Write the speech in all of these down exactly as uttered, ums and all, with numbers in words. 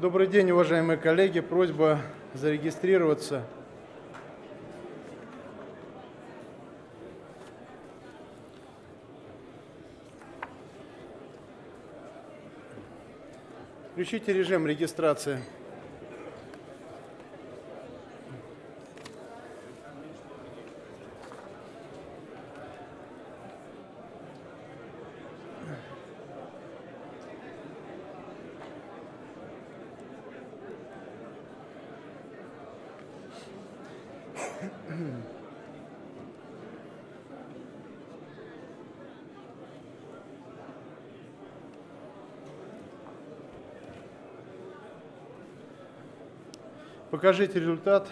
Добрый день, уважаемые коллеги. Просьба зарегистрироваться. Включите режим регистрации. Покажите результат.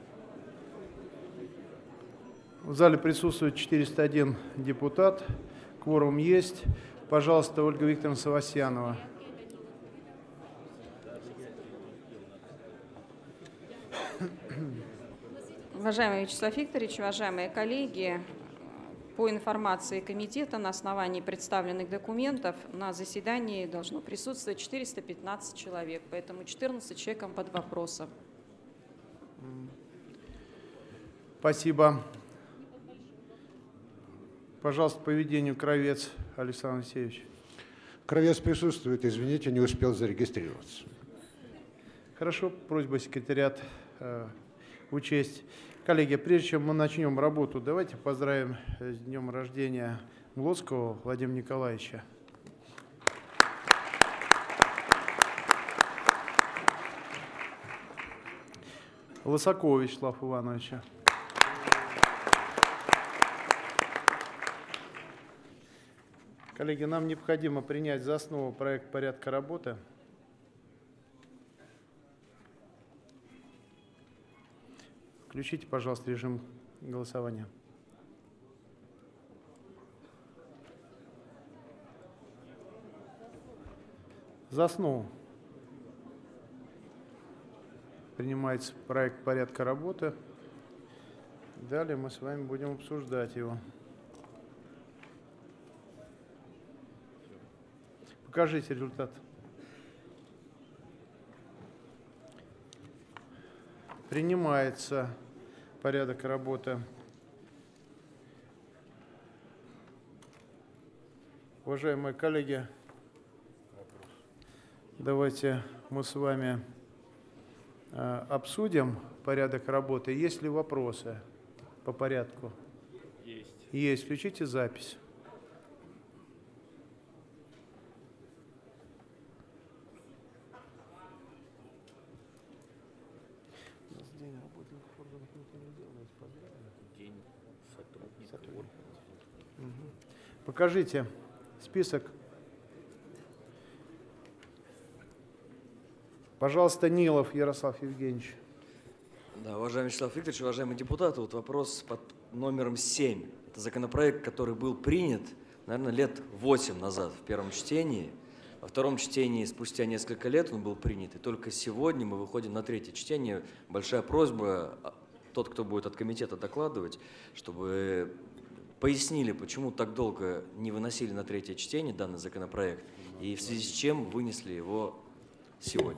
В зале присутствует четыреста один депутат. Кворум есть. Пожалуйста, Ольга Викторовна Савасьянова. Уважаемый Вячеслав Викторович, уважаемые коллеги, по информации комитета, на основании представленных документов на заседании должно присутствовать четыреста пятнадцать человек, поэтому четырнадцать человеком под вопросом. Спасибо. Пожалуйста, по ведению Кравец Александр Алексеевич. Кравец присутствует, извините, не успел зарегистрироваться. Хорошо, просьба секретариат э, учесть. Коллеги, прежде чем мы начнем работу, давайте поздравим с днем рождения Млоцкого Владимира Николаевича. Лысакова Вячеслава Ивановича. Коллеги, нам необходимо принять за основу проект порядка работы. Включите, пожалуйста, режим голосования. За основу принимается проект порядка работы. Далее мы с вами будем обсуждать его. Покажите результат. Принимается порядок работы. Уважаемые коллеги, давайте мы с вами э, обсудим порядок работы. Есть ли вопросы по порядку? Есть. Есть. Включите запись. Покажите список. Пожалуйста, Нилов Ярослав Евгеньевич. Да, уважаемый Вячеслав Викторович, уважаемые депутаты, вот вопрос под номером семь. Это законопроект, который был принят, наверное, лет восемь назад в первом чтении. Во втором чтении спустя несколько лет он был принят, и только сегодня мы выходим на третье чтение. Большая просьба, тот, кто будет от комитета докладывать, чтобы пояснили, почему так долго не выносили на третье чтение данный законопроект, и в связи с чем вынесли его сегодня.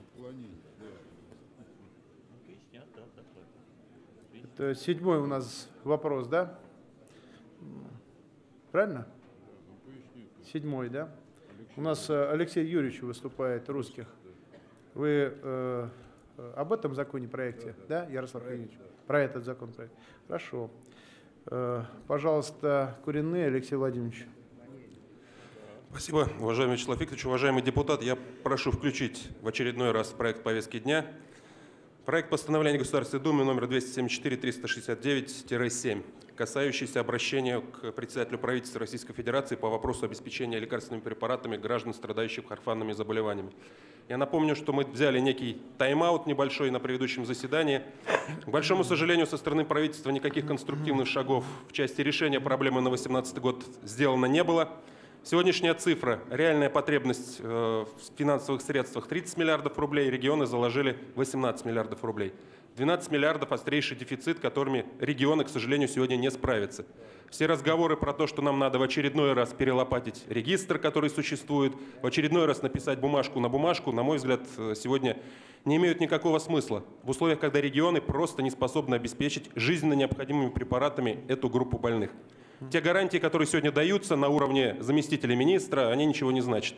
Это седьмой у нас вопрос, да? Правильно? Седьмой, да? У нас Алексей Юрьевич выступает, русских. Вы э, об этом законе проекте, да, Ярослав Евгеньевич? Про этот законопроект. Хорошо. Э, пожалуйста, Куриный Алексей Владимирович. Спасибо, уважаемый Вячеслав Викторович. Уважаемый депутат, я прошу включить в очередной раз проект повестки дня. Проект постановления Государственной Думы номер двести семьдесят четыре триста шестьдесят девять семь, касающийся обращения к председателю правительства Российской Федерации по вопросу обеспечения лекарственными препаратами граждан, страдающих орфанными заболеваниями. Я напомню, что мы взяли некий тайм-аут небольшой на предыдущем заседании. К большому сожалению, со стороны правительства никаких конструктивных шагов в части решения проблемы на две тысячи восемнадцатый год сделано не было. Сегодняшняя цифра, реальная потребность в финансовых средствах тридцать миллиардов рублей, регионы заложили восемнадцать миллиардов рублей. двенадцать миллиардов – острейший дефицит, которыми регионы, к сожалению, сегодня не справятся. Все разговоры про то, что нам надо в очередной раз перелопатить регистр, который существует, в очередной раз написать бумажку на бумажку, на мой взгляд, сегодня не имеют никакого смысла. В условиях, когда регионы просто не способны обеспечить жизненно необходимыми препаратами эту группу больных. Те гарантии, которые сегодня даются на уровне заместителя министра, они ничего не значат.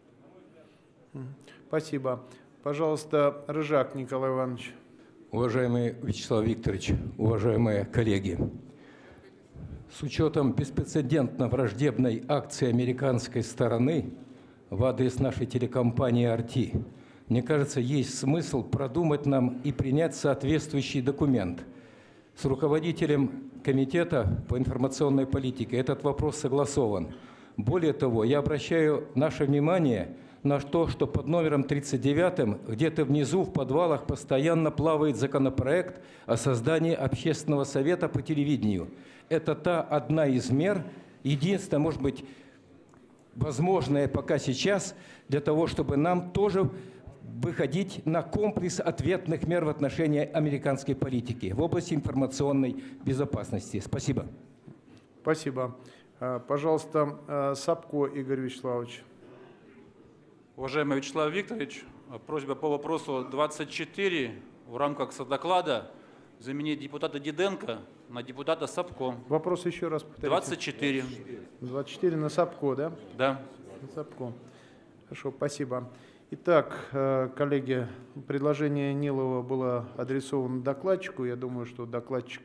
Спасибо. Пожалуйста, Рыжак Николай Иванович. Уважаемый Вячеслав Викторович, уважаемые коллеги, с учетом беспрецедентно враждебной акции американской стороны в адрес нашей телекомпании ар ти, мне кажется, есть смысл продумать нам и принять соответствующий документ. С руководителем комитета по информационной политике этот вопрос согласован. Более того, я обращаю наше внимание на то, что под номером тридцать девятым где-то внизу в подвалах постоянно плавает законопроект о создании общественного совета по телевидению. Это та одна из мер, единственная, может быть, возможная пока сейчас, для того, чтобы нам тоже выходить на комплекс ответных мер в отношении американской политики в области информационной безопасности. Спасибо. Спасибо. Пожалуйста, Сапко Игорь Вячеславович. Уважаемый Вячеслав Викторович, просьба по вопросу двадцать четыре в рамках содоклада заменить депутата Диденко на депутата Сапко. Вопрос еще раз повторите. двадцать четыре. двадцать четыре на Сапко, да? Да. На Сапко. Хорошо, спасибо. Итак, коллеги, предложение Нилова было адресовано докладчику. Я думаю, что докладчик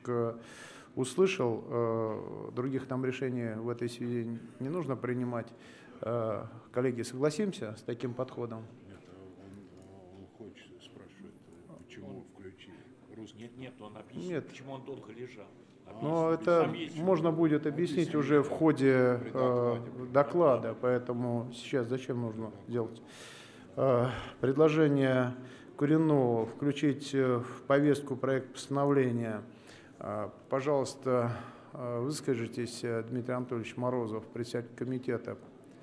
услышал. Других нам решений в этой связи не нужно принимать. Коллеги, согласимся с таким подходом? Нет, он, он хочет, спрашивает, почему включили русский. Нет, нет, он объяснит, нет. Почему он долго лежал. Но это можно будет объяснить уже в ходе э, доклада, поэтому сейчас зачем нужно делать? Э, предложение Куренного включить в повестку проект постановления. Э, пожалуйста, э, выскажитесь, Дмитрий Анатольевич Морозов, председатель комитета.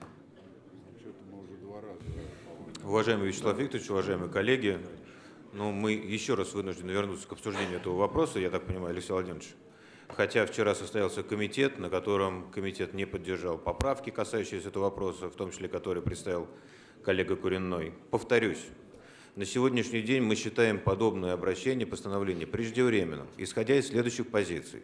Уважаемый Вячеслав Викторович, уважаемые коллеги, ну, мы еще раз вынуждены вернуться к обсуждению этого вопроса, я так понимаю, Алексей Владимирович. Хотя вчера состоялся комитет, на котором комитет не поддержал поправки, касающиеся этого вопроса, в том числе, который представил коллега Куренной. Повторюсь, на сегодняшний день мы считаем подобное обращение, постановление преждевременным, исходя из следующих позиций.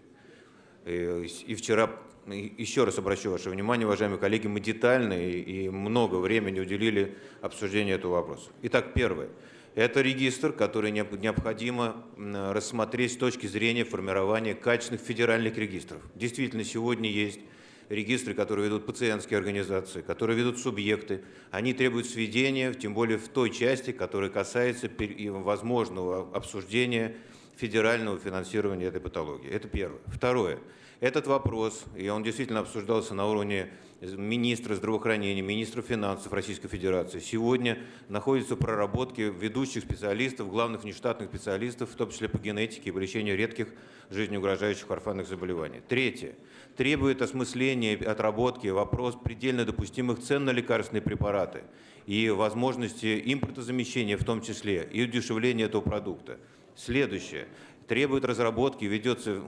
И вчера, еще раз обращу ваше внимание, уважаемые коллеги, мы детально и много времени уделили обсуждению этого вопроса. Итак, первое. Это регистр, который необходимо рассмотреть с точки зрения формирования качественных федеральных регистров. Действительно, сегодня есть регистры, которые ведут пациентские организации, которые ведут субъекты. Они требуют сведения, тем более в той части, которая касается возможного обсуждения федерального финансирования этой патологии. Это первое. Второе. Этот вопрос, и он действительно обсуждался на уровне министра здравоохранения, министра финансов Российской Федерации, сегодня находится в проработке ведущих специалистов, главных внештатных специалистов, в том числе по генетике и по лечению редких жизнеугрожающих орфанных заболеваний. Третье. Требует осмысления и отработки вопрос предельно допустимых цен на лекарственные препараты и возможности импортозамещения в том числе и удешевления этого продукта. Следующее. Требует разработки, ведется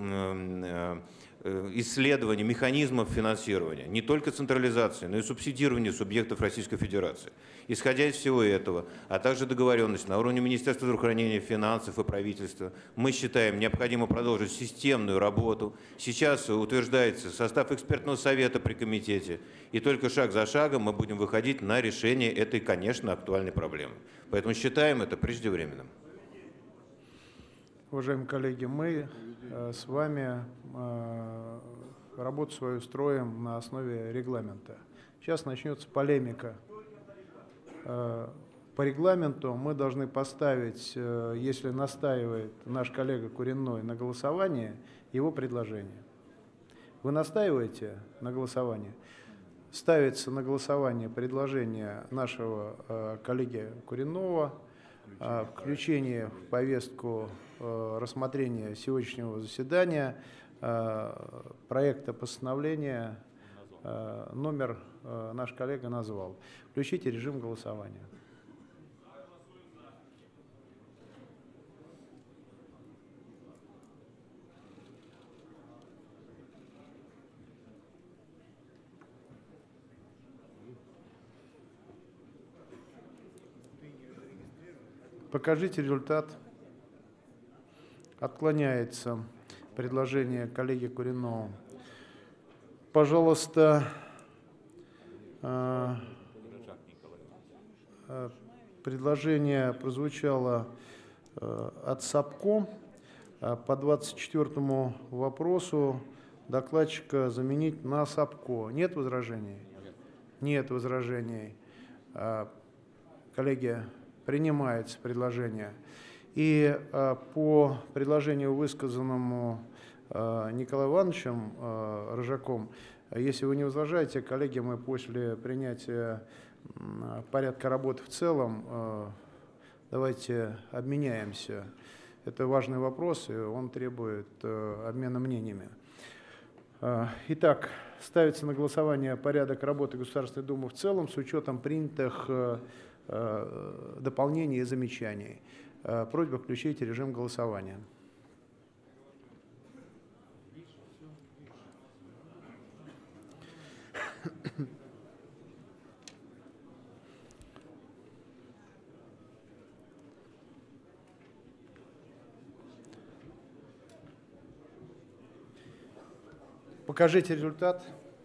исследование механизмов финансирования, не только централизации, но и субсидирования субъектов Российской Федерации. Исходя из всего этого, а также договоренность на уровне Министерства здравоохранения, финансов и правительства, мы считаем, необходимо продолжить системную работу. Сейчас утверждается состав экспертного совета при комитете, и только шаг за шагом мы будем выходить на решение этой, конечно, актуальной проблемы. Поэтому считаем это преждевременным. Уважаемые коллеги, мы э, с вами э, работу свою строим на основе регламента. Сейчас начнется полемика. Э, по регламенту мы должны поставить, э, если настаивает наш коллега Куренной, на голосование его предложение. Вы настаиваете на голосование? Ставится на голосование предложение нашего э, коллеги Куренного, э, включение в повестку рассмотрения сегодняшнего заседания проекта постановления, номер наш коллега назвал. Включите режим голосования. Покажите результат. Отклоняется предложение коллеги Куренного. Пожалуйста, э, э, предложение прозвучало э, от САПКО. Э, по двадцать четвёртому вопросу докладчика заменить на САПКО. Нет возражений? Нет возражений. Э, коллеги, принимается предложение. И э, по предложению, высказанному э, Николаем Ивановичем э, Рыжаком, если вы не возражаете, коллеги, мы после принятия э, порядка работы в целом э, давайте обменяемся. Это важный вопрос, и он требует э, обмена мнениями. Э, итак, ставится на голосование порядок работы Государственной Думы в целом с учетом принятых э, э, дополнений и замечаний. Просьба включить режим голосования. Покажите результат.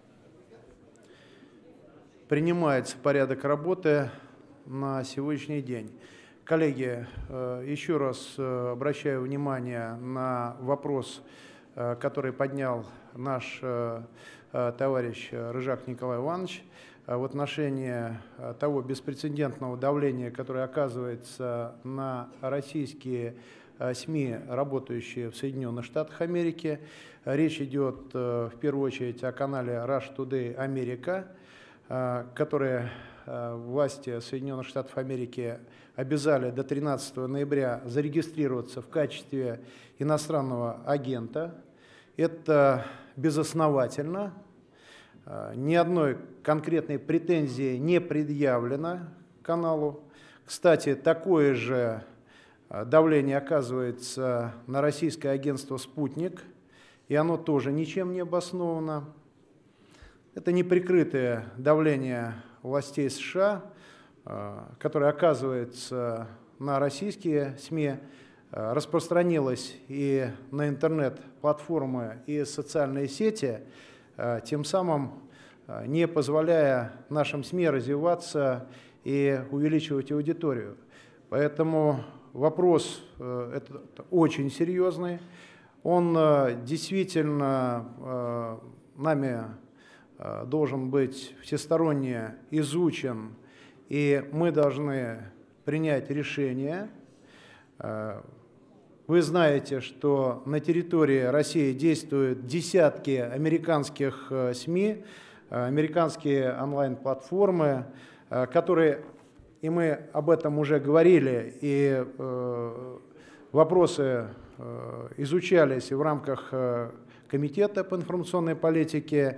Принимается порядок работы на сегодняшний день. Коллеги, еще раз обращаю внимание на вопрос, который поднял наш товарищ Рыжак Николай Иванович в отношении того беспрецедентного давления, которое оказывается на российские СМИ, работающие в Соединенных Штатах Америки. Речь идет в первую очередь о канале Russia Today America, который власти Соединенных Штатов Америки обязали до тринадцатого ноября зарегистрироваться в качестве иностранного агента. Это безосновательно. Ни одной конкретной претензии не предъявлено каналу. Кстати, такое же давление оказывается на российское агентство «Спутник», и оно тоже ничем не обосновано. Это неприкрытое давление властей США, которое оказывается на российские СМИ, распространилось и на интернет-платформы, и социальные сети, тем самым не позволяя нашим СМИ развиваться и увеличивать аудиторию. Поэтому вопрос этот очень серьезный. Он действительно нами должен быть всесторонне изучен, и мы должны принять решение. Вы знаете, что на территории России действуют десятки американских СМИ, американские онлайн-платформы, которые, и мы об этом уже говорили, и вопросы изучались в рамках Комитета по информационной политике,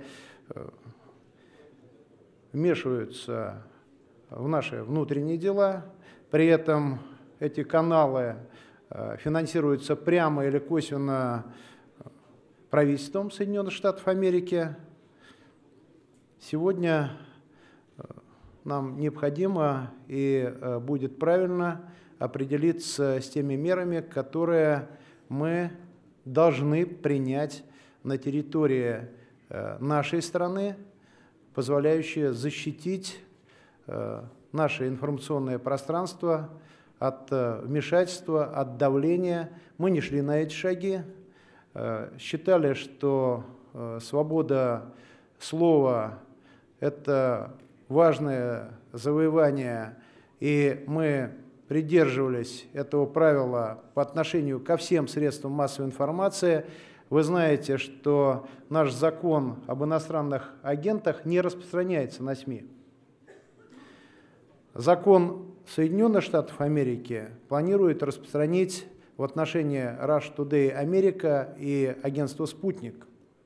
вмешиваются в наши внутренние дела. При этом эти каналы финансируются прямо или косвенно правительством Соединенных Штатов Америки. Сегодня нам необходимо и будет правильно определиться с теми мерами, которые мы должны принять на территории нашей страны, позволяющие защитить наше информационное пространство от вмешательства, от давления. Мы не шли на эти шаги, считали, что свобода слова – это важное завоевание, и мы придерживались этого правила по отношению ко всем средствам массовой информации. Вы знаете, что наш закон об иностранных агентах не распространяется на СМИ. Закон Соединенных Штатов Америки планирует распространить в отношении Russia Today America и агентства «Спутник».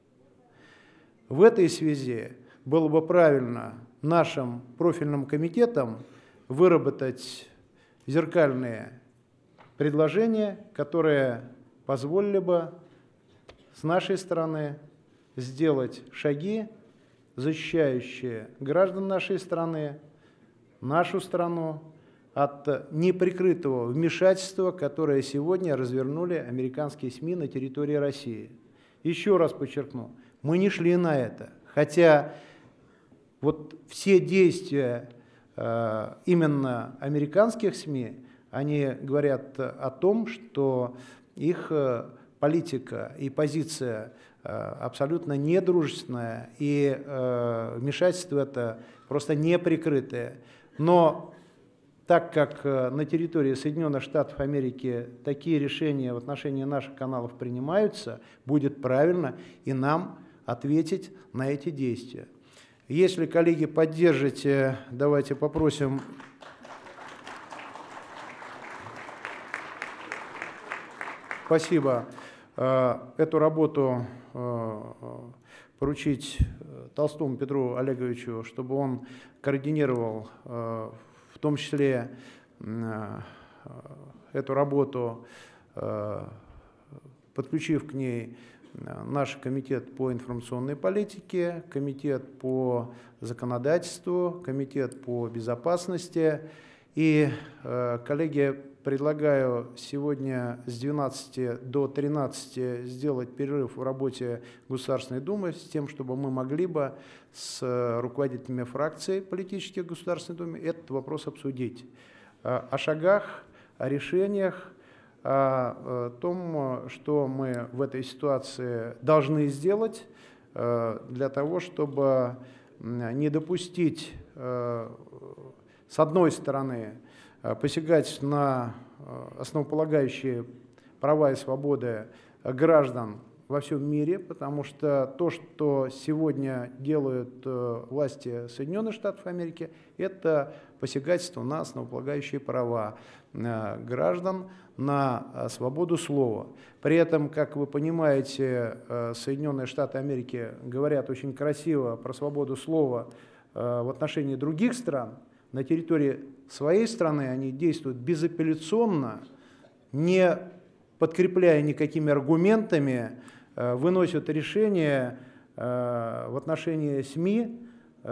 В этой связи было бы правильно нашим профильным комитетам выработать зеркальные предложения, которые позволили бы с нашей стороны сделать шаги, защищающие граждан нашей страны, нашу страну от неприкрытого вмешательства, которое сегодня развернули американские СМИ на территории России. Еще раз подчеркну, мы не шли на это, хотя вот все действия э, именно американских СМИ, они говорят о том, что их э, политика и позиция э, абсолютно недружественная, и э, вмешательство это просто неприкрытое. Но так как на территории Соединенных Штатов Америки такие решения в отношении наших каналов принимаются, будет правильно и нам ответить на эти действия. Если, коллеги, поддержите, давайте попросим спасибо эту работу поручить Толстому Петру Олеговичу, чтобы он координировал в том числе эту работу, подключив к ней наш комитет по информационной политике, комитет по законодательству, комитет по безопасности. И, коллеги, предлагаю сегодня с двенадцати до тринадцати сделать перерыв в работе Государственной Думы с тем, чтобы мы могли бы с руководителями фракций политических в Государственной Думе этот вопрос обсудить. О шагах, о решениях, о том, что мы в этой ситуации должны сделать для того, чтобы не допустить, с одной стороны, посягать на основополагающие права и свободы граждан во всем мире, потому что то, что сегодня делают власти Соединенных Штатов Америки, это посягательство на основополагающие права граждан, на свободу слова. При этом, как вы понимаете, Соединенные Штаты Америки говорят очень красиво про свободу слова в отношении других стран. На территории своей страны они действуют безапелляционно, не подкрепляя никакими аргументами, выносят решения в отношении СМИ,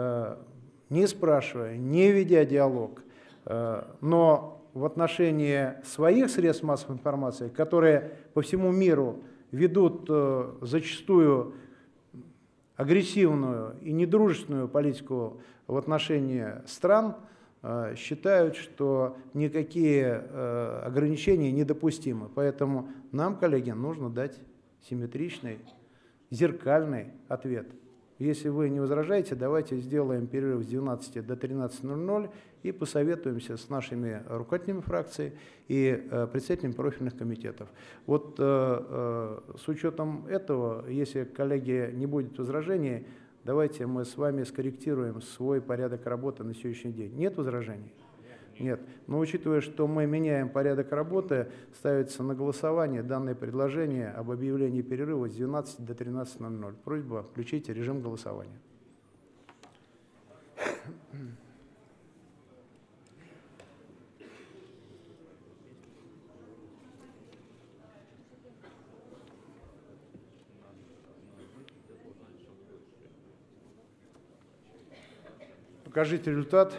не спрашивая, не ведя диалог. Но в отношении своих средств массовой информации, которые по всему миру ведут зачастую агрессивную и недружественную политику в отношении стран, считают, что никакие ограничения недопустимы. Поэтому нам, коллеги, нужно дать симметричный, зеркальный ответ. Если вы не возражаете, давайте сделаем перерыв с двенадцати до тринадцати ноль-ноль и посоветуемся с нашими руководителями фракций и председателями профильных комитетов. Вот с учетом этого, если, коллеги, не будет возражений, давайте мы с вами скорректируем свой порядок работы на сегодняшний день. Нет возражений? Нет. Но учитывая, что мы меняем порядок работы, ставится на голосование данное предложение об объявлении перерыва с двенадцати до тринадцати ноль-ноль. Просьба включить режим голосования. Покажите результат.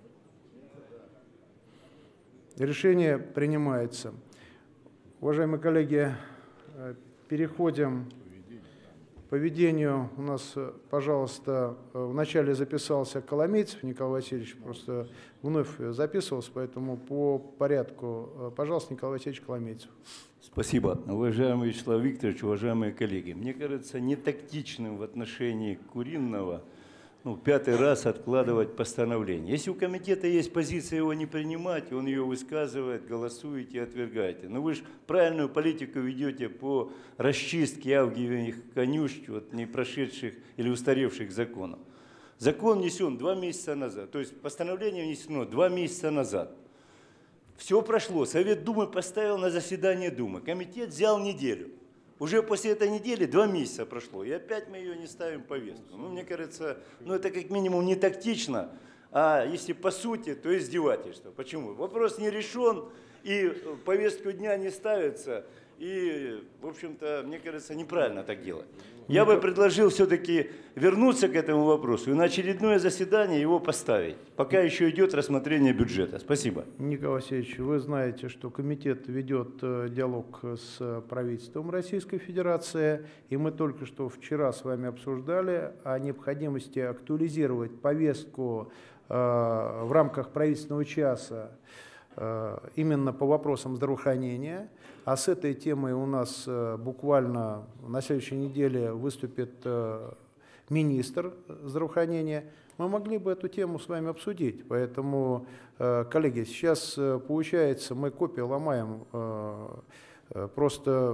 Решение принимается. Уважаемые коллеги, переходим к поведению. У нас, пожалуйста, вначале записался Коломейцев Николай Васильевич, просто вновь записывался, поэтому по порядку. Пожалуйста, Николай Васильевич Коломейцев. Спасибо. Уважаемый Вячеслав Викторович, уважаемые коллеги, мне кажется нетактичным в отношении Куриного ну, пятый раз откладывать постановление. Если у комитета есть позиция его не принимать, он ее высказывает, голосуете, отвергаете. Но вы же правильную политику ведете по расчистке авгиевых конюшь, вот, не прошедших или устаревших законов. Закон внесен два месяца назад, то есть постановление внесено два месяца назад. Все прошло, Совет Думы поставил на заседание Думы, комитет взял неделю. Уже после этой недели два месяца прошло, и опять мы ее не ставим в повестку. Ну, мне кажется, ну, это как минимум не тактично, а если по сути, то издевательство. Почему? Вопрос не решен, и повестку дня не ставится. И, в общем-то, мне кажется, неправильно так делать. Я бы предложил все-таки вернуться к этому вопросу и на очередное заседание его поставить, пока еще идет рассмотрение бюджета. Спасибо. Николай Васильевич, вы знаете, что комитет ведет э, диалог с правительством Российской Федерации, и мы только что вчера с вами обсуждали о необходимости актуализировать повестку э, в рамках правительственного часа э, именно по вопросам здравоохранения. А с этой темой у нас э, буквально на следующей неделе выступит э, министр здравоохранения. Мы могли бы эту тему с вами обсудить. Поэтому, э, коллеги, сейчас э, получается, мы копии ломаем э, э, просто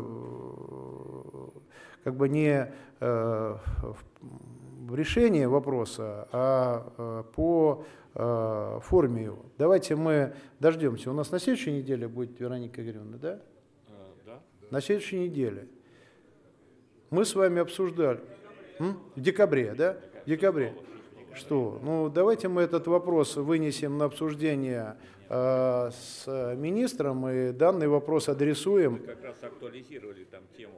э, как бы не э, в решении вопроса, а э, по э, форме его. Давайте мы дождемся. У нас на следующей неделе будет Вероника Игоревна, да? На следующей неделе. Мы с вами обсуждали. М? В декабре, да? В декабре. Что? Ну, давайте мы этот вопрос вынесем на обсуждение э, с министром и данный вопрос адресуем. Мы как раз актуализировали там тему.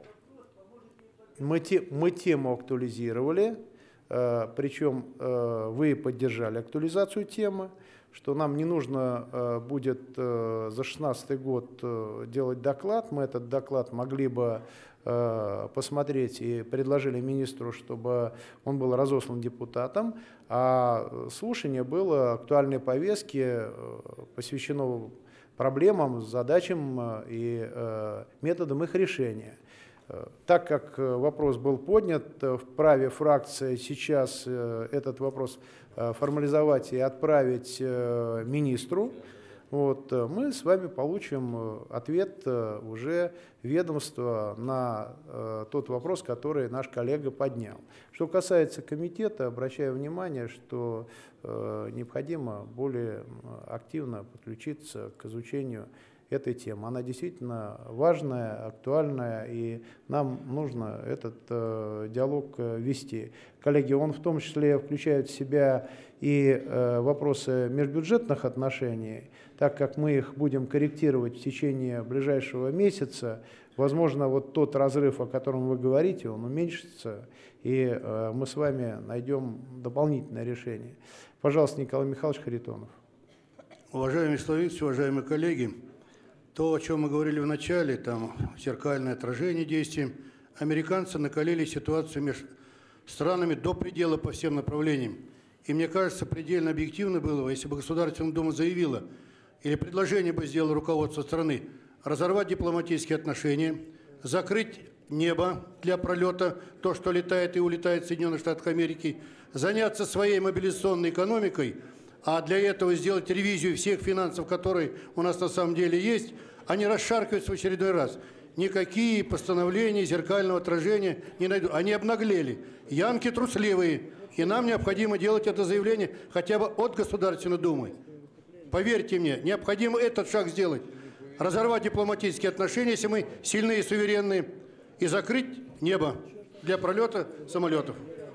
Мы, те, мы тему актуализировали, э, причем э, вы поддержали актуализацию темы, что нам не нужно э, будет э, за шестнадцатый год э, делать доклад. Мы этот доклад могли бы э, посмотреть и предложили министру, чтобы он был разослан депутатам. А слушание было актуальной повестке, э, посвящено проблемам, задачам э, и э, методам их решения. Так как вопрос был поднят, в праве фракции сейчас этот вопрос формализовать и отправить министру, вот, мы с вами получим ответ уже ведомства на тот вопрос, который наш коллега поднял. Что касается комитета, обращаю внимание, что необходимо более активно подключиться к изучению этой темы. Она действительно важная, актуальная, и нам нужно этот э, диалог э, вести. Коллеги, он в том числе включает в себя и э, вопросы межбюджетных отношений, так как мы их будем корректировать в течение ближайшего месяца. Возможно, вот тот разрыв, о котором вы говорите, он уменьшится, и э, мы с вами найдем дополнительное решение. Пожалуйста, Николай Михайлович Харитонов. Уважаемый Вячеслав Викторович, уважаемые коллеги, то, о чем мы говорили в начале, там зеркальное отражение действий, американцы накалили ситуацию между странами до предела по всем направлениям. И мне кажется, предельно объективно было бы, если бы Государственная Дума заявила, или предложение бы сделало руководство страны, разорвать дипломатические отношения, закрыть небо для пролета, то, что летает и улетает в Соединенных Штатах Америки, заняться своей мобилизационной экономикой, а для этого сделать ревизию всех финансов, которые у нас на самом деле есть, а не расшаркиваться в очередной раз. Никакие постановления зеркального отражения не найдут. Они обнаглели. Янки трусливые. И нам необходимо делать это заявление хотя бы от Государственной Думы. Поверьте мне, необходимо этот шаг сделать. Разорвать дипломатические отношения, если мы сильные и суверенные, и закрыть небо для пролета самолетов.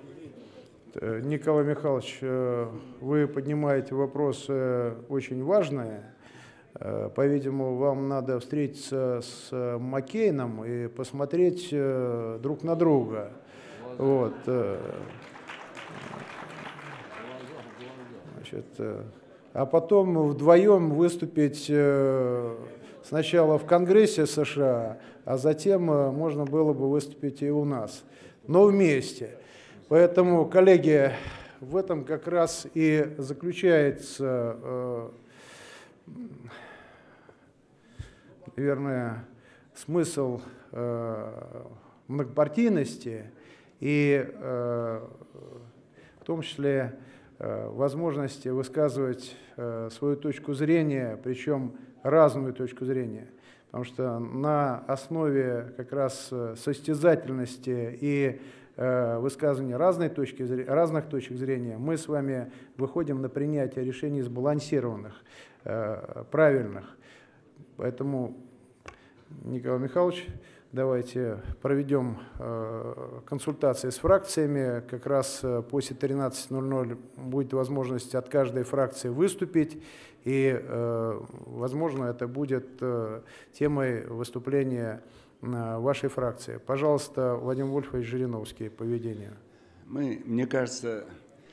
Николай Михайлович, вы поднимаете вопросы очень важные. По-видимому, вам надо встретиться с Маккейном и посмотреть друг на друга. Вот. Значит, а потом вдвоем выступить сначала в Конгрессе США, а затем можно было бы выступить и у нас, но вместе. Поэтому, коллеги, в этом как раз и заключается, наверное, смысл многопартийности и в том числе возможности высказывать свою точку зрения, причем разную точку зрения. Потому что на основе как раз состязательности и высказывания разной точки зрения, разных точек зрения мы с вами выходим на принятие решений сбалансированных, правильных. Поэтому, Николай Михайлович, давайте проведем консультации с фракциями. Как раз после тринадцати ноль-ноль будет возможность от каждой фракции выступить. И, возможно, это будет темой выступления вашей фракции. Пожалуйста, Владимир Вольфович Жириновский, по ведению. Мы, мне кажется,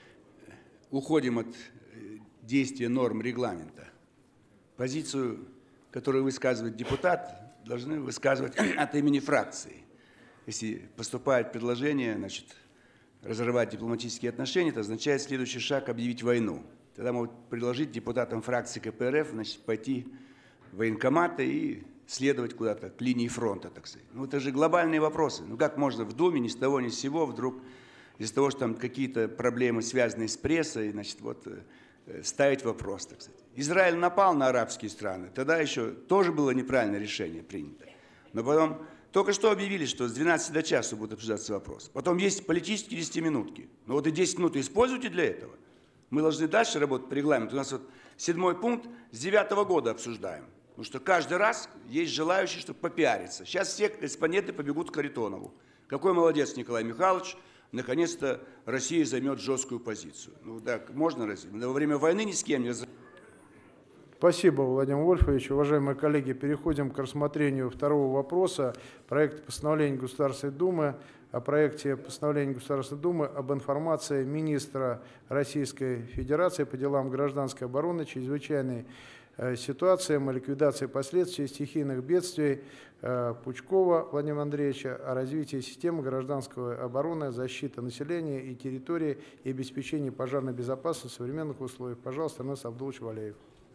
уходим от действия норм регламента. Позицию, которую высказывает депутат, должны высказывать от имени фракции. Если поступает предложение, значит, разорвать дипломатические отношения, это означает следующий шаг – объявить войну. Тогда могут предложить депутатам фракции ка пэ эр эф, значит, пойти в военкоматы и следовать куда-то к линии фронта, так сказать. Ну, это же глобальные вопросы. Ну, как можно в Думе ни с того ни с сего вдруг из-за того, что там какие-то проблемы, связанные с прессой, значит, вот, ставить вопрос, так сказать. Израиль напал на арабские страны, тогда еще тоже было неправильное решение принято. Но потом только что объявили, что с двенадцати до часу будет обсуждаться вопрос. Потом есть политические десятиминутки. Но вот и десять минут используйте для этого. Мы должны дальше работать по регламенту. У нас вот седьмой пункт с девятого года обсуждаем. Потому что каждый раз есть желающие, чтобы попиариться. Сейчас все корреспонденты побегут к Харитонову. Какой молодец Николай Михайлович. Наконец-то Россия займет жесткую позицию. Ну так, можно разве? Во время войны ни с кем не... Спасибо, Владимир Вольфович. Уважаемые коллеги, переходим к рассмотрению второго вопроса. Проект постановления Государственной Думы о проекте постановления Государственной Думы об информации министра Российской Федерации по делам гражданской обороны, чрезвычайной ситуациям и ликвидации последствий стихийных бедствий Пучкова Владимира Андреевича о развитии системы гражданской обороны, защиты населения и территории и обеспечении пожарной безопасности в современных условиях. Пожалуйста, Анас Абдулович Валеев.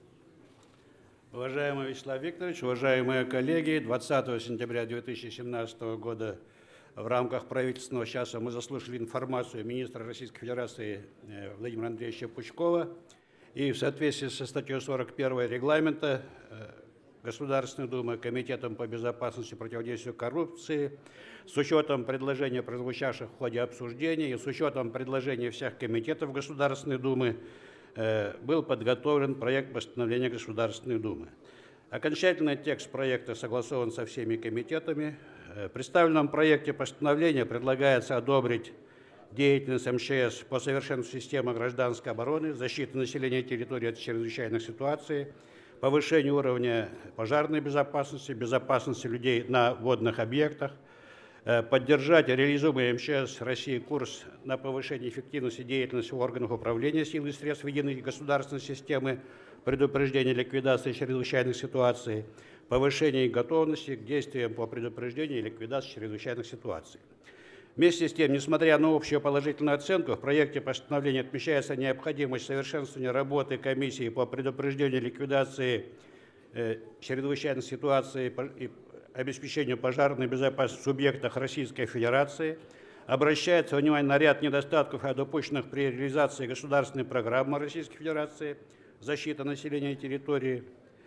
Уважаемый Вячеслав Викторович, уважаемые коллеги, двадцатого сентября две тысячи семнадцатого года в рамках правительственного часа мы заслушали информацию министра Российской Федерации Владимира Андреевича Пучкова. И в соответствии со статьей сорок первой регламента Государственной Думы Комитетом по безопасности и противодействию коррупции, с учетом предложений, прозвучавших в ходе обсуждения, и с учетом предложений всех комитетов Государственной Думы, был подготовлен проект постановления Государственной Думы. Окончательный текст проекта согласован со всеми комитетами. В представленном проекте постановления предлагается одобрить деятельность эм че эс по совершенствованию системы гражданской обороны, защиты населения территории от чрезвычайных ситуаций, повышению уровня пожарной безопасности, безопасности людей на водных объектах, поддержать реализуемый эм че эс России курс на повышение эффективности деятельности органов управления сил и средств единой государственной системы предупреждения и ликвидации чрезвычайных ситуаций, повышение готовности к действиям по предупреждению и ликвидации чрезвычайных ситуаций. Вместе с тем, несмотря на общую положительную оценку, в проекте постановления отмечается необходимость совершенствования работы комиссии по предупреждению и ликвидации э, чрезвычайных ситуаций и обеспечению пожарной безопасности в субъектах Российской Федерации. Обращается внимание на ряд недостатков, допущенных при реализации государственной программы Российской Федерации «Защита населения и территории».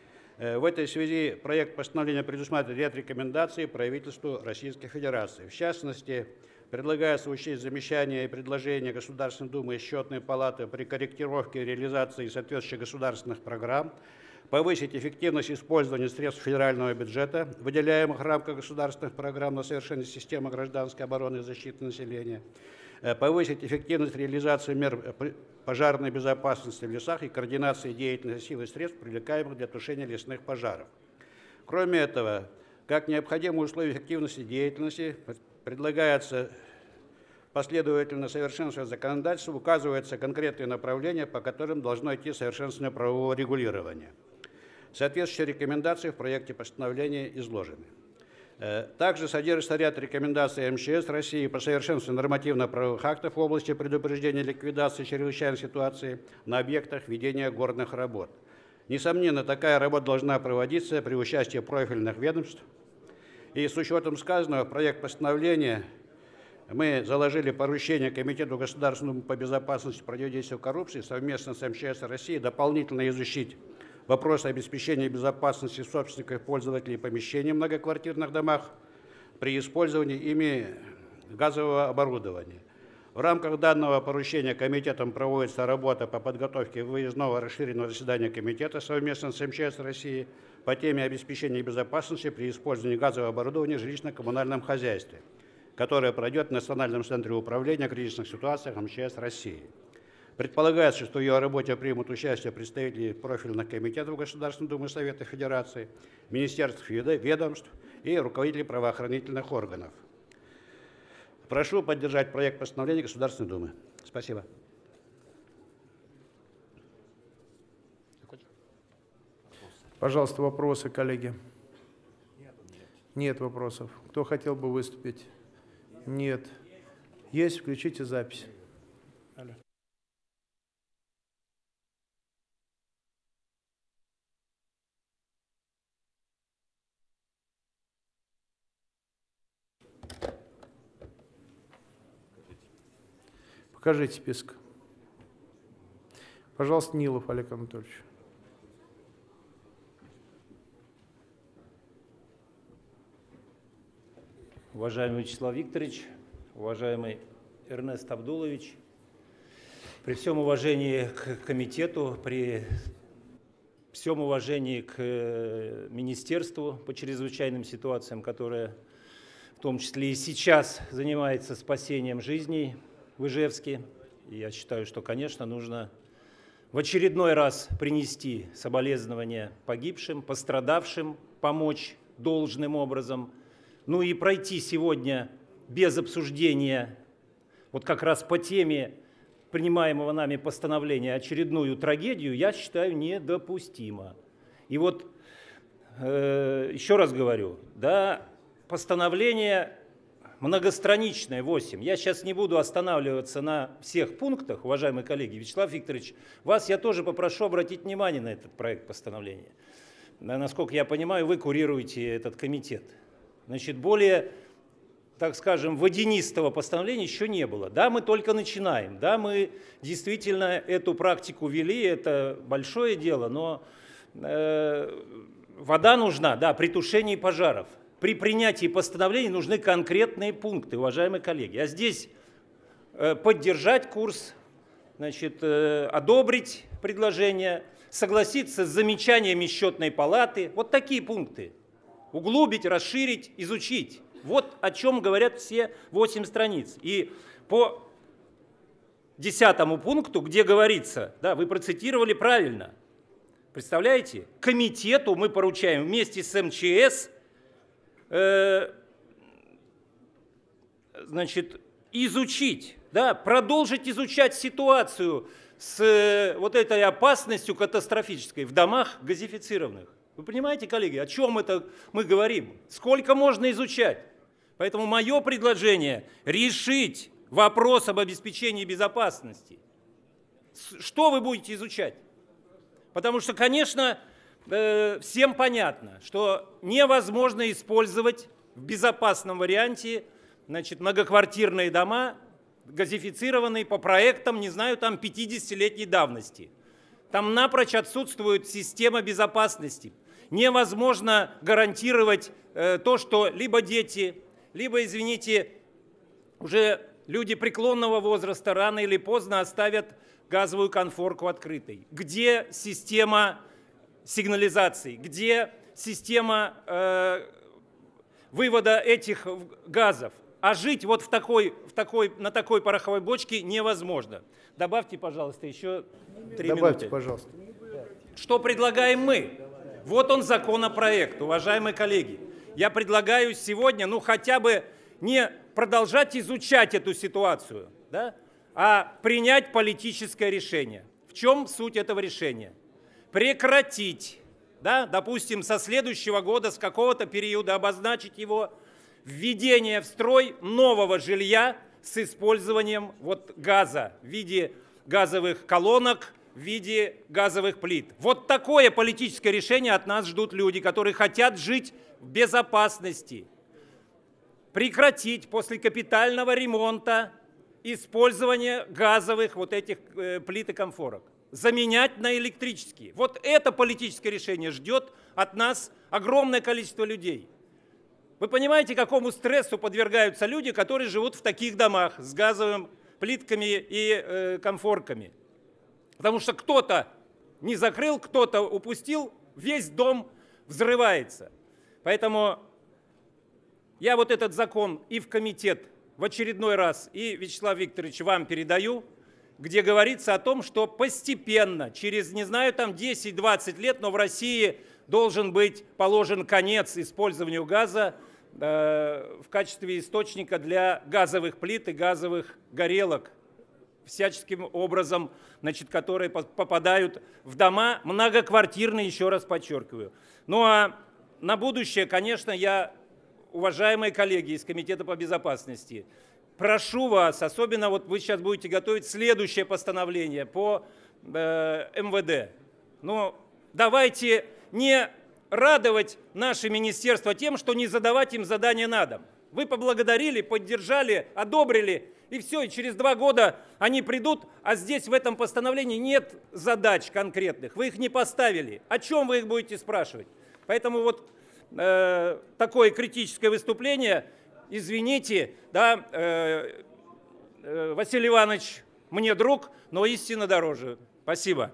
В этой связи проект постановления предусматривает ряд рекомендаций правительству Российской Федерации. В частности, предлагается учесть замечания и предложения Государственной Думы и Счетной палаты при корректировке и реализации соответствующих государственных программ, повысить эффективность использования средств федерального бюджета, выделяемых в рамках государственных программ на совершение системы гражданской обороны и защиты населения, повысить эффективность реализации мер пожарной безопасности в лесах и координации деятельности сил и средств, привлекаемых для тушения лесных пожаров. Кроме этого, как необходимые условия эффективности деятельности, предлагается последовательно совершенствовать законодательство, указывается конкретные направления, по которым должно идти совершенствование правового регулирования. Соответствующие рекомендации в проекте постановления изложены. Также содержится ряд рекомендаций эм че эс России по совершенствованию нормативно-правовых актов в области предупреждения и ликвидации чрезвычайных ситуаций на объектах ведения горных работ. Несомненно, такая работа должна проводиться при участии профильных ведомств. И с учетом сказанного, в проект постановления мы заложили поручение Комитету Государственному по безопасности и противодействию коррупции совместно с эм че эс России дополнительно изучить вопросы обеспечения безопасности собственников и пользователей помещений в многоквартирных домах при использовании ими газового оборудования. В рамках данного поручения комитетом проводится работа по подготовке выездного расширенного заседания комитета совместно с эм че эс России по теме обеспечения безопасности при использовании газового оборудования в жилищно-коммунальном хозяйстве, которое пройдет в Национальном центре управления в кризисных ситуациях эм че эс России. Предполагается, что в ее работе примут участие представители профильных комитетов Государственной Думы Совета Федерации, министерств и ведомств и руководителей правоохранительных органов. Прошу поддержать проект постановления Государственной Думы. Спасибо. Пожалуйста, вопросы, коллеги? Нет вопросов. Кто хотел бы выступить? Нет. Есть? Включите запись. Алло. Покажите список. Пожалуйста, Нилов Олег Анатольевич. Уважаемый Вячеслав Викторович, уважаемый Эрнест Абдулович, при всем уважении к комитету, при всем уважении к Министерству по чрезвычайным ситуациям, которое в том числе и сейчас занимается спасением жизней в Ижевске, я считаю, что, конечно, нужно в очередной раз принести соболезнования погибшим, пострадавшим, помочь должным образом. Ну и пройти сегодня без обсуждения, вот как раз по теме принимаемого нами постановления, очередную трагедию, я считаю недопустимо. И вот э, еще раз говорю, да, постановление многостраничное, восемь. Я сейчас не буду останавливаться на всех пунктах, уважаемые коллеги. Вячеслав Викторович, вас я тоже попрошу обратить внимание на этот проект постановления. Насколько я понимаю, вы курируете этот комитет. Значит, более, так скажем, водянистого постановления еще не было. Да, мы только начинаем, да, мы действительно эту практику вели, это большое дело, но э, вода нужна, да, при тушении пожаров. При принятии постановлений нужны конкретные пункты, уважаемые коллеги. А здесь э, поддержать курс, значит, э, одобрить предложение, согласиться с замечаниями счетной палаты, вот такие пункты. Углубить, расширить, изучить. Вот о чем говорят все восемь страниц. И по десятому пункту, где говорится, да, вы процитировали правильно, представляете, комитету мы поручаем вместе с эм че эс э, значит, изучить, да, продолжить изучать ситуацию с э, вот этой опасностью катастрофической в домах газифицированных. Вы понимаете, коллеги, о чем это мы говорим? Сколько можно изучать? Поэтому мое предложение – решить вопрос об обеспечении безопасности. Что вы будете изучать? Потому что, конечно, всем понятно, что невозможно использовать в безопасном варианте, значит, многоквартирные дома, газифицированные по проектам, не знаю, там пятидесятилетней давности. Там напрочь отсутствует система безопасности. Невозможно гарантировать э, то, что либо дети, либо, извините, уже люди преклонного возраста рано или поздно оставят газовую конфорку открытой. Где система сигнализации? Где система э, вывода этих газов? А жить вот в такой, в такой, на такой пороховой бочке невозможно. Добавьте, пожалуйста, еще три минуты. Добавьте, пожалуйста. Что предлагаем мы? Вот он законопроект, уважаемые коллеги. Я предлагаю сегодня, ну хотя бы не продолжать изучать эту ситуацию, да, а принять политическое решение. В чем суть этого решения? Прекратить, да, допустим, со следующего года, с какого-то периода обозначить его, введение в строй нового жилья с использованием вот газа в виде газовых колонок, в виде газовых плит. Вот такое политическое решение от нас ждут люди, которые хотят жить в безопасности. Прекратить после капитального ремонта использование газовых вот этих э, плит и комфорок. Заменять на электрические. Вот это политическое решение ждет от нас огромное количество людей. Вы понимаете, какому стрессу подвергаются люди, которые живут в таких домах с газовыми плитками и э, комфорками? Потому что кто-то не закрыл, кто-то упустил, весь дом взрывается. Поэтому я вот этот закон и в комитет в очередной раз, и, Вячеслав Викторович, вам передаю, где говорится о том, что постепенно, через, не знаю, там десять-двадцать лет, но в России должен быть положен конец использованию газа э, в качестве источника для газовых плит и газовых горелок, всяческим образом, значит, которые попадают в дома многоквартирные, еще раз подчеркиваю. Ну а на будущее, конечно, я, уважаемые коллеги из Комитета по безопасности, прошу вас, особенно вот вы сейчас будете готовить следующее постановление по э, эм вэ дэ. Ну, давайте не радовать наше министерство тем, что не задавать им задания на дом. Вы поблагодарили, поддержали, одобрили, и все, и через два года они придут, а здесь в этом постановлении нет задач конкретных, вы их не поставили. О чем вы их будете спрашивать? Поэтому вот э, такое критическое выступление, извините, да, э, э, Василий Иванович мне друг, но истина дороже. Спасибо.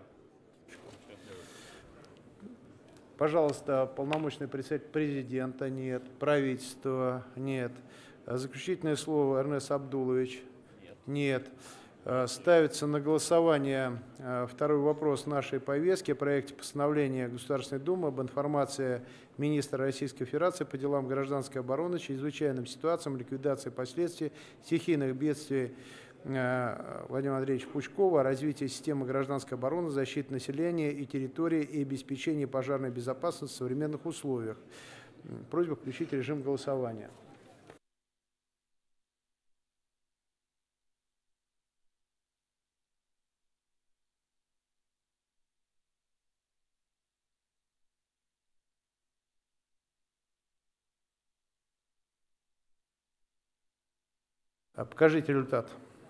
Пожалуйста, полномочный представитель президента нет, правительства нет. Заключительное слово Эрнест Абдулович. Нет. Нет. Ставится на голосование второй вопрос нашей повестки о проекте постановления Государственной Думы об информации министра Российской Федерации по делам гражданской обороны, чрезвычайным ситуациям, ликвидации последствий стихийных бедствий Владимира Андреевича Пучкова о развитии системы гражданской обороны, защиты населения и территории и обеспечении пожарной безопасности в современных условиях. Просьба включить режим голосования. Покажите результат.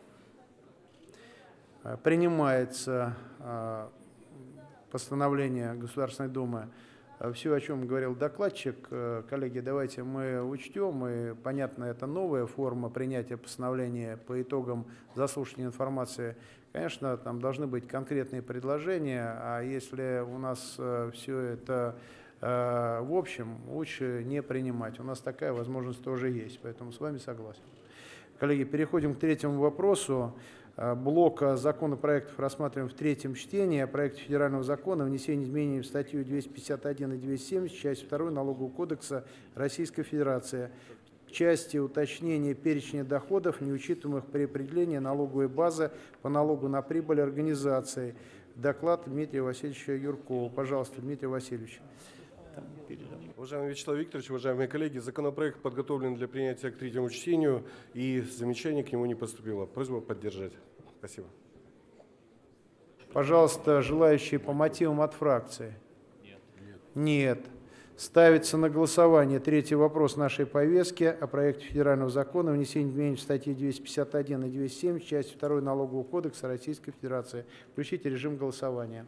Принимается постановление Государственной Думы. Все, о чем говорил докладчик, коллеги, давайте мы учтем, и, понятно, это новая форма принятия постановления по итогам заслушивания информации. Конечно, там должны быть конкретные предложения, а если у нас все это в общем, лучше не принимать. У нас такая возможность тоже есть, поэтому с вами согласен. Коллеги, переходим к третьему вопросу. Блока законопроектов рассматриваем в третьем чтении. О проекте федерального закона о внесении изменений в статью двести пятьдесят один и двести семьдесят, часть вторая Налогового кодекса Российской Федерации, в части уточнения перечня доходов, неучитываемых при определении налоговой базы по налогу на прибыль организации. Доклад Дмитрия Васильевича Юркова. Пожалуйста, Дмитрий Васильевич. Уважаемый Вячеслав Викторович, уважаемые коллеги, законопроект подготовлен для принятия к третьему чтению, и замечаний к нему не поступило. Просьба поддержать. Спасибо. Пожалуйста, желающие по мотивам от фракции? Нет. Нет. Ставится на голосование третий вопрос нашей повестки о проекте федерального закона о внесении изменений в статьи двести пятьдесят один и двести семьдесят, часть вторая Налогового кодекса Российской Федерации. Включите режим голосования.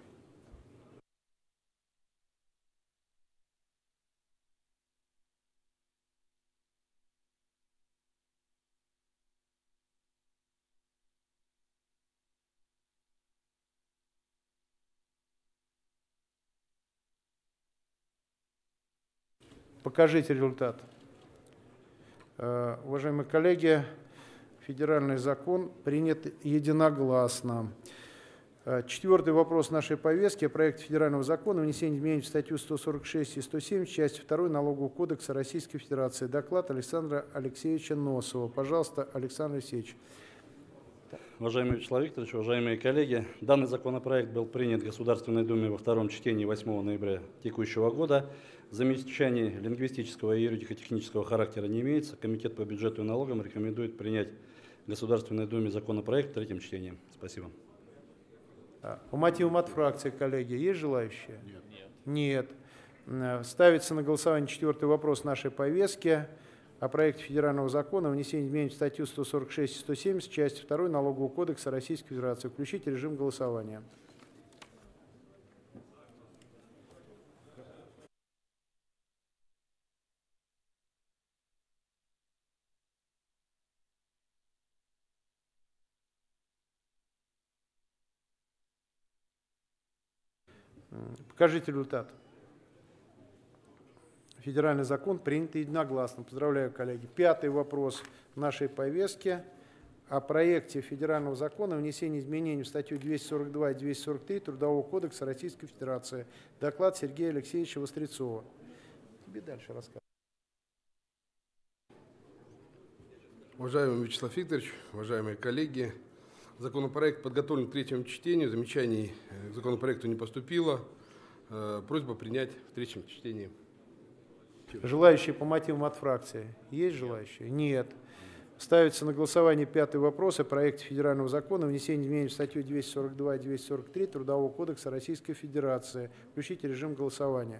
Покажите результат. Уважаемые коллеги, федеральный закон принят единогласно. Четвертый вопрос нашей повестки. Проект федерального закона о внесении изменений в статью сто сорок шесть и сто семьдесят, часть вторая Налогового кодекса Российской Федерации. Доклад Александра Алексеевича Носова. Пожалуйста, Александр Алексеевич. Уважаемый Вячеслав Викторович, уважаемые коллеги, данный законопроект был принят в Государственной Думе во втором чтении восьмого ноября текущего года. Замечаний лингвистического и юридико-технического характера не имеется. Комитет по бюджету и налогам рекомендует принять в Государственной Думе законопроект в третьем чтении. Спасибо. По мотивам от фракции, коллеги, есть желающие? Нет. Нет. Ставится на голосование четвертый вопрос нашей повестки о проекте федерального закона о внесении изменений в статью сто сорок шесть и сто семьдесят, часть вторая Налогового кодекса Российской Федерации. Включите режим голосования. Покажите результат. Федеральный закон принят единогласно. Поздравляю, коллеги. Пятый вопрос нашей повестки о проекте федерального закона о внесении изменений в статью двести сорок два и двести сорок три Трудового кодекса Российской Федерации. Доклад Сергея Алексеевича Вострецова. Тебе дальше рассказывать. Уважаемый Вячеслав Викторович, уважаемые коллеги, законопроект подготовлен к третьему чтению, замечаний к законопроекту не поступило. Просьба принять в третьем чтении. Желающие по мотивам от фракции? Есть желающие? Нет. Ставится на голосование пятый вопрос о проекте федерального закона о внесении изменений в статью двести сорок два и двести сорок три Трудового кодекса Российской Федерации. Включите режим голосования.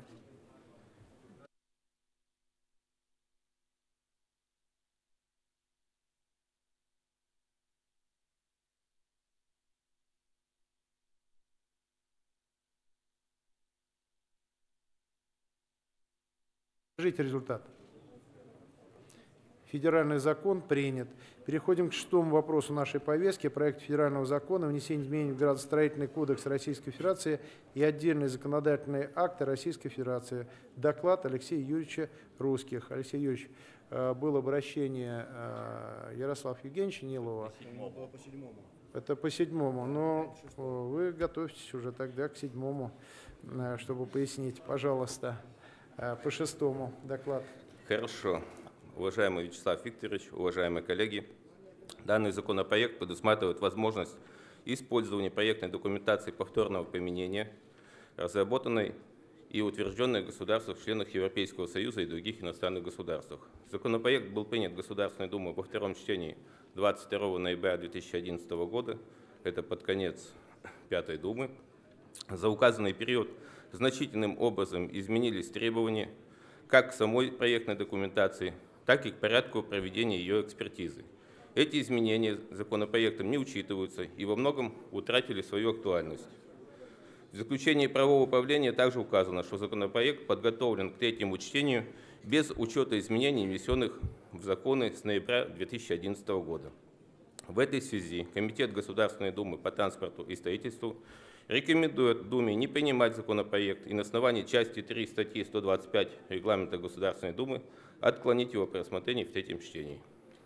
Скажите результат. Федеральный закон принят. Переходим к шестому вопросу нашей повестки. Проект федерального закона о внесении изменений в Градостроительный кодекс Российской Федерации и отдельные законодательные акты Российской Федерации. Доклад Алексея Юрьевича Русских. Алексей Юрьевич, было обращение Ярослава Евгеньевича Нилова. По седьмому. Это по седьмому, но вы готовьтесь уже тогда к седьмому, чтобы пояснить, пожалуйста, по шестому доклад. Хорошо. Уважаемый Вячеслав Викторович, уважаемые коллеги, данный законопроект предусматривает возможность использования проектной документации повторного применения, разработанной и утвержденной в государствах-членах Европейского Союза и других иностранных государствах. Законопроект был принят Государственной Думой во втором чтении двадцать второго ноября две тысячи одиннадцатого года, это под конец Пятой Думы. За указанный период значительным образом изменились требования как к самой проектной документации, так и к порядку проведения ее экспертизы. Эти изменения законопроектом не учитываются и во многом утратили свою актуальность. В заключении правового управления также указано, что законопроект подготовлен к третьему чтению без учета изменений, внесенных в законы с ноября две тысячи одиннадцатого года. В этой связи Комитет Государственной Думы по транспорту и строительству рекомендует Думе не принимать законопроект и на основании части три статьи сто двадцать пять Регламента Государственной Думы отклонить его при рассмотрении в третьем чтении.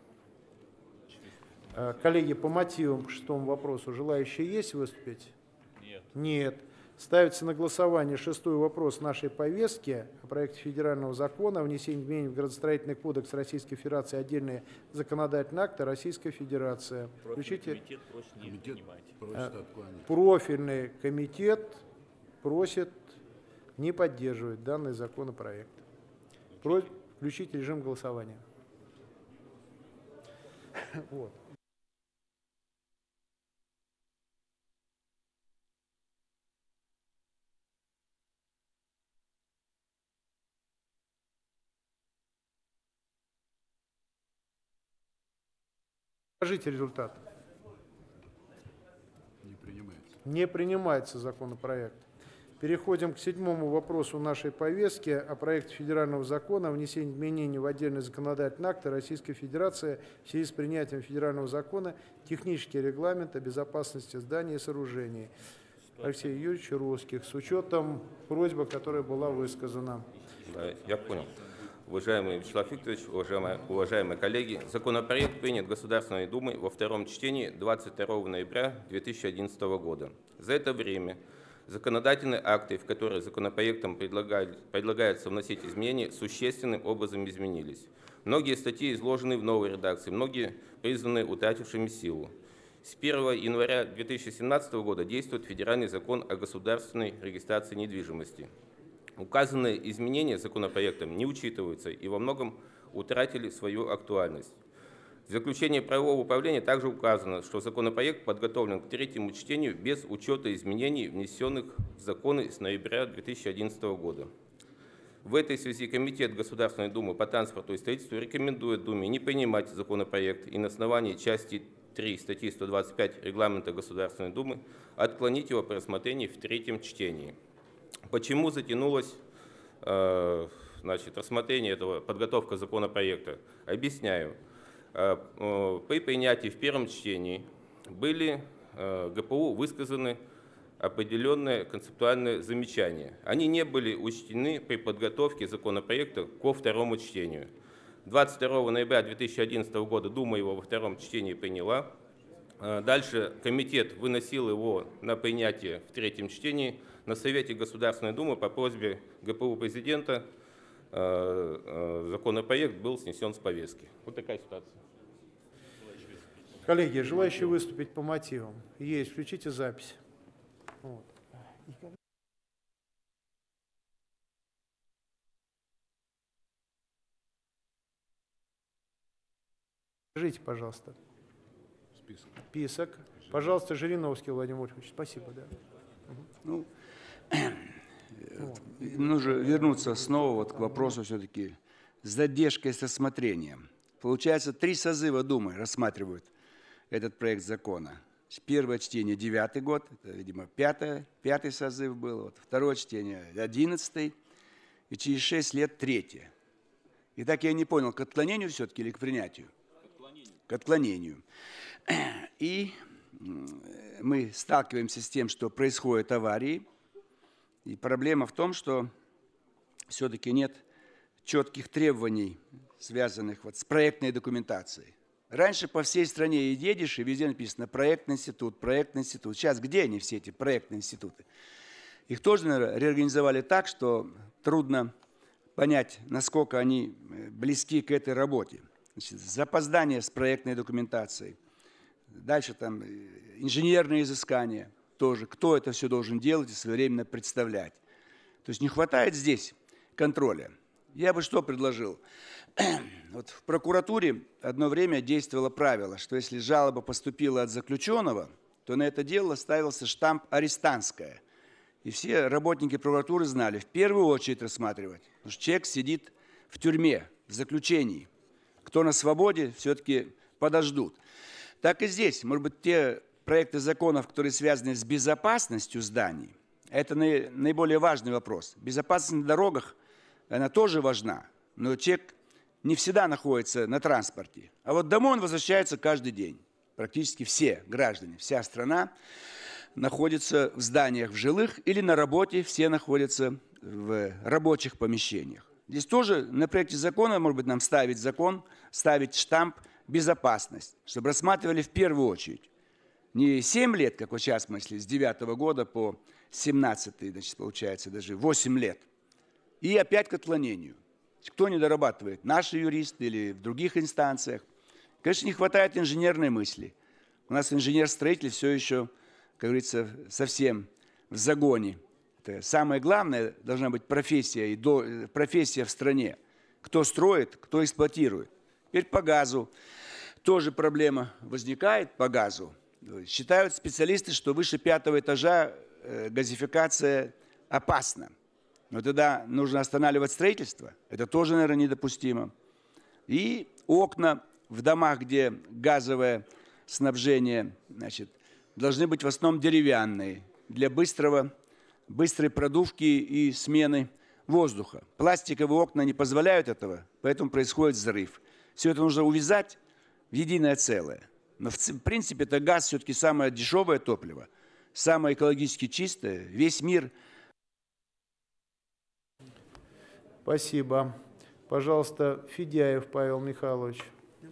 Коллеги, по мотивам к шестому вопросу желающие есть выступить? Нет. Нет. Ставится на голосование шестой вопрос нашей повестки о проекте федерального закона о внесении изменений в Градостроительный кодекс Российской Федерации и отдельные законодательные акты Российской Федерации. Включите. Комитет просит не принимать. Профильный комитет просит не поддерживать данный законопроект. Включить режим голосования. Вот. Скажите результат. Не принимается. Не принимается законопроект. Переходим к седьмому вопросу нашей повестки о проекте федерального закона о внесении изменений в отдельные законодательные акты Российской Федерации в связи с принятием федерального закона технический регламент о безопасности зданий и сооружений. Алексей Юрьевич Русских, с учетом просьбы, которая была высказана. Да, я понял. Уважаемый Вячеслав Викторович, уважаемые, уважаемые коллеги, законопроект принят Государственной Думой во втором чтении двадцать второго ноября две тысячи одиннадцатого года. За это время законодательные акты, в которые законопроектом предлагается вносить изменения, существенным образом изменились. Многие статьи изложены в новой редакции, многие признаны утратившими силу. С первого января две тысячи семнадцатого года действует Федеральный закон о государственной регистрации недвижимости. Указанные изменения законопроектом не учитываются и во многом утратили свою актуальность. В заключении правового управления также указано, что законопроект подготовлен к третьему чтению без учета изменений, внесенных в законы с ноября две тысячи одиннадцатого года. В этой связи Комитет Государственной Думы по транспорту и строительству рекомендует Думе не принимать законопроект и на основании части три статьи сто двадцать пять Регламента Государственной Думы отклонить его при рассмотрении в третьем чтении. Почему затянулось э, значит, рассмотрение этого, подготовка законопроекта? Объясняю. Э, э, при принятии в первом чтении были э, ГПУ высказаны определенные концептуальные замечания. Они не были учтены при подготовке законопроекта ко второму чтению. двадцать второго ноября две тысячи одиннадцатого года Дума его во втором чтении приняла. Дальше комитет выносил его на принятие в третьем чтении. На Совете Государственной Думы по просьбе гэ пэ у президента законопроект был снесен с повестки. Вот такая ситуация. Коллеги, желающие выступить по мотивам? Есть. Включите запись. Вот. Скажите, пожалуйста. Список. Список. Пожалуйста, Жириновский Владимир Вольфович. Спасибо. Да. Ну, нужно вернуться снова вот к вопросу все-таки с задержкой с рассмотрением. Получается, три созыва Думы рассматривают этот проект закона. Первое чтение девятый год, это, видимо, пятое, пятый созыв был, вот, второе чтение одиннадцатый, и через шесть лет третье. И так я не понял, к отклонению все-таки или к принятию? К отклонению. И мы сталкиваемся с тем, что происходят аварии, и проблема в том, что все-таки нет четких требований, связанных вот с проектной документацией. Раньше по всей стране едешь, и везде написано проектный институт, проектный институт. Сейчас где они, все эти проектные институты? Их тоже, наверное, реорганизовали так, что трудно понять, насколько они близки к этой работе. Значит, запоздание с проектной документацией. Дальше там инженерные изыскания тоже. Кто это все должен делать и своевременно представлять. То есть не хватает здесь контроля. Я бы что предложил? Вот в прокуратуре одно время действовало правило, что если жалоба поступила от заключенного, то на это дело ставился штамп «арестантское». И все работники прокуратуры знали, в первую очередь рассматривать, потому что человек сидит в тюрьме, в заключении. Кто на свободе, все-таки подождут. Так и здесь. Может быть, те проекты законов, которые связаны с безопасностью зданий, это наиболее важный вопрос. Безопасность на дорогах, она тоже важна, но человек не всегда находится на транспорте. А вот домой он возвращается каждый день. Практически все граждане, вся страна находится в зданиях в жилых или на работе, все находятся в рабочих помещениях. Здесь тоже на проекте закона, может быть, нам ставить закон, ставить штамп «безопасность», чтобы рассматривали в первую очередь. Не семь лет, как вот сейчас мы, если с девятого года по семнадцатый, значит, получается даже восемь лет. И опять к отклонению. Кто не дорабатывает? Наши юристы или в других инстанциях? Конечно, не хватает инженерной мысли. У нас инженер-строитель все еще, как говорится, совсем в загоне. Это самое главное, должна быть профессия, и до, профессия в стране. Кто строит, кто эксплуатирует. Теперь по газу. Тоже проблема возникает по газу. Считают специалисты, что выше пятого этажа газификация опасна. Но тогда нужно останавливать строительство. Это тоже, наверное, недопустимо. И окна в домах, где газовое снабжение, значит, должны быть в основном деревянные для быстрого, быстрой продувки и смены воздуха. Пластиковые окна не позволяют этого, поэтому происходит взрыв. Все это нужно увязать в единое целое. Но в принципе это газ все-таки самое дешевое топливо, самое экологически чистое. Весь мир. Спасибо. Пожалуйста, Федяев Павел Михайлович.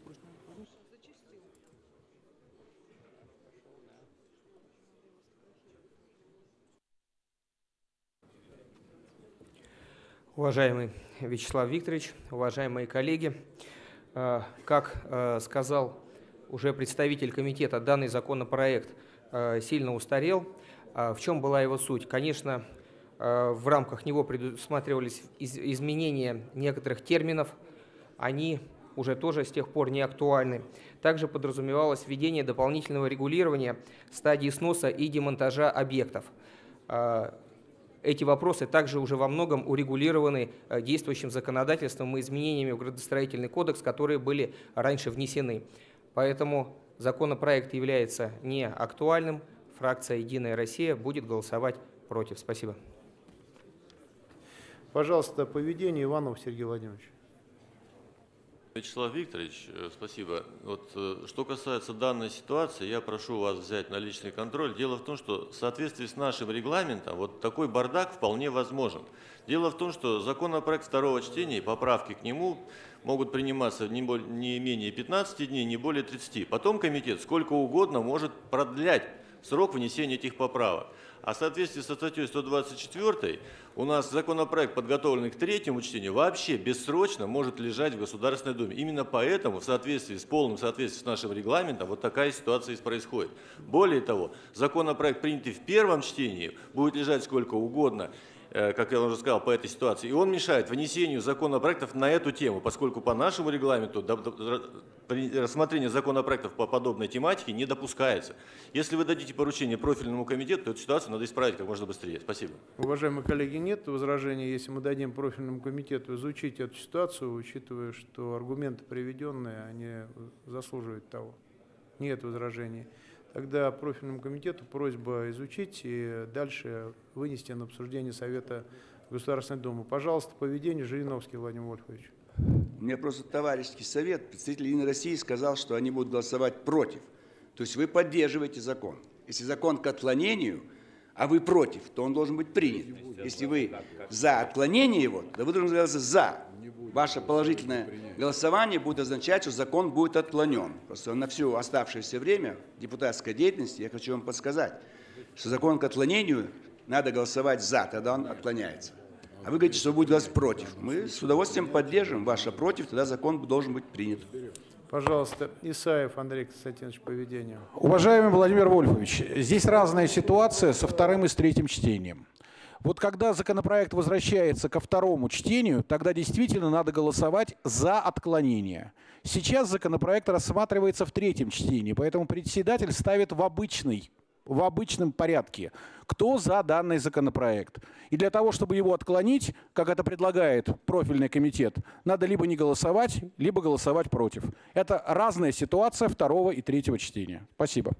Уважаемый Вячеслав Викторович, уважаемые коллеги, как сказал уже представитель комитета, данный законопроект сильно устарел. В чем была его суть? Конечно, в рамках него предусматривались изменения некоторых терминов, они уже тоже с тех пор не актуальны. Также подразумевалось введение дополнительного регулирования стадии сноса и демонтажа объектов. Эти вопросы также уже во многом урегулированы действующим законодательством и изменениями в градостроительный кодекс, которые были раньше внесены. Поэтому законопроект является не актуальным. Фракция «Единая Россия» будет голосовать против. Спасибо. Пожалуйста, поведение Иванов Сергей Владимирович. Вячеслав Викторович, э, спасибо. Вот, э, что касается данной ситуации, я прошу вас взять на личный контроль. Дело в том, что в соответствии с нашим регламентом вот такой бардак вполне возможен. Дело в том, что законопроект второго чтения и поправки к нему могут приниматься не, более, не менее пятнадцати дней, не более тридцати. Потом комитет сколько угодно может продлять срок внесения этих поправок. А в соответствии со статьей сто двадцать четвёртой у нас законопроект, подготовленный к третьему чтению, вообще бессрочно может лежать в Государственной Думе. Именно поэтому в соответствии с полным соответствием с нашим регламентом вот такая ситуация и происходит. Более того, законопроект, принятый в первом чтении, будет лежать сколько угодно, как я уже сказал, по этой ситуации. И он мешает внесению законопроектов на эту тему, поскольку по нашему регламенту рассмотрение законопроектов по подобной тематике не допускается. Если вы дадите поручение профильному комитету, то эту ситуацию надо исправить как можно быстрее. Спасибо. Уважаемые коллеги, нет возражений, если мы дадим профильному комитету изучить эту ситуацию, учитывая, что аргументы приведенные, они заслуживают того. Нет возражений. Тогда профильному комитету просьба изучить и дальше вынести на обсуждение Совета Государственной Думы. Пожалуйста, по ведению Жириновский Владимир Вольфович. У меня просто товарищеский совет. Представитель Единой России сказал, что они будут голосовать против. То есть вы поддерживаете закон. Если закон к отклонению, а вы против, то он должен быть принят. Если вы за отклонение его, то вы должны голосовать за. Ваше положительное голосование будет означать, что закон будет отклонен. Просто на все оставшееся время депутатской деятельности я хочу вам подсказать, что закон к отклонению надо голосовать за, тогда он отклоняется. А вы говорите, что будет голосовать против. Мы с удовольствием поддержим ваше против, тогда закон должен быть принят. Пожалуйста, Исаев Андрей Константинович, по ведению. Уважаемый Владимир Вольфович, здесь разная ситуация со вторым и с третьим чтением. Вот когда законопроект возвращается ко второму чтению, тогда действительно надо голосовать за отклонение. Сейчас законопроект рассматривается в третьем чтении, поэтому председатель ставит в обычный, в обычном порядке, кто за данный законопроект. И для того, чтобы его отклонить, как это предлагает профильный комитет, надо либо не голосовать, либо голосовать против. Это разная ситуация второго и третьего чтения. Спасибо.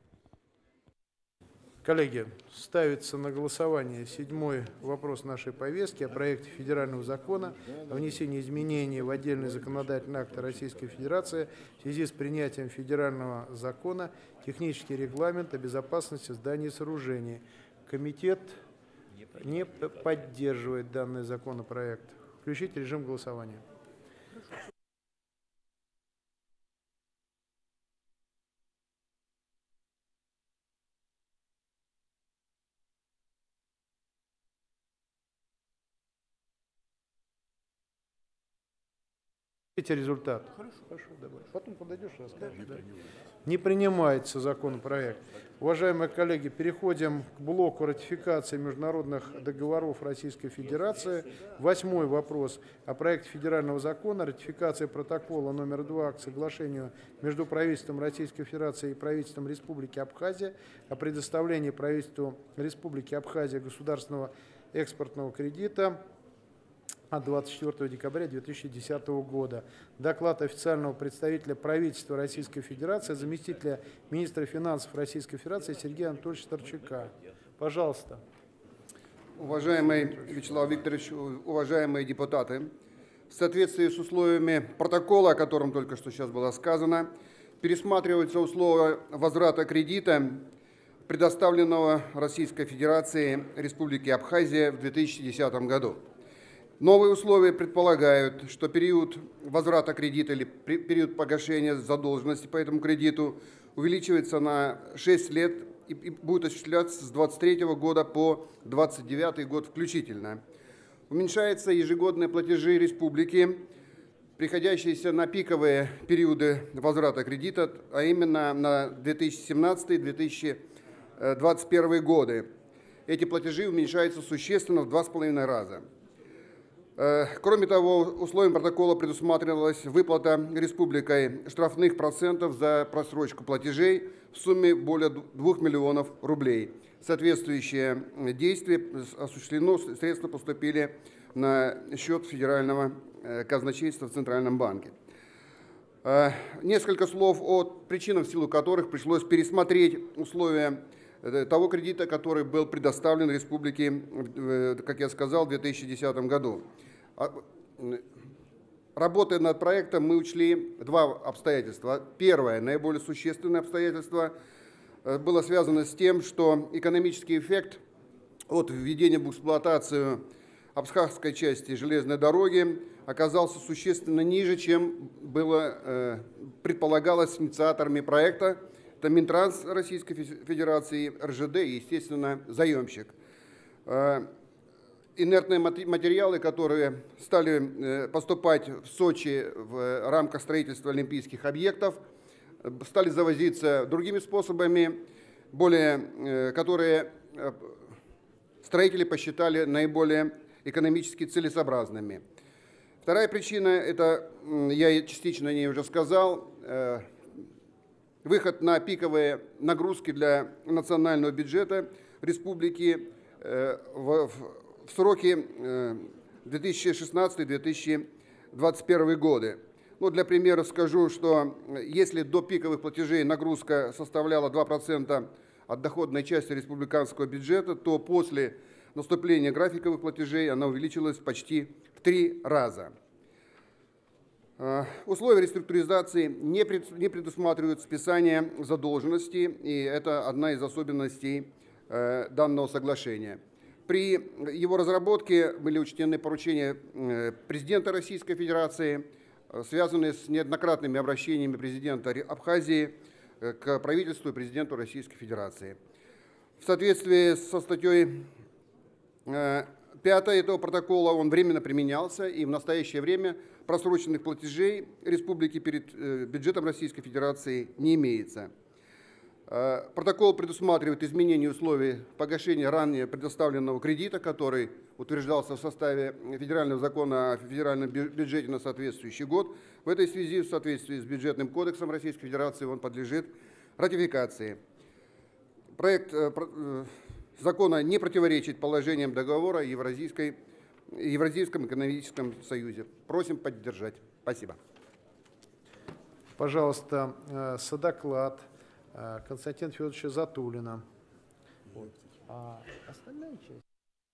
Коллеги, ставится на голосование седьмой вопрос нашей повестки о проекте федерального закона о внесении изменений в отдельные законодательные акты Российской Федерации в связи с принятием федерального закона «Технический регламент о безопасности зданий и сооружений». Комитет не поддерживает данный законопроект. Включить режим голосования. Результат. Хорошо, хорошо, давай. Потом подойдешь, расскажешь. Да. Не принимается законопроект. Уважаемые коллеги, переходим к блоку ратификации международных договоров Российской Федерации. Восьмой вопрос о проекте федерального закона ратификации протокола номер два к соглашению между правительством Российской Федерации и правительством Республики Абхазия о предоставлении правительству Республики Абхазия государственного экспортного кредита от двадцать четвёртого декабря две тысячи десятого года. Доклад официального представителя правительства Российской Федерации, заместителя министра финансов Российской Федерации Сергея Анатольевича Старчака. Пожалуйста. Уважаемый Вячеслав Викторович, уважаемые депутаты, в соответствии с условиями протокола, о котором только что сейчас было сказано, пересматриваются условия возврата кредита, предоставленного Российской Федерации Республике Абхазия в две тысячи десятом году. Новые условия предполагают, что период возврата кредита или период погашения задолженности по этому кредиту увеличивается на шесть лет и будет осуществляться с двадцать третьего года по двадцать девятый год включительно. Уменьшаются ежегодные платежи республики, приходящиеся на пиковые периоды возврата кредита, а именно на две тысячи семнадцатый — две тысячи двадцать первый годы. Эти платежи уменьшаются существенно в два с половиной раза. Кроме того, условием протокола предусматривалась выплата республикой штрафных процентов за просрочку платежей в сумме более двух миллионов рублей. Соответствующее действие осуществлено, средства поступили на счет федерального казначейства в Центральном банке. Несколько слов о причинах, в силу которых пришлось пересмотреть условия того кредита, который был предоставлен республике, как я сказал, в две тысячи десятом году. Работая над проектом, мы учли два обстоятельства. Первое, наиболее существенное обстоятельство, было связано с тем, что экономический эффект от введения в эксплуатацию абхазской части железной дороги оказался существенно ниже, чем было, э, предполагалось инициаторами проекта. Это Минтранс Российской Федерации, эр жэ дэ и, естественно, заемщик. Э, инертные материалы, которые стали поступать в Сочи в рамках строительства олимпийских объектов, стали завозиться другими способами, более, которые строители посчитали наиболее экономически целесообразными. Вторая причина, это, я частично о ней уже сказал, выход на пиковые нагрузки для национального бюджета республики в, в сроки две тысячи шестнадцатый — две тысячи двадцать первый годы. Ну, для примера скажу, что если до пиковых платежей нагрузка составляла два процента от доходной части республиканского бюджета, то после наступления графиковых платежей она увеличилась почти в три раза. Условия реструктуризации не предусматривают списание задолженности, и это одна из особенностей данного соглашения. При его разработке были учтены поручения президента Российской Федерации, связанные с неоднократными обращениями президента Абхазии к правительству и президенту Российской Федерации. В соответствии со статьей пятой этого протокола он временно применялся, и в настоящее время просроченных платежей республики перед бюджетом Российской Федерации не имеется. Протокол предусматривает изменение условий погашения ранее предоставленного кредита, который утверждался в составе федерального закона о федеральном бюджете на соответствующий год. В этой связи, в соответствии с бюджетным кодексом Российской Федерации, он подлежит ратификации. Проект закона не противоречит положениям договора о Евразийской, Евразийском экономическом союзе. Просим поддержать. Спасибо. Пожалуйста, содоклад Константина Федоровича Затулина. Вот. А остальная часть?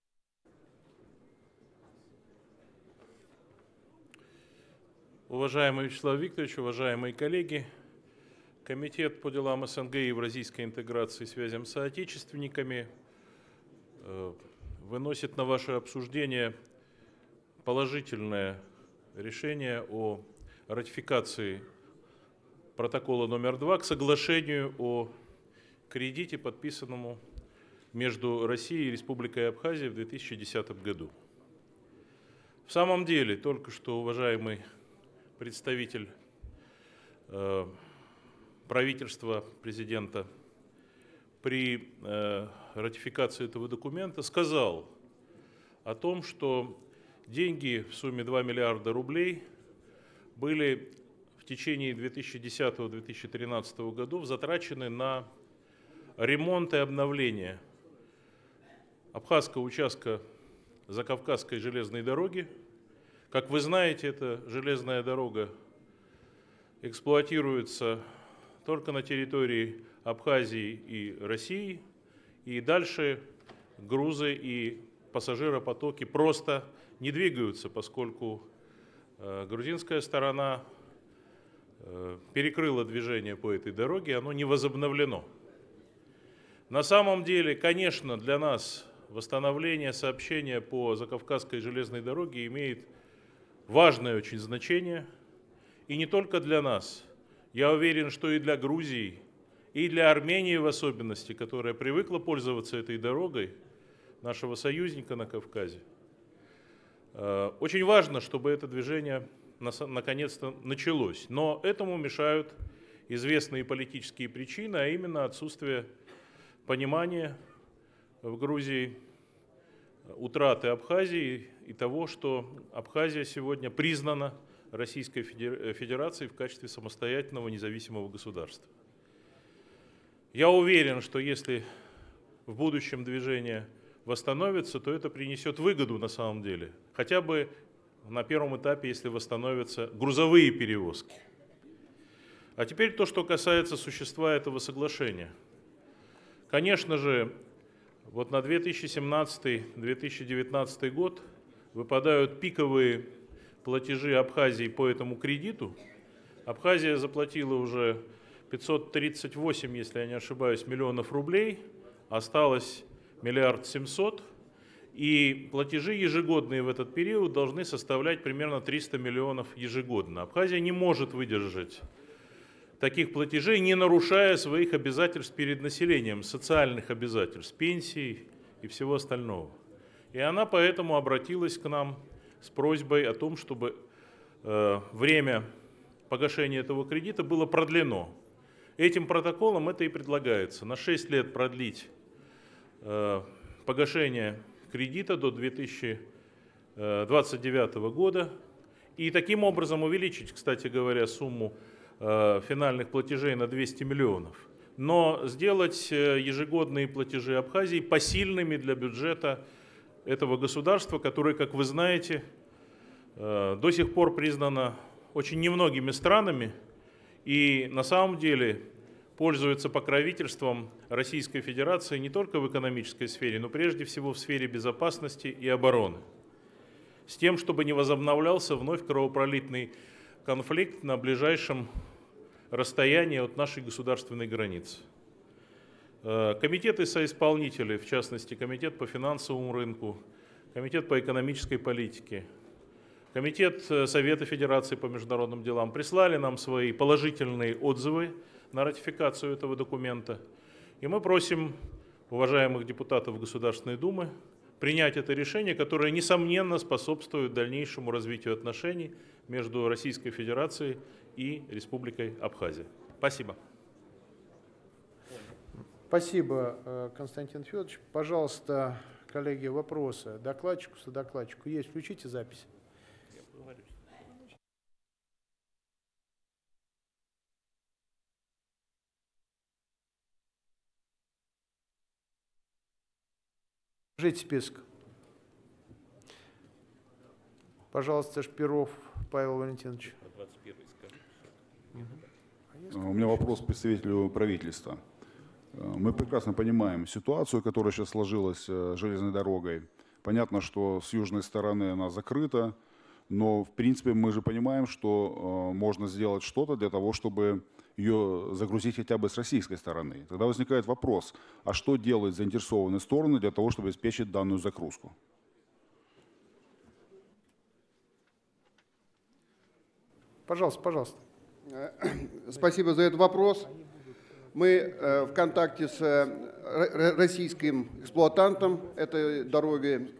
Уважаемый Вячеслав Викторович, уважаемые коллеги, Комитет по делам эс эн гэ и евразийской интеграции и связям с соотечественниками выносит на ваше обсуждение положительное решение о ратификации протокола номер два к соглашению о кредите, подписанному между Россией и Республикой Абхазия в две тысячи десятом году. В самом деле, только что уважаемый представитель э, правительства президента при э, ратификации этого документа сказал о том, что деньги в сумме два миллиарда рублей были в течение две тысячи десятого — две тысячи тринадцатого годов затрачены на ремонт и обновление абхазского участка Закавказской железной дороги. Как вы знаете, эта железная дорога эксплуатируется только на территории Абхазии и России, и дальше грузы и пассажиропотоки просто не двигаются, поскольку э, грузинская сторона э, перекрыла движение по этой дороге, оно не возобновлено. На самом деле, конечно, для нас восстановление сообщения по Закавказской железной дороге имеет важное очень значение, и не только для нас. Я уверен, что и для Грузии, и для Армении в особенности, которая привыкла пользоваться этой дорогой, нашего союзника на Кавказе. Очень важно, чтобы это движение наконец-то началось. Но этому мешают известные политические причины, а именно отсутствие понимания в Грузии утраты Абхазии и того, что Абхазия сегодня признана Российской Федерацией в качестве самостоятельного независимого государства. Я уверен, что если в будущем движение восстановится, то это принесет выгоду на самом деле. Хотя бы на первом этапе, если восстановятся грузовые перевозки. А теперь то, что касается существа этого соглашения. Конечно же, вот на две тысячи семнадцатый — две тысячи девятнадцатый год выпадают пиковые платежи Абхазии по этому кредиту. Абхазия заплатила уже пятьсот тридцать восемь, если я не ошибаюсь, миллионов рублей, осталось миллиард семьсот, и платежи ежегодные в этот период должны составлять примерно триста миллионов ежегодно. Абхазия не может выдержать таких платежей, не нарушая своих обязательств перед населением, социальных обязательств, пенсий и всего остального. И она поэтому обратилась к нам с просьбой о том, чтобы э, время погашения этого кредита было продлено. Этим протоколом это и предлагается. На шесть лет продлить э, погашение кредита до две тысячи двадцать девятого года и таким образом увеличить, кстати говоря, сумму э, финальных платежей на двести миллионов. Но сделать ежегодные платежи Абхазии посильными для бюджета этого государства, которое, как вы знаете, э, до сих пор признано очень немногими странами и на самом деле пользуется покровительством Российской Федерации не только в экономической сфере, но прежде всего в сфере безопасности и обороны. С тем, чтобы не возобновлялся вновь кровопролитный конфликт на ближайшем расстоянии от нашей государственной границы. Комитеты соисполнителей, в частности, Комитет по финансовому рынку, Комитет по экономической политике, Комитет Совета Федерации по международным делам прислали нам свои положительные отзывы на ратификацию этого документа. И мы просим уважаемых депутатов Государственной Думы принять это решение, которое, несомненно, способствует дальнейшему развитию отношений между Российской Федерацией и Республикой Абхазия. Спасибо. Спасибо, Константин Федорович. Пожалуйста, коллеги, вопросы докладчику, содокладчику есть? Включите запись. Покажите список. Пожалуйста, Шпиров Павел Валентинович. У меня вопрос к представителю правительства. Мы прекрасно понимаем ситуацию, которая сейчас сложилась с железной дорогой. Понятно, что с южной стороны она закрыта, но в принципе мы же понимаем, что можно сделать что-то для того, чтобы ее загрузить хотя бы с российской стороны. Тогда возникает вопрос, а что делают заинтересованные стороны для того, чтобы обеспечить данную загрузку? Пожалуйста, пожалуйста. Спасибо за этот вопрос. Мы в контакте с российским эксплуатантом этой дороги,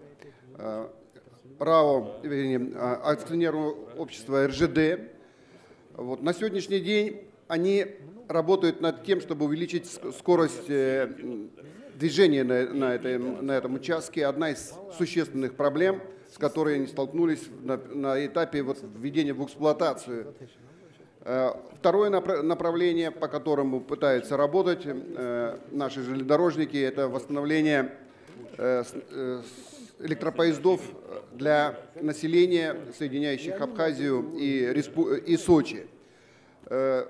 РАО, вернее, акционерного общества эр жэ дэ. Вот. На сегодняшний день они работают над тем, чтобы увеличить скорость движения на, на, этой, на этом участке. Одна из существенных проблем, с которой они столкнулись на, на этапе вот введения в эксплуатацию. Второе направление, по которому пытаются работать наши железнодорожники, это восстановление электропоездов для населения, соединяющих Абхазию и, Респу... и Сочи. К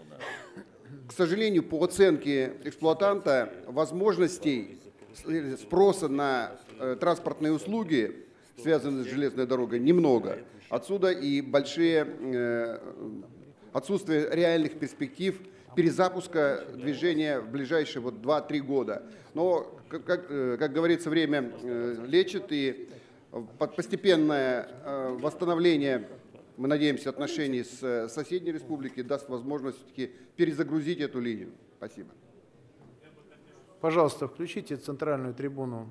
сожалению, по оценке эксплуатанта, возможностей спроса на транспортные услуги, связанные с железной дорогой, немного. Отсюда и большие отсутствие реальных перспектив перезапуска движения в ближайшие вот два-три года. Но, как, как, как говорится, время лечит, и постепенное восстановление, мы надеемся, отношений с соседней республикой даст возможность все-таки перезагрузить эту линию. Спасибо. Пожалуйста, включите центральную трибуну.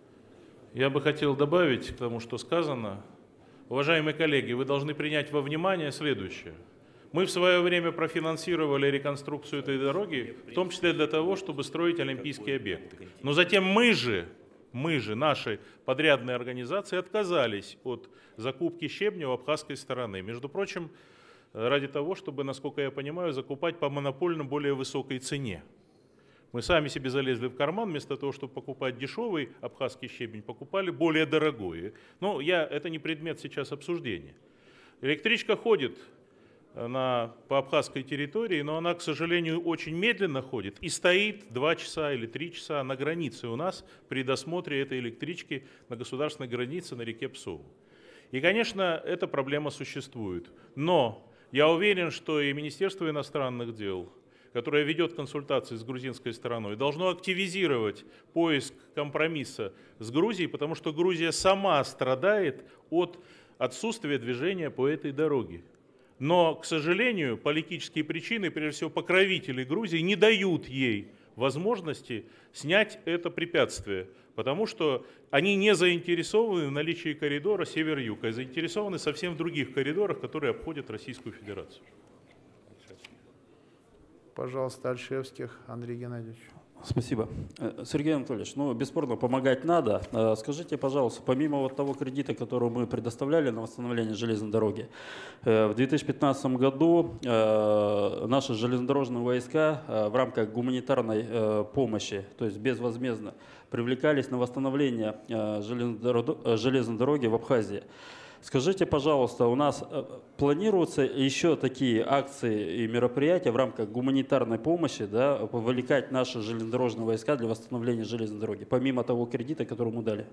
Я бы хотел добавить к тому, что сказано. Уважаемые коллеги, вы должны принять во внимание следующее. Мы в свое время профинансировали реконструкцию этой дороги, в том числе для того, чтобы строить олимпийские объекты. Но затем мы же, мы же, наши подрядные организации отказались от закупки щебня у абхазской стороны. Между прочим, ради того, чтобы, насколько я понимаю, закупать по монопольно более высокой цене. Мы сами себе залезли в карман, вместо того, чтобы покупать дешевый абхазский щебень, покупали более дорогой. Но я, это не предмет сейчас обсуждения. Электричка ходит на, по абхазской территории, но она, к сожалению, очень медленно ходит и стоит два часа или три часа на границе у нас при досмотре этой электрички на государственной границе на реке Псову. И, конечно, эта проблема существует. Но я уверен, что и Министерство иностранных дел, которое ведет консультации с грузинской стороной, должно активизировать поиск компромисса с Грузией, потому что Грузия сама страдает от отсутствия движения по этой дороге. Но, к сожалению, политические причины, прежде всего покровители Грузии, не дают ей возможности снять это препятствие, потому что они не заинтересованы в наличии коридора север-юг, а заинтересованы совсем в других коридорах, которые обходят Российскую Федерацию. Пожалуйста, Альшевских Андрей Геннадьевич. Спасибо. Сергей Анатольевич, ну, бесспорно, помогать надо. Скажите, пожалуйста, помимо вот того кредита, который мы предоставляли на восстановление железной дороги, в две тысячи пятнадцатом году наши железнодорожные войска в рамках гуманитарной помощи, то есть безвозмездно, привлекались на восстановление железной дороги в Абхазии. Скажите, пожалуйста, у нас планируются еще такие акции и мероприятия в рамках гуманитарной помощи, да, вовлекать наши железнодорожные войска для восстановления железной дороги, помимо того кредита, который мы дали?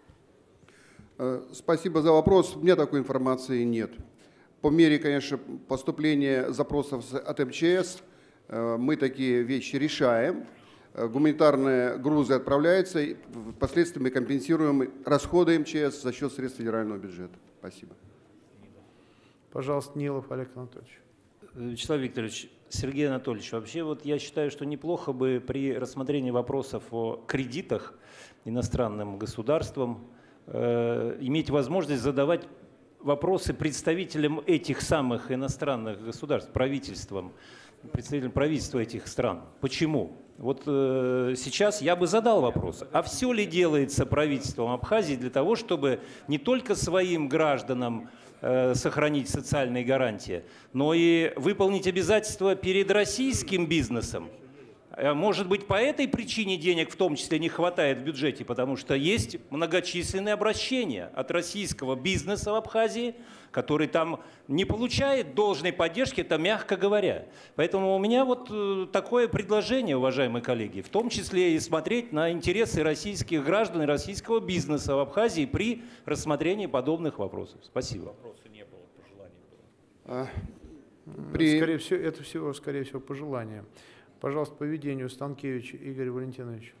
Спасибо за вопрос. У меня такой информации нет. По мере, конечно, поступления запросов от эм че эс мы такие вещи решаем. Гуманитарные грузы отправляются, и впоследствии мы компенсируем расходы эм че эс за счет средств федерального бюджета. Спасибо. Пожалуйста, Нилов Олег Анатольевич. Вячеслав Викторович, Сергей Анатольевич, вообще вот я считаю, что неплохо бы при рассмотрении вопросов о кредитах иностранным государствам э, иметь возможность задавать вопросы представителям этих самых иностранных государств, правительствам, представителям правительства этих стран. Почему? Вот э, сейчас я бы задал вопрос, а все ли делается правительством Абхазии для того, чтобы не только своим гражданам э, сохранить социальные гарантии, но и выполнить обязательства перед российским бизнесом? Может быть, по этой причине денег в том числе не хватает в бюджете, потому что есть многочисленные обращения от российского бизнеса в Абхазии, который там не получает должной поддержки, это мягко говоря. Поэтому у меня вот такое предложение, уважаемые коллеги, в том числе и смотреть на интересы российских граждан и российского бизнеса в Абхазии при рассмотрении подобных вопросов. Спасибо. Вопроса не было, пожеланий было. При... Скорее всего, это всего, скорее всего, пожелание. Пожалуйста, по ведению Станкевич Игорь Валентинович.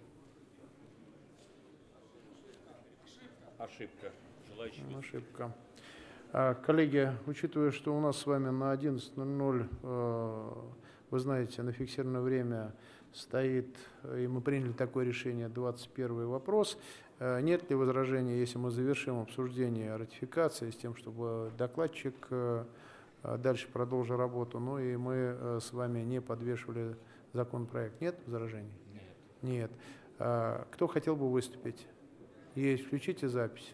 Ошибка. Желающий Ошибка. Коллеги, учитывая, что у нас с вами на одиннадцать ноль ноль, вы знаете, на фиксированное время стоит, и мы приняли такое решение, двадцать первый вопрос. Нет ли возражений, если мы завершим обсуждение ратификации с тем, чтобы докладчик дальше продолжил работу, ну и мы с вами не подвешивали законопроект? Нет возражений? Нет. Нет. Кто хотел бы выступить? Есть. Включите запись.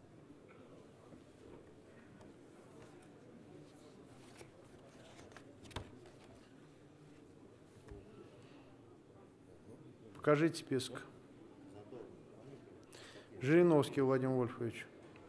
Покажите список. Жириновский Владимир Вольфович.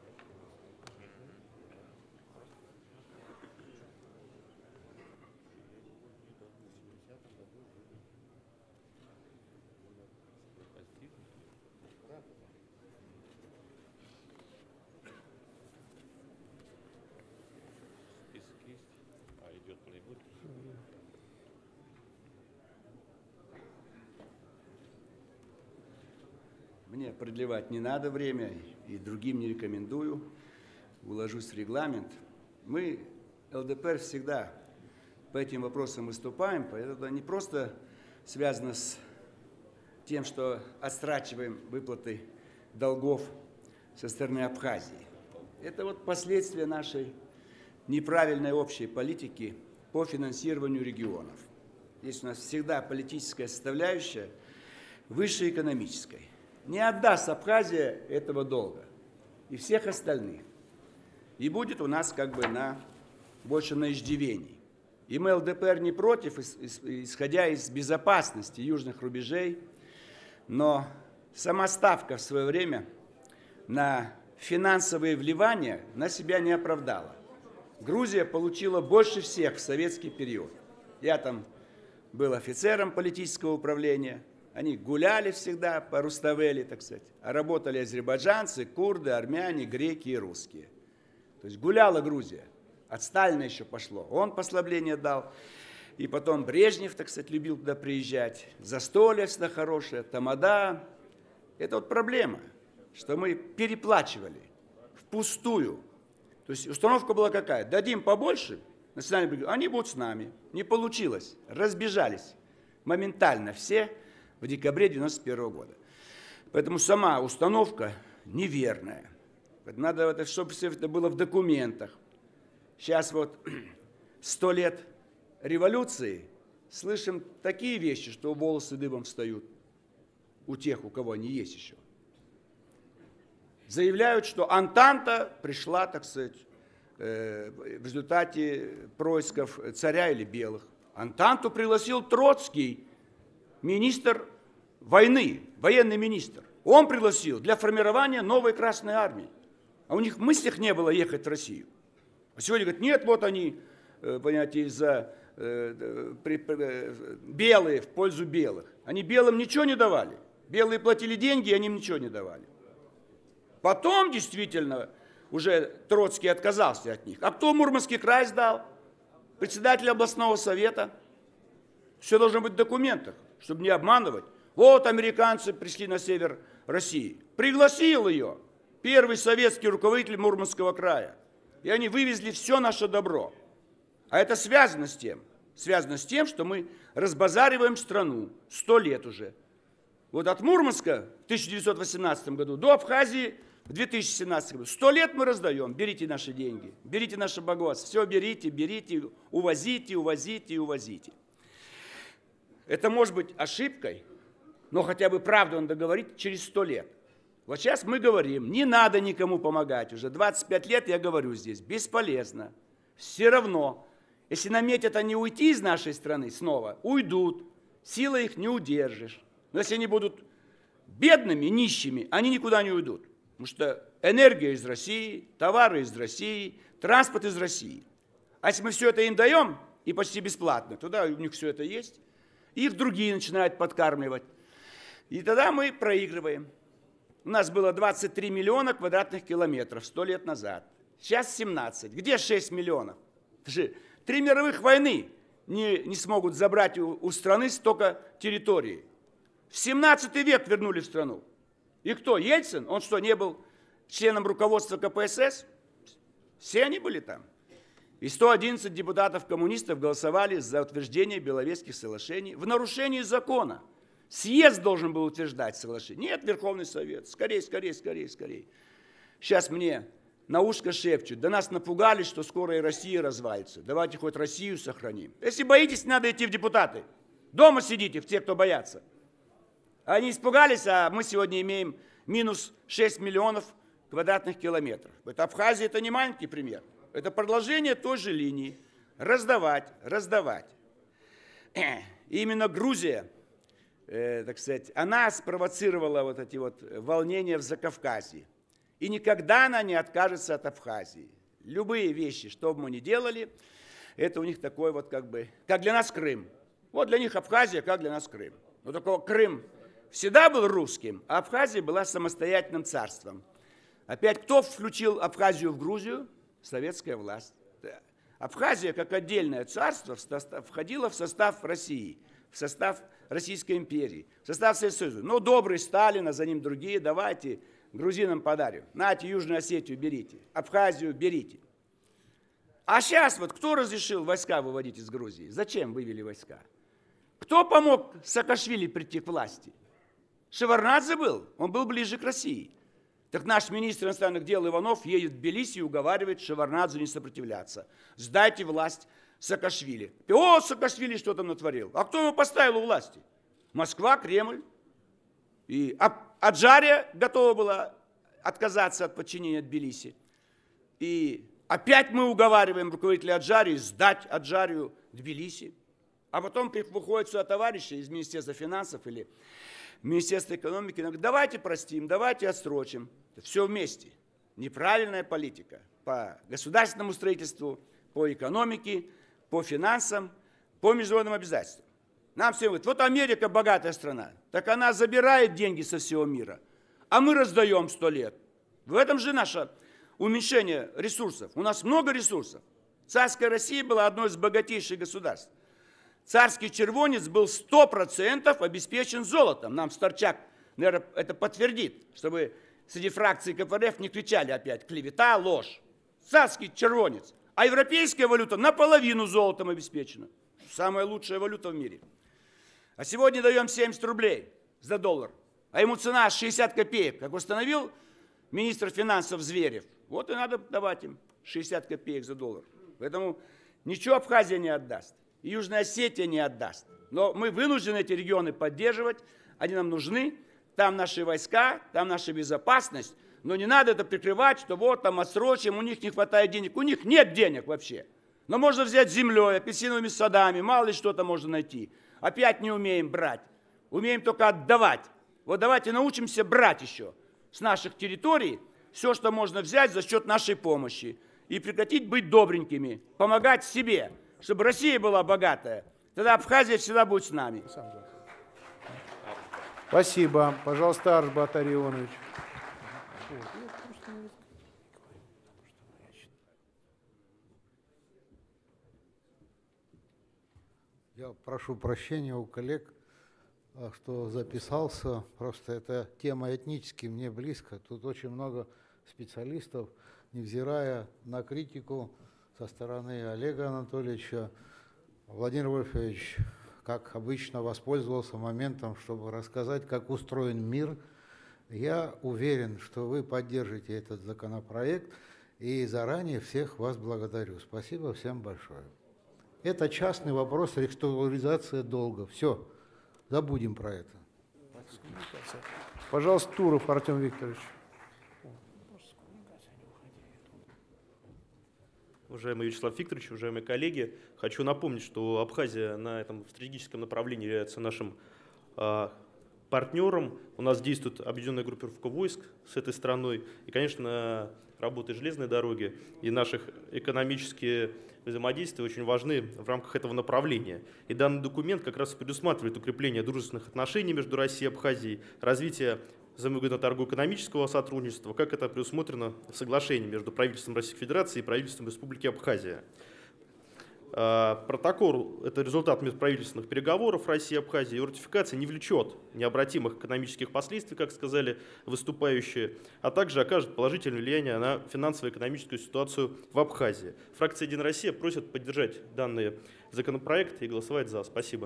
Мне продлевать не надо время, и другим не рекомендую. Уложусь в регламент. Мы, эл дэ пэ эр, всегда по этим вопросам выступаем, поэтому это не просто связано с тем, что отсрачиваем выплаты долгов со стороны Абхазии. Это вот последствия нашей неправильной общей политики по финансированию регионов. Здесь у нас всегда политическая составляющая выше экономической. Не отдаст Абхазия этого долга и всех остальных. И будет у нас как бы на, больше на иждивении. И мы, эл дэ пэ эр, не против, исходя из безопасности южных рубежей, но сама ставка в свое время на финансовые вливания на себя не оправдала. Грузия получила больше всех в советский период. Я там был офицером политического управления. Они гуляли всегда по Руставели, так сказать, а работали азербайджанцы, курды, армяне, греки и русские. То есть гуляла Грузия. От Сталина еще пошло. Он послабление дал. И потом Брежнев, так сказать, любил туда приезжать. Застолье всегда хорошее, тамада. Это вот проблема, что мы переплачивали впустую. То есть установка была какая? Дадим побольше, национальный бригад, они будут с нами. Не получилось. Разбежались моментально все в декабре девяносто первого года. Поэтому сама установка неверная. Надо, чтобы все это было в документах. Сейчас вот сто лет революции, слышим такие вещи, что волосы дыбом встают у тех, у кого они есть еще. Заявляют, что Антанта пришла, так сказать, в результате происков царя или белых. Антанту пригласил Троцкий, министр войны, военный министр. Он пригласил для формирования новой Красной Армии. А у них в мыслях не было ехать в Россию. А сегодня говорят, нет, вот они, понимаете, из-за э, э, белые в пользу белых. Они белым ничего не давали. Белые платили деньги, они им ничего не давали. Потом, действительно, уже Троцкий отказался от них. А кто Мурманский край сдал? Председатель областного совета. Все должно быть в документах, чтобы не обманывать. Вот американцы пришли на север России. Пригласил ее первый советский руководитель Мурманского края. И они вывезли все наше добро. А это связано с тем, связано с тем, что мы разбазариваем страну сто лет уже. Вот от Мурманска в тысяча девятьсот восемнадцатом году до Абхазии в две тысячи семнадцатом году. Сто лет мы раздаем. Берите наши деньги, берите наше богатство. Все берите, берите, увозите, увозите, увозите. Это может быть ошибкой, но хотя бы правду надо говорить через сто лет. Вот сейчас мы говорим, не надо никому помогать. Уже двадцать пять лет я говорю здесь, бесполезно. Все равно, если наметят они уйти из нашей страны снова, уйдут. Силой их не удержишь. Но если они будут бедными, нищими, они никуда не уйдут. Потому что энергия из России, товары из России, транспорт из России. А если мы все это им даем, и почти бесплатно, тогда у них все это есть, их другие начинают подкармливать. И тогда мы проигрываем. У нас было двадцать три миллиона квадратных километров сто лет назад. Сейчас семнадцать. Где шесть миллионов? Три мировых войны не, не смогут забрать у, у страны столько территории. В семнадцатый век вернули в страну. И кто? Ельцин? Он что, не был членом руководства ка пэ эс эс? Все они были там. И сто одиннадцать депутатов-коммунистов голосовали за утверждение Беловежских соглашений в нарушении закона. Съезд должен был утверждать соглашение. Нет, Верховный Совет. Скорее, скорее, скорее, скорее. Сейчас мне на ушко шепчут. Да нас напугали, что скоро и Россия развалится. Давайте хоть Россию сохраним. Если боитесь, надо идти в депутаты. Дома сидите, в те, кто боятся. Они испугались, а мы сегодня имеем минус шесть миллионов квадратных километров. Это Абхазия, это не маленький пример. Это продолжение той же линии. Раздавать, раздавать. И именно Грузия, э, так сказать, она спровоцировала вот эти вот волнения в Закавказье. И никогда она не откажется от Абхазии. Любые вещи, что бы мы ни делали, это у них такой вот как бы, как для нас Крым. Вот для них Абхазия, как для нас Крым. Но только Крым всегда был русским, а Абхазия была самостоятельным царством. Опять кто включил Абхазию в Грузию? Советская власть. Абхазия, как отдельное царство, входила в состав России, в состав Российской империи, в состав Советского Союза. Ну, добрый Сталин, а за ним другие, давайте грузинам подарим. Нате, Южную Осетию берите, Абхазию берите. А сейчас вот кто разрешил войска выводить из Грузии? Зачем вывели войска? Кто помог Саакашвили прийти к власти? Шеварднадзе был, он был ближе к России. Так наш министр иностранных дел Иванов едет в Тбилиси и уговаривает Шеварднадзе не сопротивляться. Сдайте власть Саакашвили. О, Саакашвили что там натворил. А кто его поставил у власти? Москва, Кремль. И Аджария готова была отказаться от подчинения Тбилиси. И опять мы уговариваем руководителя Аджарии сдать Аджарию Тбилиси. А потом выходят сюда товарищи из Министерства финансов или Министерства экономики, говорят, давайте простим, давайте отсрочим. Все вместе. Неправильная политика по государственному строительству, по экономике, по финансам, по международным обязательствам. Нам всем говорят, вот Америка богатая страна, так она забирает деньги со всего мира, а мы раздаем сто лет. В этом же наша уменьшение ресурсов. У нас много ресурсов. Царская Россия была одной из богатейших государств. Царский червонец был сто процентов обеспечен золотом. Нам Старчак, наверное, это подтвердит, чтобы среди фракций ка пэ эр эф не кричали опять клевета, ложь. Царский червонец. А европейская валюта наполовину золотом обеспечена. Самая лучшая валюта в мире. А сегодня даем семьдесят рублей за доллар. А ему цена шестьдесят копеек. Как установил министр финансов Зверев. Вот и надо давать им шестьдесят копеек за доллар. Поэтому ничего Абхазия не отдаст. И Южная Осетия не отдаст. Но мы вынуждены эти регионы поддерживать. Они нам нужны. Там наши войска, там наша безопасность. Но не надо это прикрывать, что вот там отсрочим, у них не хватает денег. У них нет денег вообще. Но можно взять землей, апельсиновыми садами, мало ли что-то можно найти. Опять не умеем брать. Умеем только отдавать. Вот давайте научимся брать еще с наших территорий все, что можно взять за счет нашей помощи. И прекратить быть добренькими, помогать себе, чтобы Россия была богатая. Тогда Абхазия всегда будет с нами. Спасибо. Пожалуйста, Аржбат Арионович. Я прошу прощения у коллег, что записался. Просто эта тема этнически мне близко. Тут очень много специалистов, невзирая на критику со стороны Олега Анатольевича. Владимир Вольфович, как обычно, воспользовался моментом, чтобы рассказать, как устроен мир. Я уверен, что вы поддержите этот законопроект, и заранее всех вас благодарю. Спасибо всем большое. Это частный вопрос, реструктуризация долга. Все, забудем про это. Пожалуйста, Туров Артем Викторович. Уважаемый Вячеслав Викторович, уважаемые коллеги, хочу напомнить, что Абхазия на этом стратегическом направлении является нашим э, партнером. У нас действует объединенная группировка войск с этой страной. И, конечно, работы железной дороги и наших экономические взаимодействия очень важны в рамках этого направления. И данный документ как раз предусматривает укрепление дружественных отношений между Россией и Абхазией, развитие взаимовыгодного торгово-экономического сотрудничества, как это предусмотрено в соглашении между правительством Российской Федерации и правительством Республики Абхазия. Протокол – это результат межправительственных переговоров России и Абхазии, и ратификация не влечет необратимых экономических последствий, как сказали выступающие, а также окажет положительное влияние на финансово-экономическую ситуацию в Абхазии. Фракция «Единая Россия» просит поддержать данные законопроекты и голосовать за. Спасибо.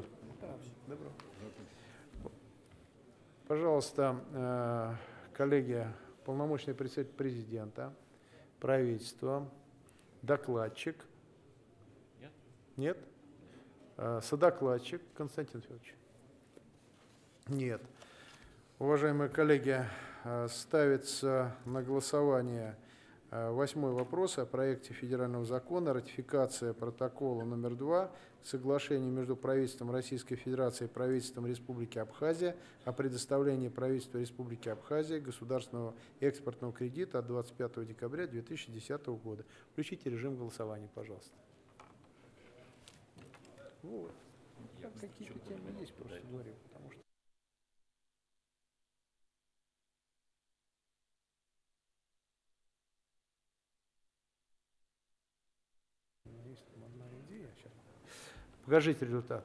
Пожалуйста, коллеги, полномочный представитель президента, правительства, докладчик. Нет? Нет? Содокладчик Константин Федорович. Нет. Уважаемые коллеги, ставится на голосование восьмой вопрос о проекте федерального закона «Ратификация протокола номер два к соглашению между правительством Российской Федерации и правительством Республики Абхазия о предоставлении правительству Республики Абхазия государственного экспортного кредита от двадцать пятого декабря две тысячи десятого года». Включите режим голосования, пожалуйста. Вот. Какие-то темы есть, просто говорю, потому что... Есть там одна идея. Сейчас. Покажите результат.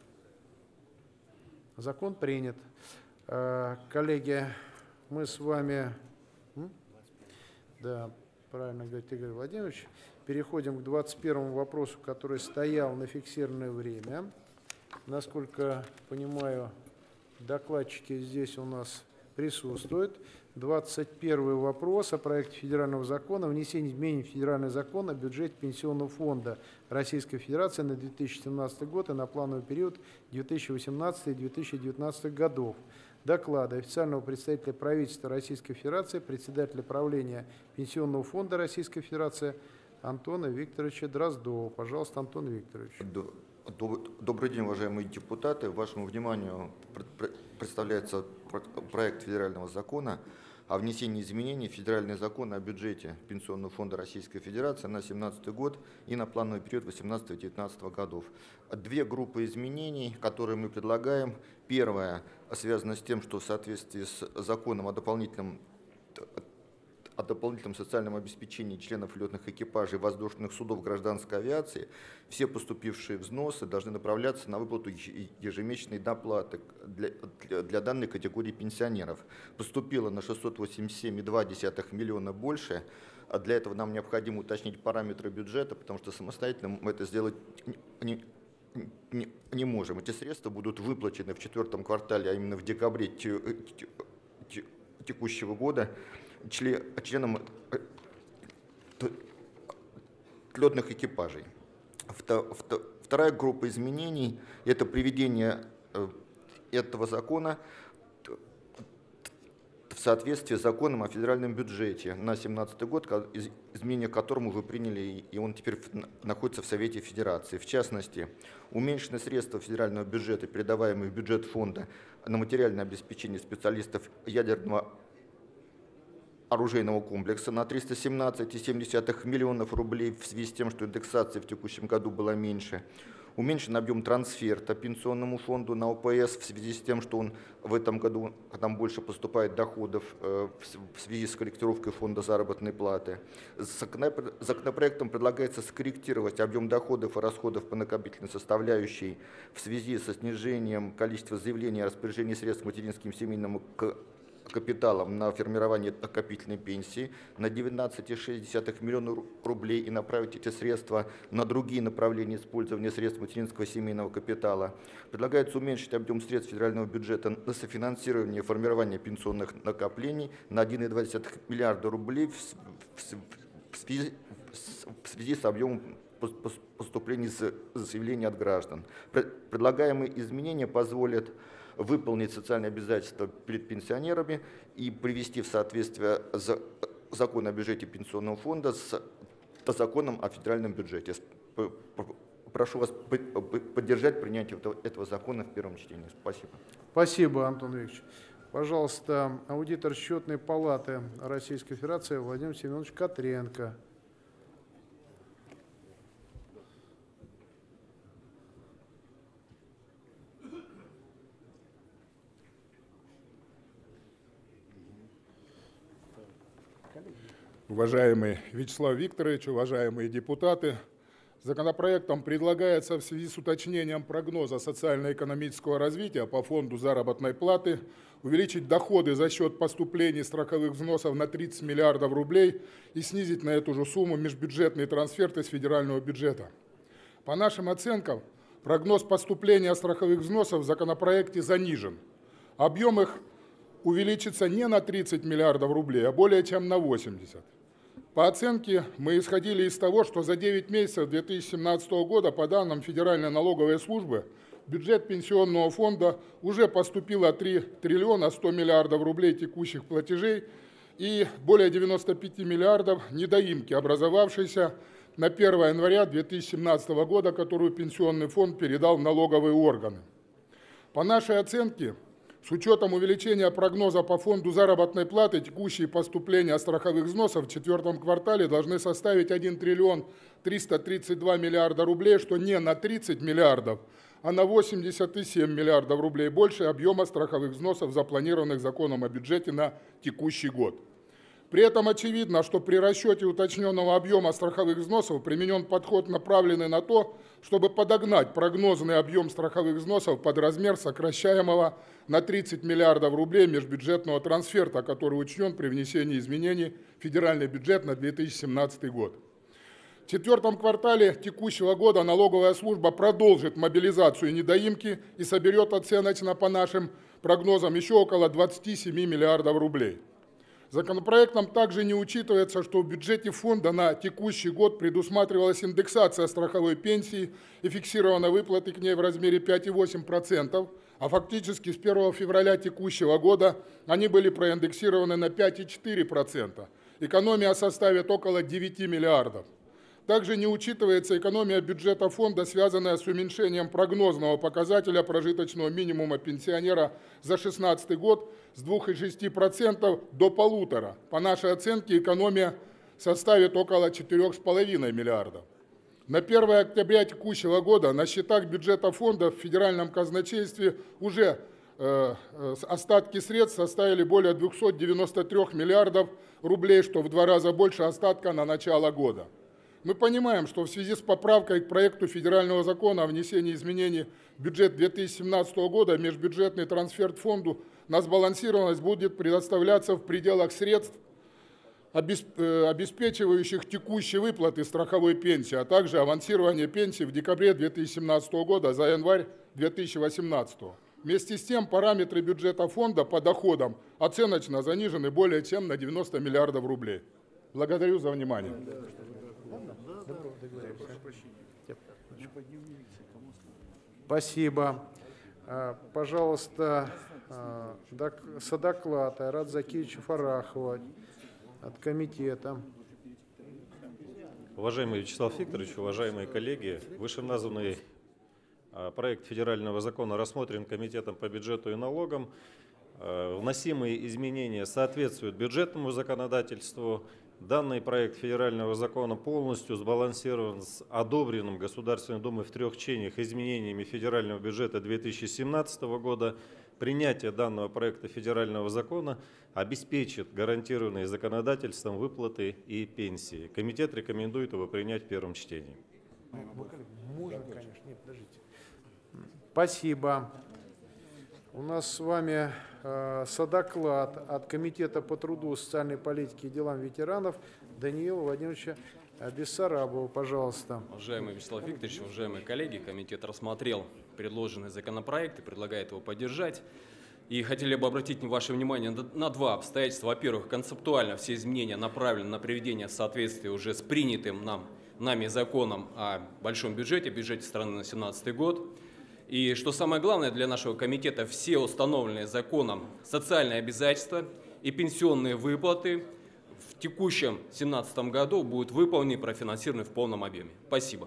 Закон принят. Коллеги, мы с вами... М? Да, правильно говорит Игорь Владимирович. Переходим к двадцать первому вопросу, который стоял на фиксированное время. Насколько понимаю, докладчики здесь у нас присутствуют. двадцать первый вопрос о проекте федерального закона о внесении изменений в федеральный закон о бюджете Пенсионного фонда Российской Федерации на две тысячи семнадцатый год и на плановый период две тысячи восемнадцатый — две тысячи девятнадцатый годов. Доклады официального представителя правительства Российской Федерации, председателя правления Пенсионного фонда Российской Федерации Антона Викторовича Дроздова. Пожалуйста, Антон Викторович. Добрый день, уважаемые депутаты. Вашему вниманию представляется проект федерального закона о внесении изменений в федеральный закон о бюджете Пенсионного фонда Российской Федерации на две тысячи семнадцатый год и на плановый период две тысячи восемнадцатого — две тысячи девятнадцатого годов. Две группы изменений, которые мы предлагаем. Первая связана с тем, что в соответствии с законом о дополнительном о дополнительном социальном обеспечении членов летных экипажей воздушных судов гражданской авиации, все поступившие взносы должны направляться на выплату ежемесячной доплаты для, для, для данной категории пенсионеров. Поступило на шестьсот восемьдесят семь и два десятых миллиона больше. А для этого нам необходимо уточнить параметры бюджета, потому что самостоятельно мы это сделать не, не, не можем. Эти средства будут выплачены в четвертом квартале, а именно в декабре текущего года членам летных экипажей. Вторая группа изменений – это приведение этого закона в соответствии с законом о федеральном бюджете на две тысячи семнадцатый год, изменения к которому вы приняли, и он теперь находится в Совете Федерации. В частности, уменьшены средства федерального бюджета, передаваемые в бюджет фонда на материальное обеспечение специалистов ядерного оружейного комплекса на триста семнадцать и семь десятых миллионов рублей в связи с тем, что индексация в текущем году была меньше. Уменьшен объем трансферта пенсионному фонду на О П С в связи с тем, что он в этом году там больше поступает доходов в связи с корректировкой фонда заработной платы. Законопроектом предлагается скорректировать объем доходов и расходов по накопительной составляющей в связи со снижением количества заявлений о распоряжении средств материнским семейным капиталом на формирование накопительной пенсии на девятнадцать целых шесть десятых миллиона рублей и направить эти средства на другие направления использования средств материнского семейного капитала. Предлагается уменьшить объем средств федерального бюджета на софинансирование формирования пенсионных накоплений на один целых два десятых миллиарда рублей в, в, в, связи, в связи с объемом поступлений за заявления от граждан. Предлагаемые изменения позволят выполнить социальные обязательства перед пенсионерами и привести в соответствие закон о бюджете пенсионного фонда с законом о федеральном бюджете. Прошу вас поддержать принятие этого закона в первом чтении. Спасибо. Спасибо, Антон Викторович. Пожалуйста, аудитор Счетной палаты Российской Федерации Владимир Семенович Котренко. Уважаемый Вячеслав Викторович, уважаемые депутаты, законопроектом предлагается в связи с уточнением прогноза социально-экономического развития по фонду заработной платы увеличить доходы за счет поступлений страховых взносов на тридцать миллиардов рублей и снизить на эту же сумму межбюджетные трансферты с федерального бюджета. По нашим оценкам, прогноз поступления страховых взносов в законопроекте занижен. Объем их увеличится не на тридцать миллиардов рублей, а более чем на восемьдесят. По оценке мы исходили из того, что за девять месяцев две тысячи семнадцатого года, по данным Федеральной налоговой службы, в бюджет пенсионного фонда уже поступило три триллиона сто миллиардов рублей текущих платежей и более девяноста пяти миллиардов недоимки, образовавшейся на первое января две тысячи семнадцатого года, которую пенсионный фонд передал в налоговые органы. По нашей оценке, с учетом увеличения прогноза по фонду заработной платы, текущие поступления страховых взносов в четвертом квартале должны составить один триллион триста тридцать два миллиарда рублей, что не на тридцать миллиардов, а на восемьдесят семь миллиардов рублей больше объема страховых взносов, запланированных законом о бюджете на текущий год. При этом очевидно, что при расчете уточненного объема страховых взносов применен подход, направленный на то, чтобы подогнать прогнозный объем страховых взносов под размер сокращаемого на тридцать миллиардов рублей межбюджетного трансферта, который учтен при внесении изменений в федеральный бюджет на две тысячи семнадцатый год. В четвертом квартале текущего года налоговая служба продолжит мобилизацию недоимки и соберет оценочно по нашим прогнозам еще около двадцати семи миллиардов рублей. Законопроектом также не учитывается, что в бюджете фонда на текущий год предусматривалась индексация страховой пенсии и фиксированной выплаты к ней в размере пять целых восемь десятых процента, а фактически с первого февраля текущего года они были проиндексированы на пять целых четыре десятых процента. Экономия составит около девяти миллиардов. Также не учитывается экономия бюджета фонда, связанная с уменьшением прогнозного показателя прожиточного минимума пенсионера за две тысячи шестнадцатый год с двух целых шести десятых процента до полутора. По нашей оценке, экономия составит около четырёх целых пяти десятых миллиардов. На первое октября текущего года на счетах бюджета фонда в федеральном казначействе уже э, э, остатки средств составили более двухсот девяноста трёх миллиардов рублей, что в два раза больше остатка на начало года. Мы понимаем, что в связи с поправкой к проекту федерального закона о внесении изменений в бюджет две тысячи семнадцатого года межбюджетный трансфер к фонду на сбалансированность будет предоставляться в пределах средств, обеспечивающих текущие выплаты страховой пенсии, а также авансирование пенсии в декабре две тысячи семнадцатого года за январь две тысячи восемнадцатого. Вместе с тем параметры бюджета фонда по доходам оценочно занижены более чем на девяносто миллиардов рублей. Благодарю за внимание. Спасибо. Пожалуйста, содоклад Айрат Закировича Фарахова от комитета. Уважаемый Вячеслав Викторович, уважаемые коллеги, вышеназванный проект федерального закона рассмотрен Комитетом по бюджету и налогам. Вносимые изменения соответствуют бюджетному законодательству. Данный проект федерального закона полностью сбалансирован с одобренным Государственной Думой в трех чтениях изменениями федерального бюджета две тысячи семнадцатого года. Принятие данного проекта федерального закона обеспечит гарантированные законодательством выплаты и пенсии. Комитет рекомендует его принять в первом чтении. Можно, конечно. Нет, подождите. Спасибо. У нас с вами э, содоклад от Комитета по труду, социальной политике и делам ветеранов Даниила Владимировича Бессарабова. Пожалуйста. Уважаемый Вячеслав Викторович, уважаемые коллеги, комитет рассмотрел предложенный законопроект и предлагает его поддержать. И хотели бы обратить ваше внимание на два обстоятельства. Во-первых, концептуально все изменения направлены на приведение в соответствие уже с принятым нам, нами законом о большом бюджете, бюджете страны на две тысячи семнадцатый год. И что самое главное для нашего комитета, все установленные законом социальные обязательства и пенсионные выплаты в текущем две тысячи семнадцатом году будут выполнены и профинансированы в полном объеме. Спасибо.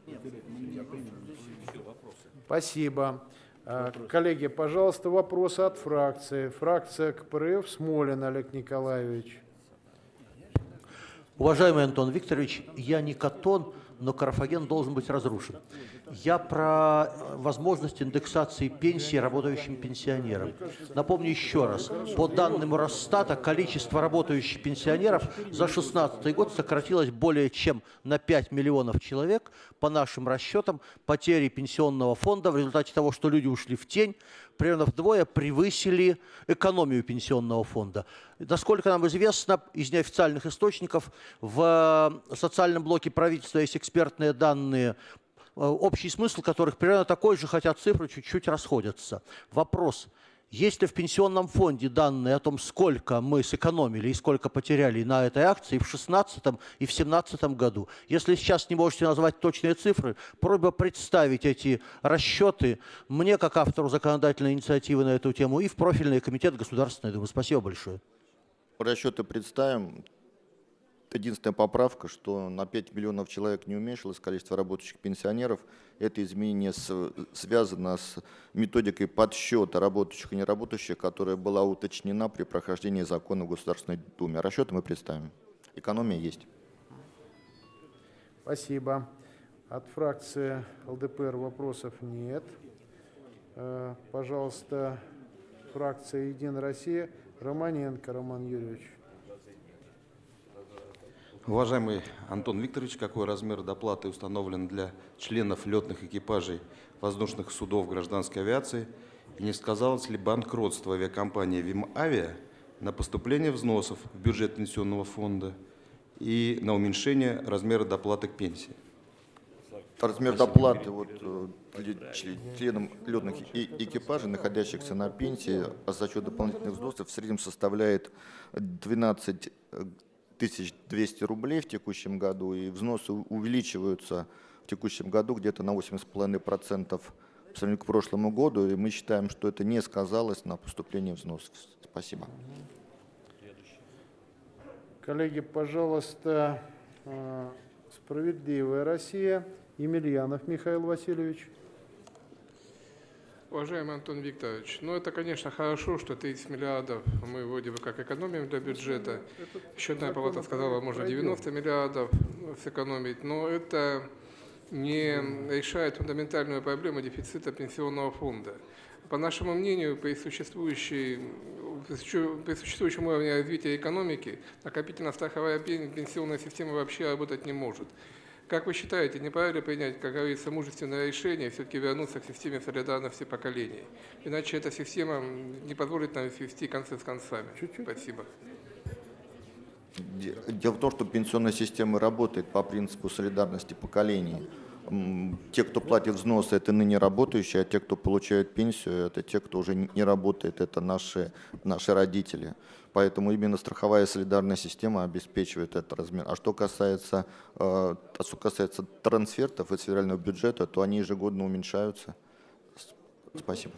Спасибо. Коллеги, пожалуйста, вопросы от фракции. Фракция КПРФ, Смолин Олег Николаевич. Уважаемый Антон Викторович, я не Катон, но Карфаген должен быть разрушен. Я про возможность индексации пенсии работающим пенсионерам. Напомню еще раз, по данным Росстата, количество работающих пенсионеров за две тысячи шестнадцатый год сократилось более чем на пять миллионов человек. По нашим расчетам, потери пенсионного фонда в результате того, что люди ушли в тень, примерно вдвое превысили экономию пенсионного фонда. Насколько нам известно, из неофициальных источников, в социальном блоке правительства есть экспертные данные, общий смысл которых примерно такой же, хотя цифры чуть-чуть расходятся. Вопрос. Есть ли в пенсионном фонде данные о том, сколько мы сэкономили и сколько потеряли на этой акции в шестнадцатом и в семнадцатом году? Если сейчас не можете назвать точные цифры, просьба представить эти расчеты мне, как автору законодательной инициативы на эту тему, и в профильный комитет Государственной Думы. Спасибо большое. Расчеты представим. Единственная поправка, что на пять миллионов человек не уменьшилось количество работающих пенсионеров. Это изменение с, связано с методикой подсчета работающих и неработающих, которая была уточнена при прохождении закона в Государственной Думе. Расчеты мы представим. Экономия есть. Спасибо. От фракции ЛДПР вопросов нет. Пожалуйста, фракция «Единая Россия», Романенко Роман Юрьевич. Уважаемый Антон Викторович, какой размер доплаты установлен для членов летных экипажей воздушных судов гражданской авиации? И не сказалось ли банкротство авиакомпании «Вимавиа» на поступление взносов в бюджет пенсионного фонда и на уменьшение размера доплаты к пенсии? Размер доплаты вот, членам летных экипажей, находящихся на пенсии, а за счет дополнительных взносов в среднем составляет двенадцать тысяч двести рублей в текущем году, и взносы увеличиваются в текущем году где-то на восемь целых пять десятых процента по сравнению к прошлому году, и мы считаем, что это не сказалось на поступлении взносов. Спасибо. Коллеги, пожалуйста, «Справедливая Россия», Емельянов Михаил Васильевич. Уважаемый Антон Викторович, ну это, конечно, хорошо, что тридцать миллиардов мы вроде бы как экономим для бюджета. Счетная палата сказала, можно девяносто миллиардов сэкономить, но это не решает фундаментальную проблему дефицита пенсионного фонда. По нашему мнению, при, существующей, при существующем уровне развития экономики накопительно-страховая пенсионная система вообще работать не может. Как вы считаете, не пора ли принять, как говорится, мужественное решение и все-таки вернуться к системе солидарности поколений? Иначе эта система не позволит нам свести концы с концами. Чуть-чуть. Спасибо. Дело в том, что пенсионная система работает по принципу солидарности поколений. Те, кто платит взносы, это ныне работающие, а те, кто получают пенсию, это те, кто уже не работает, это наши, наши родители. Поэтому именно страховая солидарная система обеспечивает этот размер. А что касается, э, что касается трансфертов из федерального бюджета, то они ежегодно уменьшаются. Спасибо.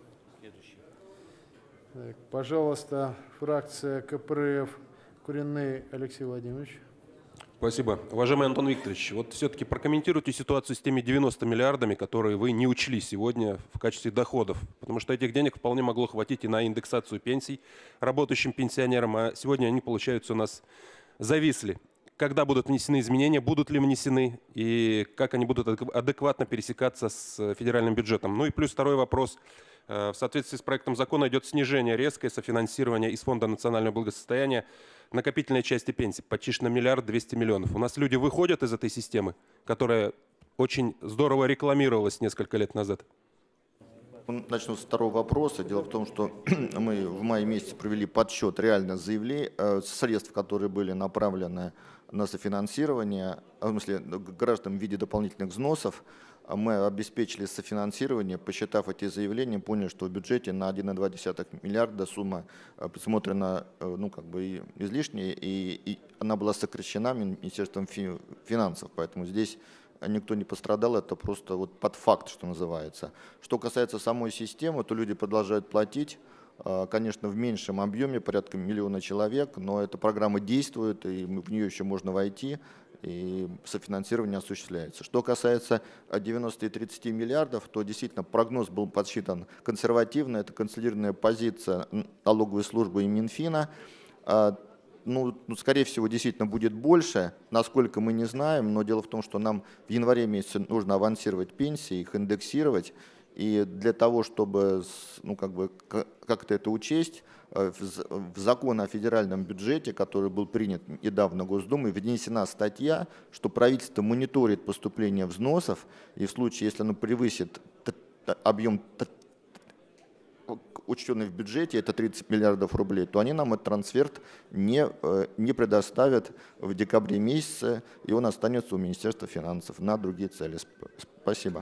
Так, пожалуйста, фракция КПРФ, Куренный Алексей Владимирович. Спасибо. Уважаемый Антон Викторович, вот все-таки прокомментируйте ситуацию с теми девяноста миллиардами, которые вы не учли сегодня в качестве доходов. Потому что этих денег вполне могло хватить и на индексацию пенсий работающим пенсионерам, а сегодня они, получается, у нас зависли. Когда будут внесены изменения, будут ли внесены и как они будут адекватно пересекаться с федеральным бюджетом. Ну и плюс второй вопрос. В соответствии с проектом закона идет снижение резкое софинансирования из Фонда национального благосостояния накопительной части пенсий почти на миллиард двести миллионов. У нас люди выходят из этой системы, которая очень здорово рекламировалась несколько лет назад. Начну с второго вопроса. Дело в том, что мы в мае месяце провели подсчет реально заявлений, средств, которые были направлены на софинансирование, в смысле, граждан в виде дополнительных взносов. Мы обеспечили софинансирование, посчитав эти заявления, поняли, что в бюджете на один и два десятых миллиарда сумма предусмотрена, ну, как бы излишняя, и, и она была сокращена Министерством финансов. Поэтому здесь никто не пострадал, это просто вот под факт, что называется. Что касается самой системы, то люди продолжают платить, конечно, в меньшем объеме, порядка миллиона человек, но эта программа действует, и в нее еще можно войти, и софинансирование осуществляется. Что касается девяноста и тридцати миллиардов, то действительно прогноз был подсчитан консервативно, это консолидированная позиция налоговой службы и Минфина. Ну, ну, скорее всего, действительно будет больше, насколько мы не знаем, но дело в том, что нам в январе месяце нужно авансировать пенсии, их индексировать, и для того, чтобы, ну, как бы, как-то это учесть, в закон о федеральном бюджете, который был принят недавно Госдумой, внесена статья, что правительство мониторит поступление взносов, и в случае, если оно превысит объем, учтенный в бюджете, это тридцать миллиардов рублей, то они нам этот трансферт не, не предоставят в декабре месяце, и он останется у Министерства финансов на другие цели. Спасибо.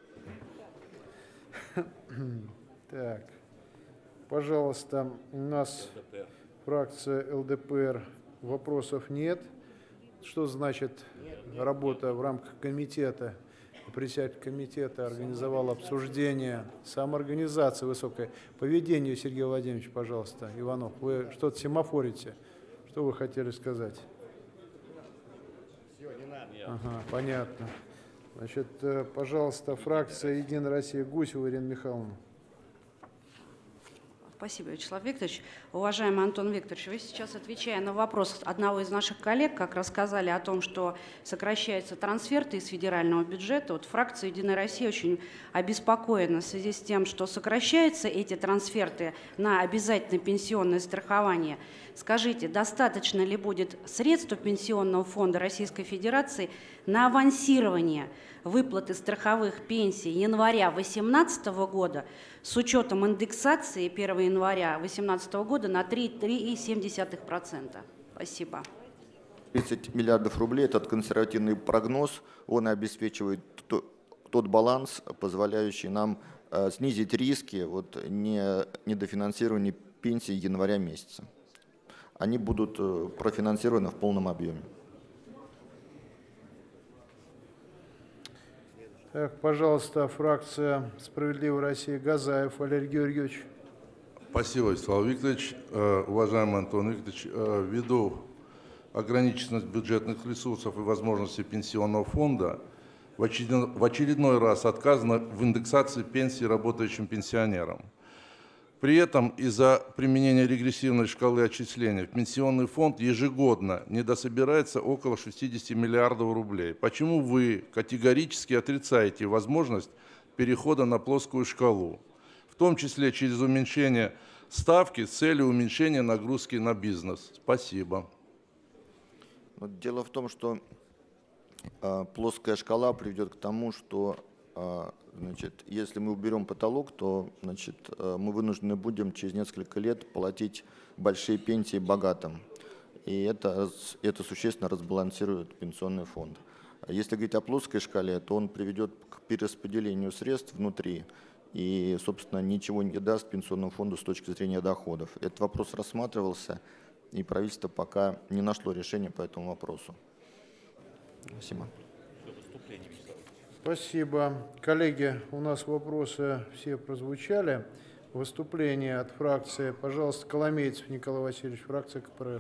Так, пожалуйста, у нас фракция ЛДПР, вопросов нет. Что значит работа в рамках комитета? Председатель комитета организовал обсуждение, самоорганизация высокая. По ведению, Сергей Владимирович, пожалуйста, Иванов, вы что-то семафорите. Что вы хотели сказать? Ага, понятно. Значит, пожалуйста, фракция «Единая Россия», Гусева Ирина Михайловна. Спасибо, Вячеслав Викторович. Уважаемый Антон Викторович, вы сейчас, отвечая на вопрос одного из наших коллег, как рассказали о том, что сокращаются трансферты из федерального бюджета, вот фракция «Единая Россия» очень обеспокоена в связи с тем, что сокращаются эти трансферты на обязательное пенсионное страхование. Скажите, достаточно ли будет средств Пенсионного фонда Российской Федерации на авансирование выплаты страховых пенсий января две тысячи восемнадцатого года с учетом индексации первого января две тысячи восемнадцатого года на три и семь десятых процента? Спасибо. тридцать миллиардов рублей – этот консервативный прогноз, он обеспечивает тот баланс, позволяющий нам э, снизить риски вот, не, недофинансирования пенсий января месяца. Они будут э, профинансированы в полном объеме. Так, пожалуйста, фракция «Справедливая Россия», Газаев Валерий Георгиевич. Спасибо, Вячеслав Викторович. Уважаемый Антон Викторович, ввиду ограниченности бюджетных ресурсов и возможностей пенсионного фонда, в очередной раз отказано в индексации пенсий работающим пенсионерам. При этом из-за применения регрессивной шкалы отчисления в пенсионный фонд ежегодно недособирается около шестидесяти миллиардов рублей. Почему вы категорически отрицаете возможность перехода на плоскую шкалу, в том числе через уменьшение ставки с целью уменьшения нагрузки на бизнес? Спасибо. Дело в том, что э, плоская шкала приведет к тому, что э, значит, если мы уберем потолок, то значит, э, мы вынуждены будем через несколько лет платить большие пенсии богатым. И это, это существенно разбалансирует пенсионный фонд. Если говорить о плоской шкале, то он приведет к перераспределению средств внутри и, собственно, ничего не даст пенсионному фонду с точки зрения доходов. Этот вопрос рассматривался, и правительство пока не нашло решения по этому вопросу. Спасибо. Спасибо. Коллеги, у нас вопросы все прозвучали. Выступление от фракции. Пожалуйста, Коломейцев Николай Васильевич, фракция КПРФ.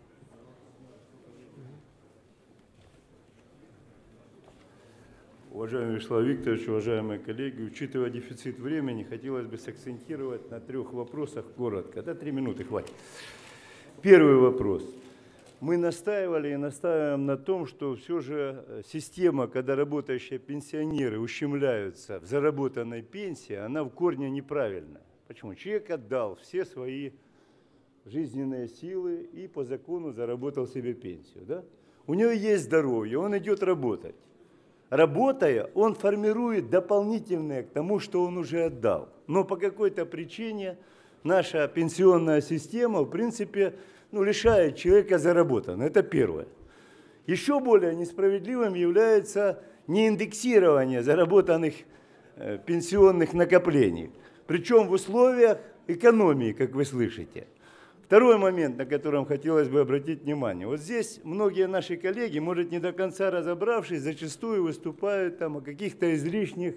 Уважаемый Вячеслав Викторович, уважаемые коллеги, учитывая дефицит времени, хотелось бы сакцентировать на трех вопросах коротко. Да, три минуты хватит. Первый вопрос. Мы настаивали и настаиваем на том, что все же система, когда работающие пенсионеры ущемляются в заработанной пенсии, она в корне неправильна. Почему? Человек отдал все свои жизненные силы и по закону заработал себе пенсию. Да? У него есть здоровье, он идет работать. Работая, он формирует дополнительное к тому, что он уже отдал. Но по какой-то причине наша пенсионная система, в принципе, ну, лишает человека заработанного. Это первое. Еще более несправедливым является неиндексирование заработанных э, пенсионных накоплений. Причем в условиях экономии, как вы слышите. Второй момент, на котором хотелось бы обратить внимание. Вот здесь многие наши коллеги, может, не до конца разобравшись, зачастую выступают там о каких-то излишних,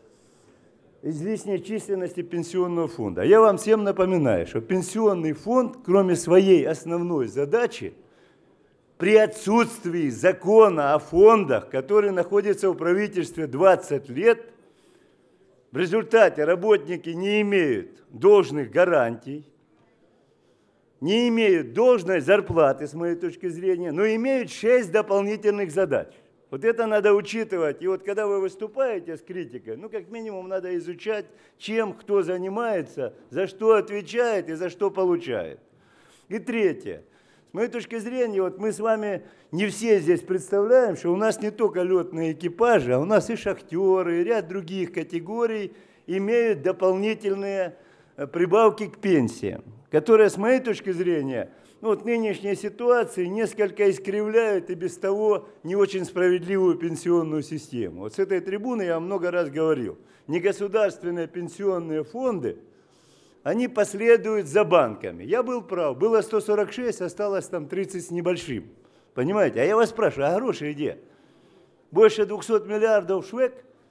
излишней численности пенсионного фонда. Я вам всем напоминаю, что пенсионный фонд, кроме своей основной задачи, при отсутствии закона о фондах, который находится в правительстве двадцать лет, в результате работники не имеют должных гарантий, не имеют должной зарплаты, с моей точки зрения, но имеют шесть дополнительных задач. Вот это надо учитывать. И вот когда вы выступаете с критикой, ну, как минимум, надо изучать, чем кто занимается, за что отвечает и за что получает. И третье. С моей точки зрения, вот мы с вами не все здесь представляем, что у нас не только летные экипажи, а у нас и шахтеры, и ряд других категорий имеют дополнительные прибавки к пенсиям, которые, с моей точки зрения, ну, вот нынешней ситуации несколько искривляют и без того не очень справедливую пенсионную систему. Вот с этой трибуны я много раз говорил, негосударственные пенсионные фонды, они последуют за банками. Я был прав, было сто сорок шесть, осталось там тридцать с небольшим. Понимаете? А я вас спрашиваю, а гроши где? Больше двухсот миллиардов швек,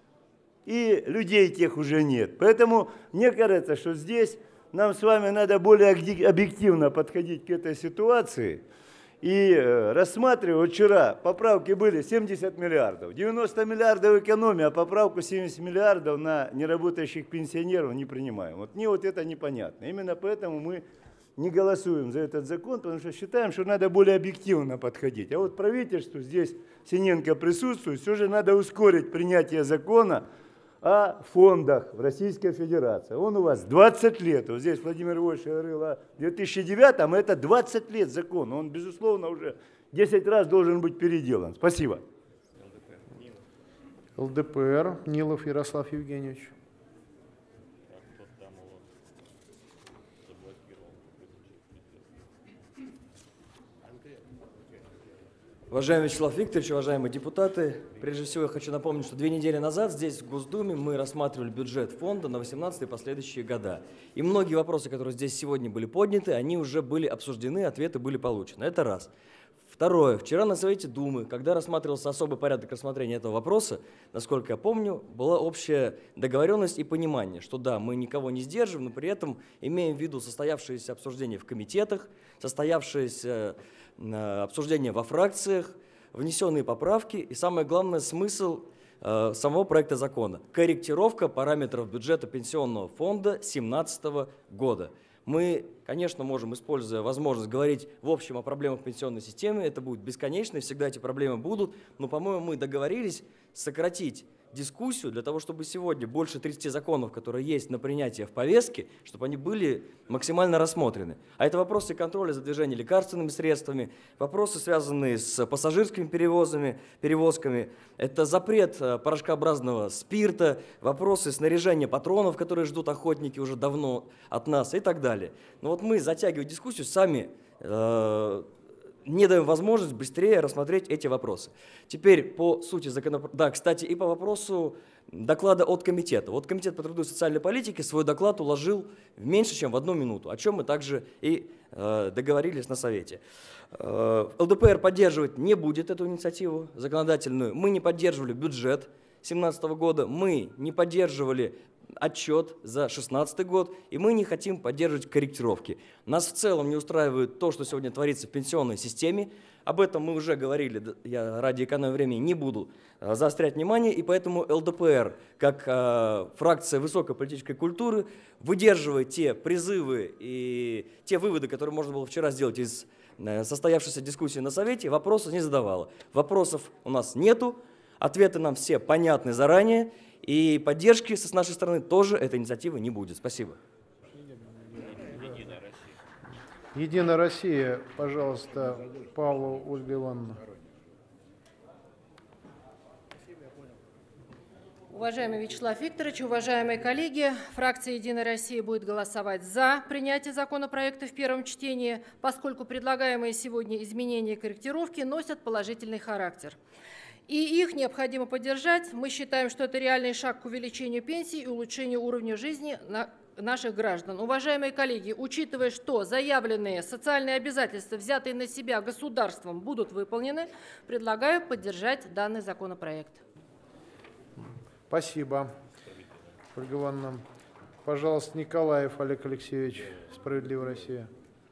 и людей тех уже нет. Поэтому мне кажется, что здесь нам с вами надо более объективно подходить к этой ситуации и рассматривать. Вчера поправки были семьдесят миллиардов, девяносто миллиардов экономии, а поправку семьдесят миллиардов на неработающих пенсионеров не принимаем. Вот мне вот это непонятно. Именно поэтому мы не голосуем за этот закон, потому что считаем, что надо более объективно подходить. А вот правительству, здесь Синенко присутствует, все же надо ускорить принятие закона о фондах в Российской Федерации. Он у вас двадцать лет. Вот здесь Владимир Львович говорил о две тысячи девятом, это двадцать лет закон. Он, безусловно, уже десять раз должен быть переделан. Спасибо. ЛДПР, Нилов Ярослав Евгеньевич. Уважаемый Вячеслав Викторович, уважаемые депутаты, прежде всего я хочу напомнить, что две недели назад здесь, в Госдуме, мы рассматривали бюджет фонда на восемнадцатый и последующие года. И многие вопросы, которые здесь сегодня были подняты, они уже были обсуждены, ответы были получены. Это раз. Второе. Вчера на Совете Думы, когда рассматривался особый порядок рассмотрения этого вопроса, насколько я помню, была общая договоренность и понимание, что да, мы никого не сдерживаем, но при этом имеем в виду состоявшиеся обсуждения в комитетах, состоявшиеся обсуждения во фракциях, внесенные поправки и, самое главное, смысл э, самого проекта закона. Корректировка параметров бюджета Пенсионного фонда две тысячи семнадцатого года. Мы, конечно, можем, используя возможность, говорить в общем о проблемах пенсионной системы. Это будет бесконечно, и всегда эти проблемы будут. Но, по-моему, мы договорились сократить дискуссию для того, чтобы сегодня больше тридцати законов, которые есть на принятие в повестке, чтобы они были максимально рассмотрены. А это вопросы контроля за движением лекарственными средствами, вопросы, связанные с пассажирскими перевозами, перевозками, это запрет порошкообразного спирта, вопросы снаряжения патронов, которые ждут охотники уже давно от нас и так далее. Но вот мы, затягивая дискуссию, сами э не даем возможность быстрее рассмотреть эти вопросы. Теперь по сути законопроекта. Да, кстати, и по вопросу доклада от комитета. Вот Комитет по труду и социальной политике свой доклад уложил в меньше, чем в одну минуту, о чем мы также и э, договорились на Совете. Э, ЛДПР поддерживать не будет эту инициативу законодательную. Мы не поддерживали бюджет две тысячи семнадцатого года, мы не поддерживали отчет за две тысячи шестнадцатый год, и мы не хотим поддерживать корректировки. Нас в целом не устраивает то, что сегодня творится в пенсионной системе. Об этом мы уже говорили, я ради экономии времени не буду заострять внимание, и поэтому ЛДПР, как э, фракция высокой политической культуры, выдерживает те призывы и те выводы, которые можно было вчера сделать из э, состоявшейся дискуссии на Совете, вопросов не задавала. Вопросов у нас нету, ответы нам все понятны заранее, и поддержки с нашей стороны тоже этой инициативы не будет. Спасибо. Единая Россия, пожалуйста, Павлова Ольга Ивановна. Уважаемый Вячеслав Викторович, уважаемые коллеги, фракция «Единая Россия» будет голосовать за принятие законопроекта в первом чтении, поскольку предлагаемые сегодня изменения и корректировки носят положительный характер. И их необходимо поддержать. Мы считаем, что это реальный шаг к увеличению пенсий и улучшению уровня жизни наших граждан. Уважаемые коллеги, учитывая, что заявленные социальные обязательства, взятые на себя государством, будут выполнены, предлагаю поддержать данный законопроект. Спасибо, Ольга Ивановна. Пожалуйста, Николаев Олег Алексеевич, «Справедливая Россия».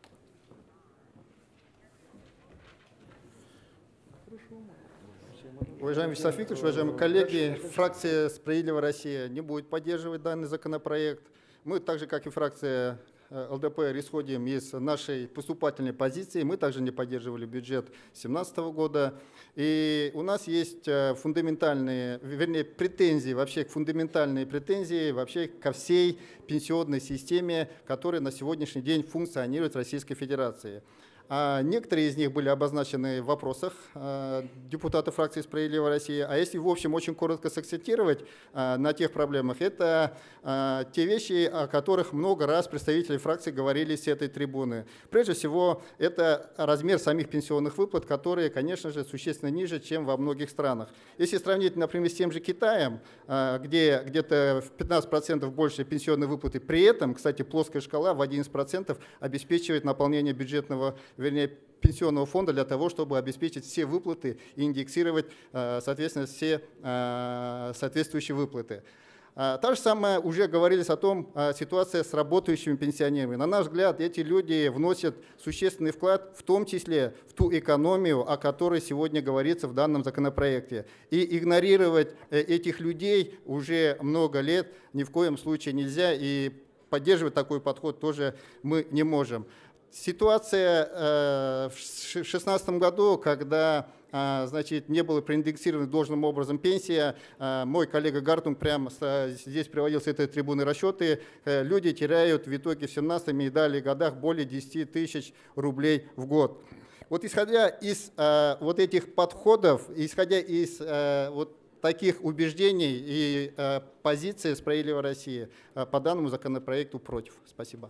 Уважаемый Вячеслав Викторович, уважаемые коллеги, фракция «Справедливая Россия» не будет поддерживать данный законопроект. Мы, так же как и фракция ЛДПР, исходим из нашей поступательной позиции. Мы также не поддерживали бюджет две тысячи семнадцатого года. И у нас есть фундаментальные, вернее, претензии, вообще фундаментальные претензии вообще ко всей пенсионной системе, которая на сегодняшний день функционирует в Российской Федерации. А некоторые из них были обозначены в вопросах депутата фракции «Справедливая Россия». А если, в общем, очень коротко сакцентировать на тех проблемах, это те вещи, о которых много раз представители фракции говорили с этой трибуны. Прежде всего, это размер самих пенсионных выплат, которые, конечно же, существенно ниже, чем во многих странах. Если сравнить, например, с тем же Китаем, где где-то в пятнадцать процентов больше пенсионной выплаты, при этом, кстати, плоская шкала в одиннадцать процентов обеспечивает наполнение бюджетного, вернее, пенсионного фонда для того, чтобы обеспечить все выплаты и индексировать, соответственно, все соответствующие выплаты. То же самое уже говорилось о том, ситуация с работающими пенсионерами. На наш взгляд, эти люди вносят существенный вклад, в том числе в ту экономию, о которой сегодня говорится в данном законопроекте. И игнорировать этих людей уже много лет ни в коем случае нельзя, и поддерживать такой подход тоже мы не можем. Ситуация э, в две тысячи шестнадцатом году, когда э, значит, не было проиндексирована должным образом пенсия, э, мой коллега Гартунг прямо здесь приводил с этой трибуны расчеты, э, люди теряют в итоге в семнадцатом и далее годах более десяти тысяч рублей в год. Вот исходя из э, вот этих подходов, исходя из э, вот таких убеждений и э, позиции «Справедливой России» э, по данному законопроекту против. Спасибо.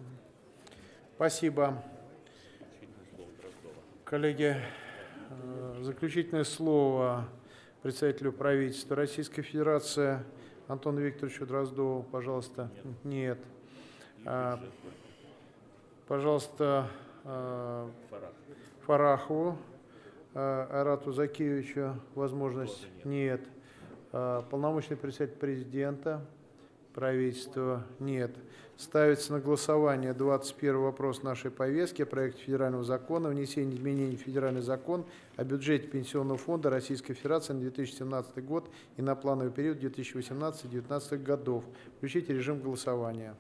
Спасибо. Коллеги, заключительное слово представителю правительства Российской Федерации Антону Викторовичу Дроздову, пожалуйста. Нет. Пожалуйста, Фарахову Айрату Закиевичу возможность. Нет. Полномочный представитель президента Правительства нет. Ставится на голосование двадцать первый вопрос нашей повестки. Проект федерального закона о внесении изменений в федеральный закон о бюджете Пенсионного фонда Российской Федерации на две тысячи семнадцатый год и на плановый период две тысячи восемнадцатый — две тысячи девятнадцатый годов. Включите режим голосования.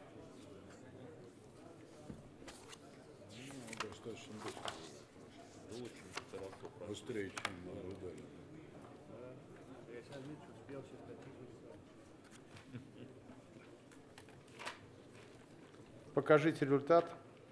Быстрее, чем ожидали. Покажите результат.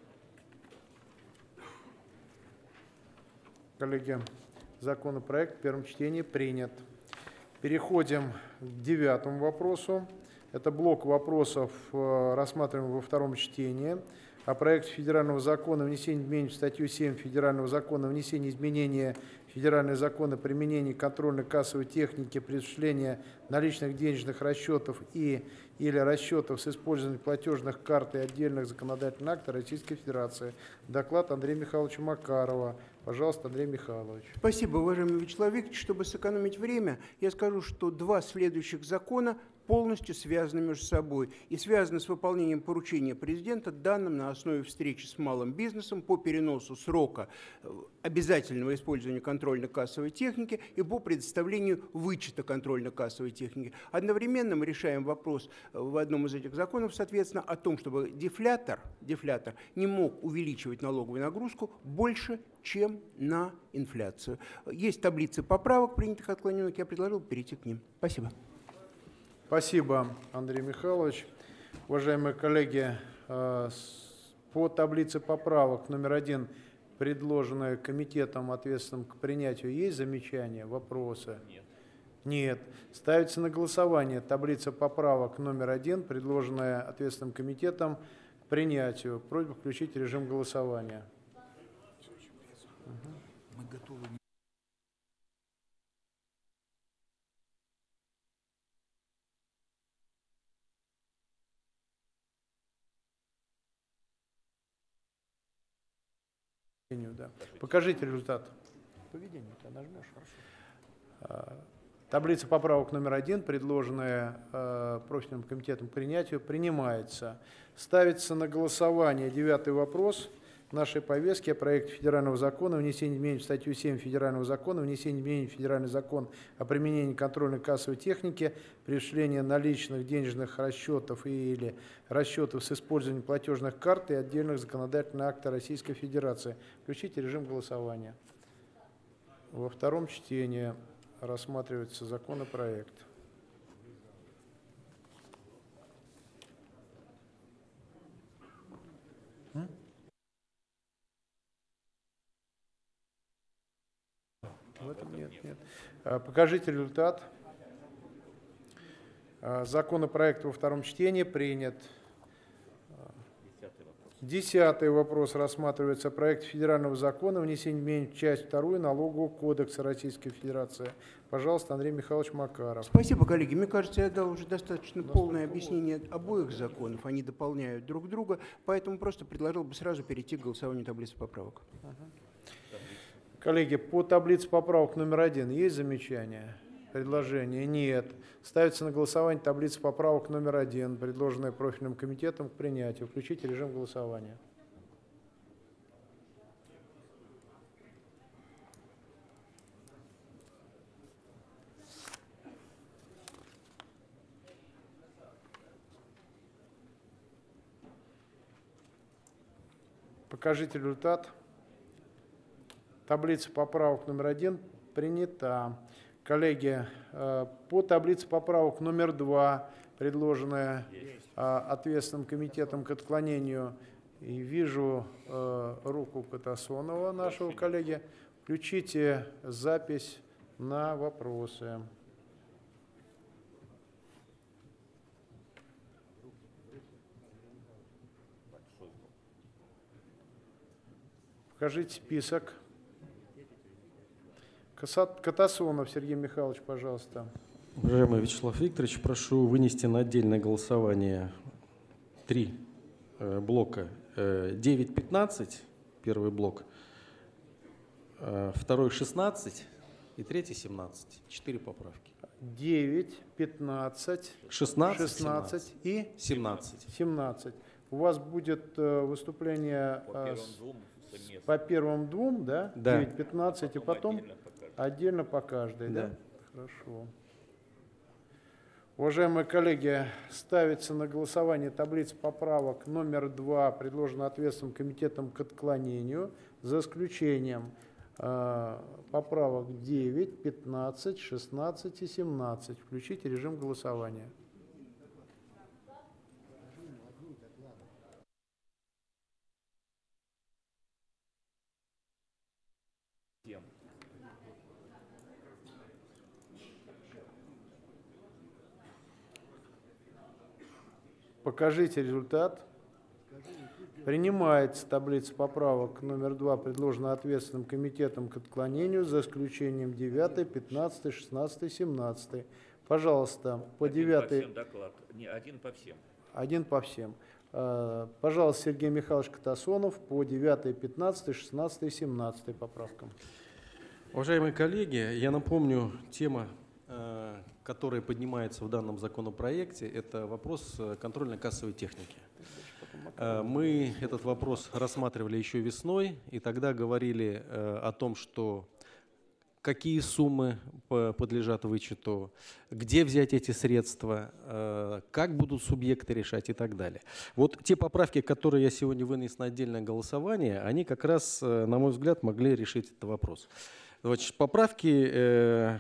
Коллеги, законопроект в первом чтении принят. Переходим к девятому вопросу. Это блок вопросов, рассматриваемый во втором чтении. О проекте федерального закона о внесении изменений в статью семь федерального закона о внесении изменения в федеральный закон о применении контрольно-кассовой техники при осуществлении наличных денежных расчетов и или расчетов с использованием платежных карт и отдельных законодательных актов Российской Федерации. Доклад Андрея Михайловича Макарова. Пожалуйста, Андрей Михайлович. Спасибо, уважаемый Вячеслав Викторович. Чтобы сэкономить время, я скажу, что два следующих закона полностью связаны между собой и связаны с выполнением поручения президента, данным на основе встречи с малым бизнесом по переносу срока обязательного использования контрольно-кассовой техники и по предоставлению вычета контрольно-кассовой техники. Одновременно мы решаем вопрос в одном из этих законов, соответственно, о том, чтобы дефлятор, дефлятор не мог увеличивать налоговую нагрузку больше, чем на инфляцию. Есть таблицы поправок, принятых отклоненных, я предложил перейти к ним. Спасибо. Спасибо, Андрей Михайлович. Уважаемые коллеги, по таблице поправок номер один, предложенной комитетом, ответственным к принятию, есть замечания, вопросы? Нет. Нет. Ставится на голосование таблица поправок номер один, предложенная ответственным комитетом к принятию. Просьба включить режим голосования. Мы готовы. Да. Покажите результат. Поведение ты нажмешь. Хорошо. Таблица поправок номер один, предложенная э, профильным комитетом к принятию, принимается. Ставится на голосование девятый вопрос нашей повестки о проекте федерального закона о внесении изменений в статью семь федерального закона о внесении изменений в федеральный закон о применении контрольной кассовой техники при осуществлении наличных денежных расчетов и или расчетов с использованием платежных карт и отдельных законодательных актов Российской Федерации. Включите режим голосования. Во втором чтении рассматривается законопроект. В этом нет, нет. Покажите результат. Законопроект во втором чтении принят. Десятый вопрос рассматривается. Проект федерального закона о внесении изменений в часть вторую Налогового кодекса Российской Федерации. Пожалуйста, Андрей Михайлович Макаров. Спасибо, коллеги. Мне кажется, я дал уже достаточно полное объяснение обоих законов. Они дополняют друг друга, поэтому просто предложил бы сразу перейти к голосованию таблицы поправок. Коллеги, по таблице поправок номер один есть замечания? Предложения? Нет. Ставится на голосование таблица поправок номер один, предложенная профильным комитетом к принятию. Включите режим голосования. Покажите результат. Таблица поправок номер один принята. Коллеги, по таблице поправок номер два, предложенная ответственным комитетом к отклонению, и вижу руку Катасонова, нашего коллеги. Включите запись на вопросы. Покажите список. Катасонов Сергей Михайлович, пожалуйста. Уважаемый Вячеслав Викторович, прошу вынести на отдельное голосование три э, блока. девять пятнадцать, первый блок, э, второй шестнадцать и третий семнадцать. Четыре поправки. девять, пятнадцать, шестнадцать, шестнадцать и семнадцать. семнадцать. У вас будет э, выступление по, э, с, по первым двум, да? Да. девять, пятнадцать, и потом отдельно по каждой, да? Да. Хорошо. Уважаемые коллеги, ставится на голосование таблица поправок номер два, предложенная ответственным комитетом к отклонению, за исключением э, поправок девять, пятнадцать, шестнадцать и семнадцать. Включите режим голосования. Покажите результат. Принимается таблица поправок номер два, предложенная ответственным комитетом к отклонению, за исключением девятой, пятнадцатой, шестнадцатой, семнадцатой. Пожалуйста, по девятой... Один по всем доклад, не один по всем. Один по всем. Э, Пожалуйста, Сергей Михайлович Катасонов по девятой, пятнадцатой, шестнадцатой, семнадцатой поправкам. Уважаемые коллеги, я напомню, тема, э, которая поднимается в данном законопроекте, это вопрос контрольно-кассовой техники. Э, Мы этот вопрос рассматривали еще весной, и тогда говорили э, о том, что какие суммы по- подлежат вычету, где взять эти средства, э, как будут субъекты решать и так далее. Вот те поправки, которые я сегодня вынес на отдельное голосование, они как раз, э, на мой взгляд, могли решить этот вопрос. Значит, поправки э,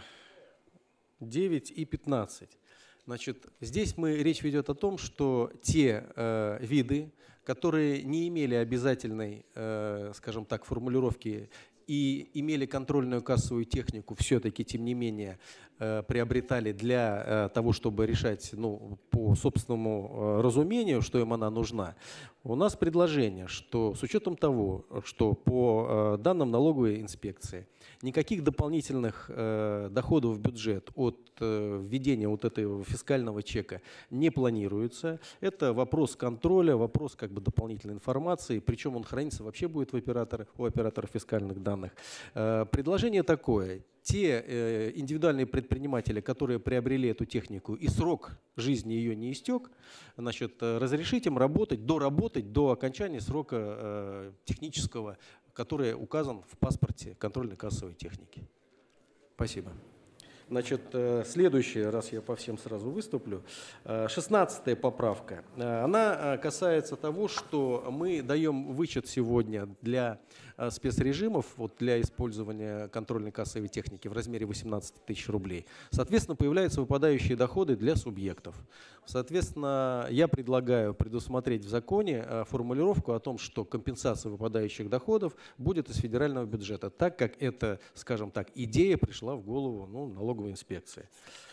девять и пятнадцать. Значит, здесь мы, речь ведет о том, что те э, виды, которые не имели обязательной, э, скажем так, формулировки и имели контрольную кассовую технику, все-таки, тем не менее, э, приобретали для э, того, чтобы решать, ну, по собственному э, разумению, что им она нужна. У нас предложение, что с учетом того, что по э, данным налоговой инспекции никаких дополнительных э, доходов в бюджет от э, введения вот этого фискального чека не планируется. Это вопрос контроля, вопрос как бы дополнительной информации, причем он хранится вообще будет в оператор, у операторов фискальных данных. Э, предложение такое. Те э, индивидуальные предприниматели, которые приобрели эту технику и срок жизни ее не истек, значит, э, разрешить им работать, доработать до окончания срока э, технического, который указан в паспорте контрольно-кассовой техники. Спасибо. Значит, э, следующий, раз я по всем сразу выступлю, э, шестнадцатая поправка. Э, Она э, касается того, что мы даем вычет сегодня для э, спецрежимов, вот для использования контрольно-кассовой техники в размере восемнадцати тысяч рублей. Соответственно, появляются выпадающие доходы для субъектов. Соответственно, я предлагаю предусмотреть в законе э, формулировку о том, что компенсация выпадающих доходов будет из федерального бюджета, так как эта, скажем так, идея пришла в голову, ну, налоговой инспекции.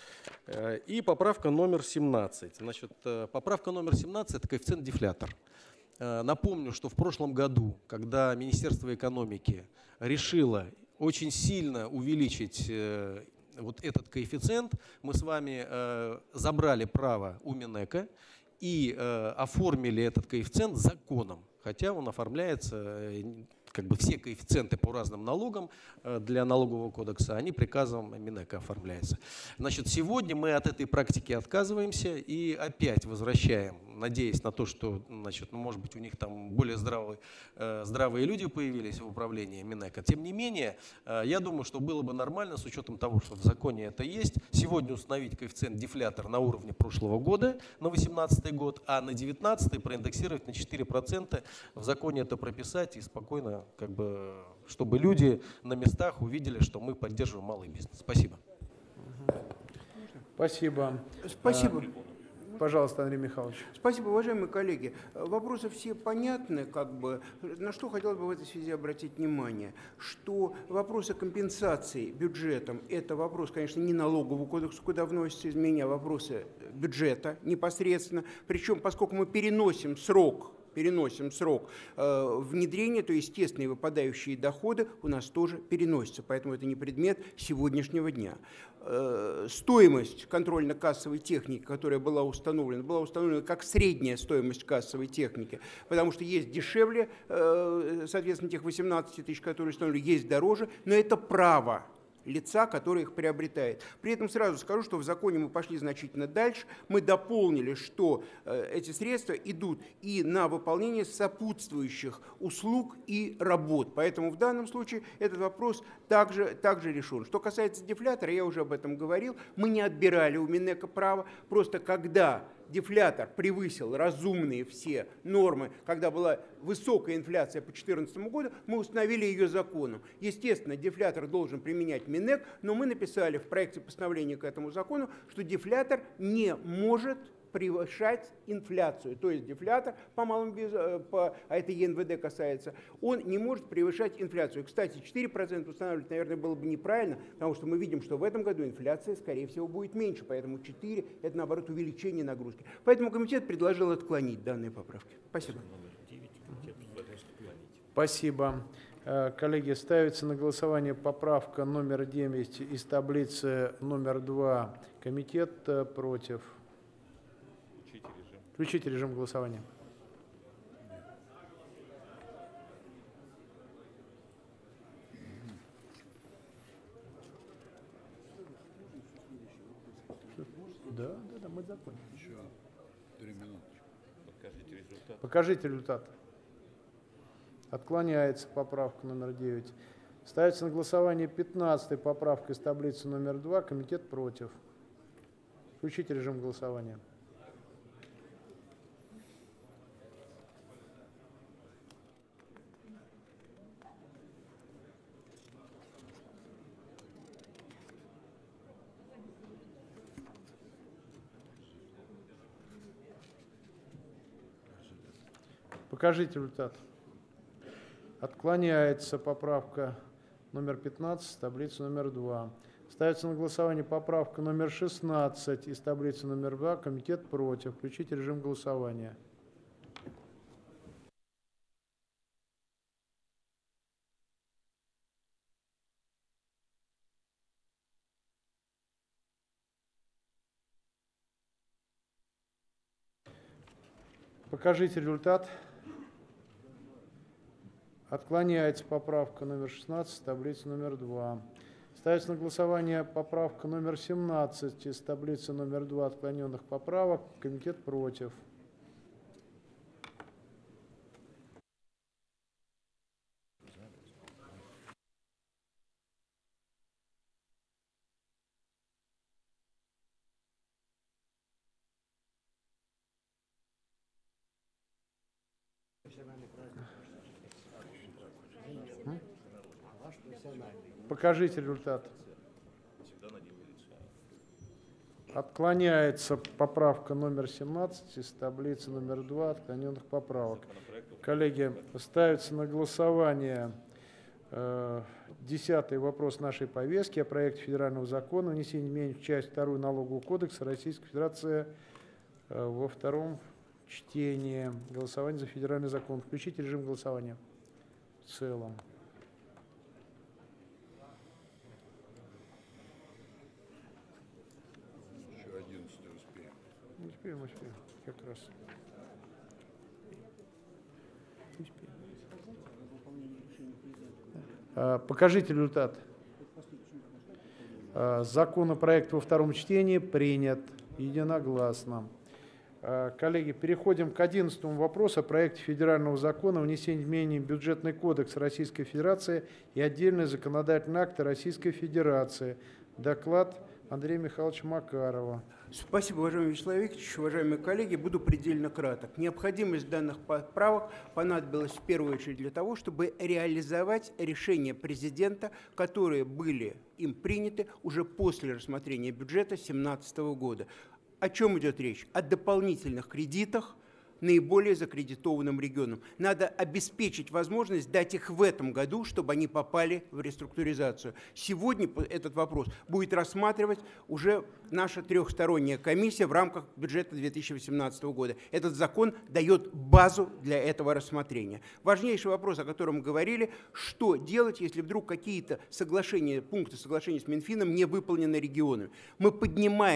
Э, И поправка номер семнадцать. Значит, э, поправка номер семнадцать – это коэффициент-дефлятор. Э, Напомню, что в прошлом году, когда Министерство экономики решило очень сильно увеличить э, вот этот коэффициент, мы с вами э, забрали право у Минэка и э, оформили этот коэффициент законом, хотя он оформляется, э, как бы все коэффициенты по разным налогам э, для налогового кодекса, они приказом Минэка оформляются. Значит, сегодня мы от этой практики отказываемся и опять возвращаем, надеясь на то, что, значит, ну, может быть, у них там более здравые, э, здравые люди появились в управлении Минэка. Тем не менее, э, я думаю, что было бы нормально, с учетом того, что в законе это есть, сегодня установить коэффициент-дефлятор на уровне прошлого года, на восемнадцатый год, а на девятнадцатый проиндексировать на четыре процента. В законе это прописать и спокойно, как бы, чтобы люди на местах увидели, что мы поддерживаем малый бизнес. Спасибо. Спасибо. Спасибо. Пожалуйста, Андрей Михайлович. Спасибо, уважаемые коллеги. Вопросы все понятны, как бы. На что хотелось бы в этой связи обратить внимание, что вопросы компенсации бюджетом – это вопрос, конечно, не налогового кодекса, куда вносятся изменения, а вопросы бюджета непосредственно. Причем, поскольку мы переносим срок переносим срок э, внедрения, то естественные выпадающие доходы у нас тоже переносятся, поэтому это не предмет сегодняшнего дня. Э, стоимость контрольно-кассовой техники, которая была установлена, была установлена как средняя стоимость кассовой техники, потому что есть дешевле, э, соответственно, тех восемнадцати тысяч, которые установлены, есть дороже, но это право лица, которое их приобретает. При этом сразу скажу, что в законе мы пошли значительно дальше. Мы дополнили, что э, эти средства идут и на выполнение сопутствующих услуг и работ. Поэтому в данном случае этот вопрос также, также решен. Что касается дефлятора, я уже об этом говорил, мы не отбирали у Минэка право, просто когда дефлятор превысил разумные все нормы, когда была высокая инфляция по две тысячи четырнадцатому году, мы установили ее законом. Естественно, дефлятор должен применять Минэк, но мы написали в проекте постановления к этому закону, что дефлятор не может превышать инфляцию. То есть дефлятор, по малому бизнесу, по, а это Е Эн вэ Дэ касается, он не может превышать инфляцию. Кстати, четыре процента устанавливать, наверное, было бы неправильно, потому что мы видим, что в этом году инфляция, скорее всего, будет меньше, поэтому четыре – это, наоборот, увеличение нагрузки. Поэтому комитет предложил отклонить данные поправки. Спасибо. Спасибо. Коллеги, ставится на голосование поправка номер девять из таблицы номер два. Комитет против. Включите режим голосования. Да, да, да, мы закончим. Еще три минуты. Покажите результат. Покажите результат. Отклоняется поправка номер девять. Ставится на голосование пятнадцатая поправка из таблицы номер два. Комитет против. Включите режим голосования. Покажите результат. Отклоняется поправка номер пятнадцать, таблица номер два. Ставится на голосование поправка номер шестнадцать из таблицы номер два. Комитет против. Включите режим голосования. Покажите результат. Отклоняется поправка номер шестнадцать, таблица номер два. Ставится на голосование поправка номер семнадцать из таблицы номер два отклоненных поправок. Комитет против. Покажите результат. Отклоняется поправка номер семнадцать из таблицы номер два отклоненных поправок. Коллеги, ставится на голосование э, десятый вопрос нашей повестки о проекте федерального закона о внесении изменений в часть вторую Налогового кодекса Российской Федерации э, во втором чтении. Голосование за федеральный закон. Включите режим голосования в целом. Не успеем, успеем, как раз. Успеем. Покажите результат. Законопроект во втором чтении принят единогласно. Коллеги, переходим к одиннадцатому вопросу о проекте федерального закона о внесении изменений в бюджетный кодекс Российской Федерации и отдельные законодательные акты Российской Федерации. Доклад Андрея Михайловича Макарова. Спасибо, уважаемый Вячеслав Викторович, уважаемые коллеги. Буду предельно краток. Необходимость данных поправок понадобилась в первую очередь для того, чтобы реализовать решения президента, которые были им приняты уже после рассмотрения бюджета две тысячи семнадцатого года. О чем идет речь? О дополнительных кредитах наиболее закредитованным регионам. Надо обеспечить возможность дать их в этом году, чтобы они попали в реструктуризацию. Сегодня этот вопрос будет рассматривать уже наша трехсторонняя комиссия в рамках бюджета две тысячи восемнадцатого года. Этот закон дает базу для этого рассмотрения. Важнейший вопрос, о котором мы говорили, что делать, если вдруг какие-то соглашения, пункты соглашения с Минфином не выполнены регионами. Мы поднимаем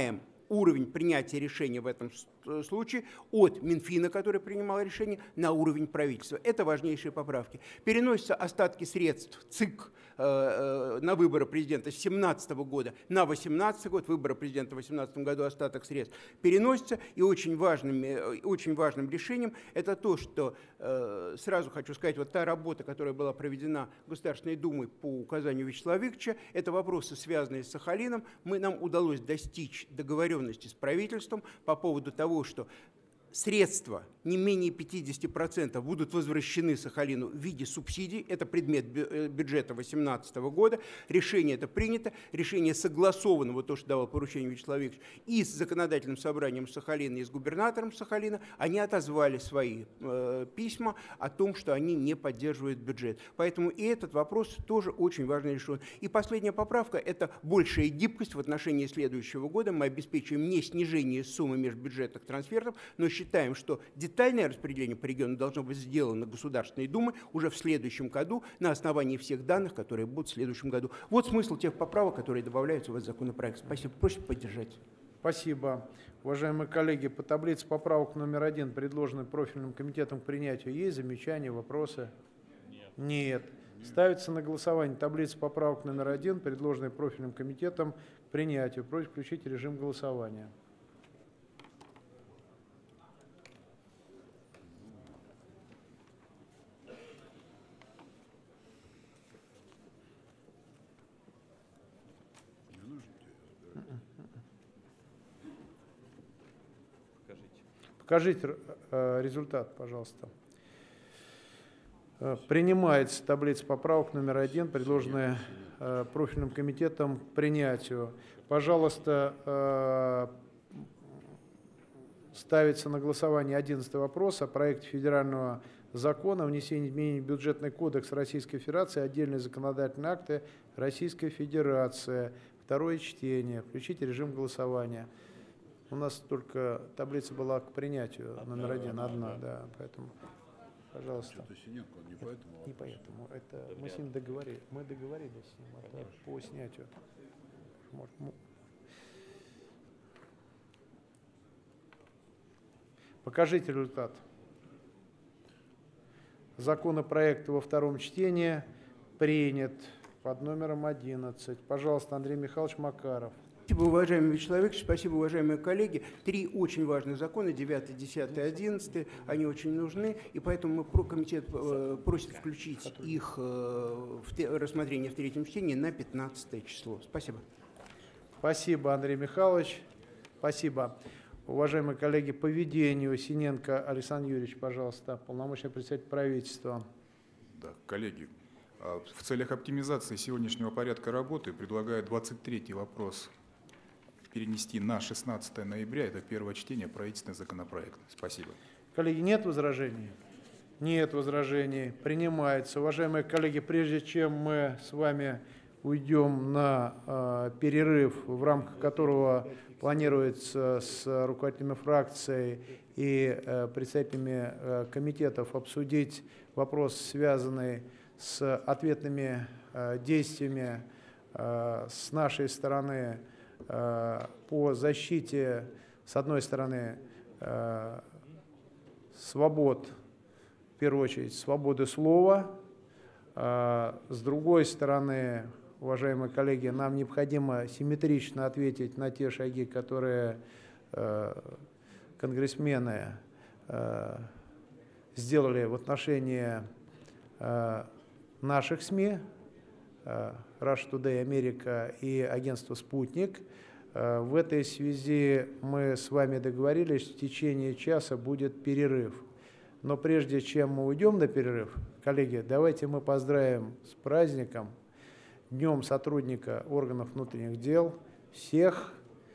уровень принятия решения в этом случае от Минфина, который принимал решение, на уровень правительства. Это важнейшие поправки. Переносятся остатки средств ЦИК э, на выборы президента с две тысячи семнадцатого года на две тысячи восемнадцатый год, выборы президента в две тысячи восемнадцатом году, остаток средств переносится. И очень важным, очень важным решением это то, что э, сразу хочу сказать, вот та работа, которая была проведена Государственной Думой по указанию Вячеслава Викторовича, это вопросы, связанные с Сахалином. Мы, нам удалось достичь договоренности с правительством по поводу того, что средства не менее пятидесяти процентов будут возвращены Сахалину в виде субсидий. Это предмет бюджета две тысячи восемнадцатого года. Решение это принято. Решение согласовано, вот то, что давал поручение Вячеслав Викторович, и с законодательным собранием Сахалина, и с губернатором Сахалина. Они отозвали свои э, письма о том, что они не поддерживают бюджет. Поэтому и этот вопрос тоже очень важно решен. И последняя поправка – это большая гибкость в отношении следующего года. Мы обеспечиваем не снижение суммы межбюджетных трансфертов, но считаем, что детальное распределение по региону должно быть сделано Государственной Думой уже в следующем году на основании всех данных, которые будут в следующем году. Вот смысл тех поправок, которые добавляются в этот законопроект. Спасибо. Просим поддержать. Спасибо. Уважаемые коллеги, по таблице поправок номер один, предложенной профильным комитетом к принятию, есть замечания, вопросы? Нет. Нет. Ставится на голосование таблица поправок номер один, предложенной профильным комитетом к принятию. Просим включить режим голосования. Покажите э, результат, пожалуйста. Э, принимается таблица поправок номер один, предложенная э, профильным комитетом к принятию. Пожалуйста, э, ставится на голосование одиннадцатый вопрос о проекте федерального закона о внесении изменений в бюджетный кодекс Российской Федерации, отдельные законодательные акты Российской Федерации. Второе чтение. Включите режим голосования. У нас только таблица была к принятию номер один, одна, да, поэтому, пожалуйста. Синенко, не поэтому. Не поэтому, это мы с ним договорились, мы договорились с ним, это по снятию. Покажите результат. Законопроект во втором чтении принят под номером одиннадцать. Пожалуйста, Андрей Михайлович Макаров. Спасибо, уважаемый Вячеслав Викторович, спасибо, уважаемые коллеги. Три очень важных закона, девятый, десятый, одиннадцатый, они очень нужны, и поэтому мы про комитет э, просит включить их э, в те, рассмотрение в третьем чтении на пятнадцатое число. Спасибо. Спасибо, Андрей Михайлович. Спасибо. Уважаемые коллеги, по ведению Синенко Александр Юрьевич, пожалуйста, полномочный представитель правительства. Да, коллеги, в целях оптимизации сегодняшнего порядка работы предлагаю двадцать третий вопрос перенести на шестнадцатое ноября. Это первое чтение, правительственный законопроект. Спасибо. Коллеги, нет возражений? Нет возражений. Принимается. Уважаемые коллеги, прежде чем мы с вами уйдем на э, перерыв, в рамках которого планируется с руководителями фракций и э, представителями э, комитетов обсудить вопрос, связанный с ответными э, действиями э, с нашей стороны э, по защите, с одной стороны, э, свобод, в первую очередь, свободы слова, э, с другой стороны, уважаемые коллеги, нам необходимо симметрично ответить на те шаги, которые э, конгрессмены э, сделали в отношении э, наших СМИ, э, Russia Today, Америка и агентство «Спутник». Э, в этой связи мы с вами договорились, в течение часа будет перерыв. Но прежде чем мы уйдем на перерыв, коллеги, давайте мы поздравим с праздником, Днем сотрудника органов внутренних дел, всех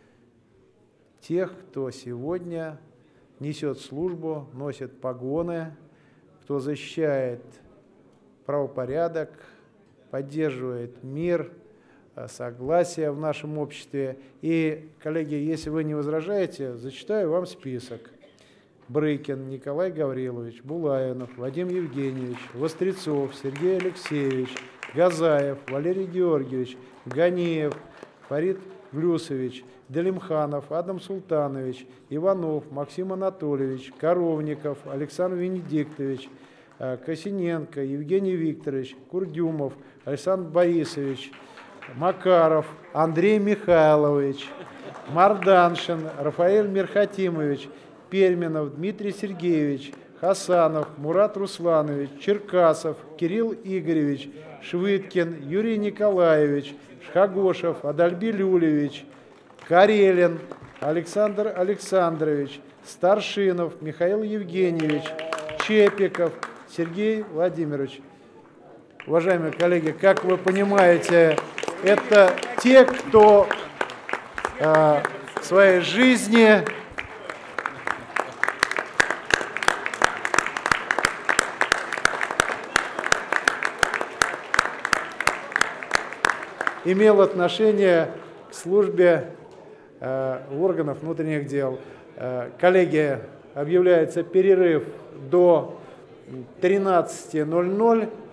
тех, кто сегодня несет службу, носит погоны, кто защищает правопорядок, поддерживает мир, согласие в нашем обществе. И, коллеги, если вы не возражаете, зачитаю вам список. Брыкин Николай Гаврилович, Булавинов Вадим Евгеньевич, Вострецов Сергей Алексеевич, Газаев Валерий Георгиевич, Ганиев Фарид Глюсович, Делимханов, Адам Султанович, Иванов, Максим Анатольевич, Коровников, Александр Венедиктович, Косиненко, Евгений Викторович, Курдюмов, Александр Борисович, Макаров, Андрей Михайлович, Марданшин, Рафаэль Мирхатимович, Перминов, Дмитрий Сергеевич, Хасанов, Мурат Русланович, Черкасов, Кирилл Игоревич, Швыдкин, Юрий Николаевич, Шхагошев, Адальби Люлевич, Карелин, Александр Александрович, Старшинов, Михаил Евгеньевич, Чепиков, Сергей Владимирович. Уважаемые коллеги, как вы понимаете, это те, кто э, в своей жизни имел отношение к службе э, органов внутренних дел. Э, коллеги, объявляется перерыв до тринадцати ноль ноль.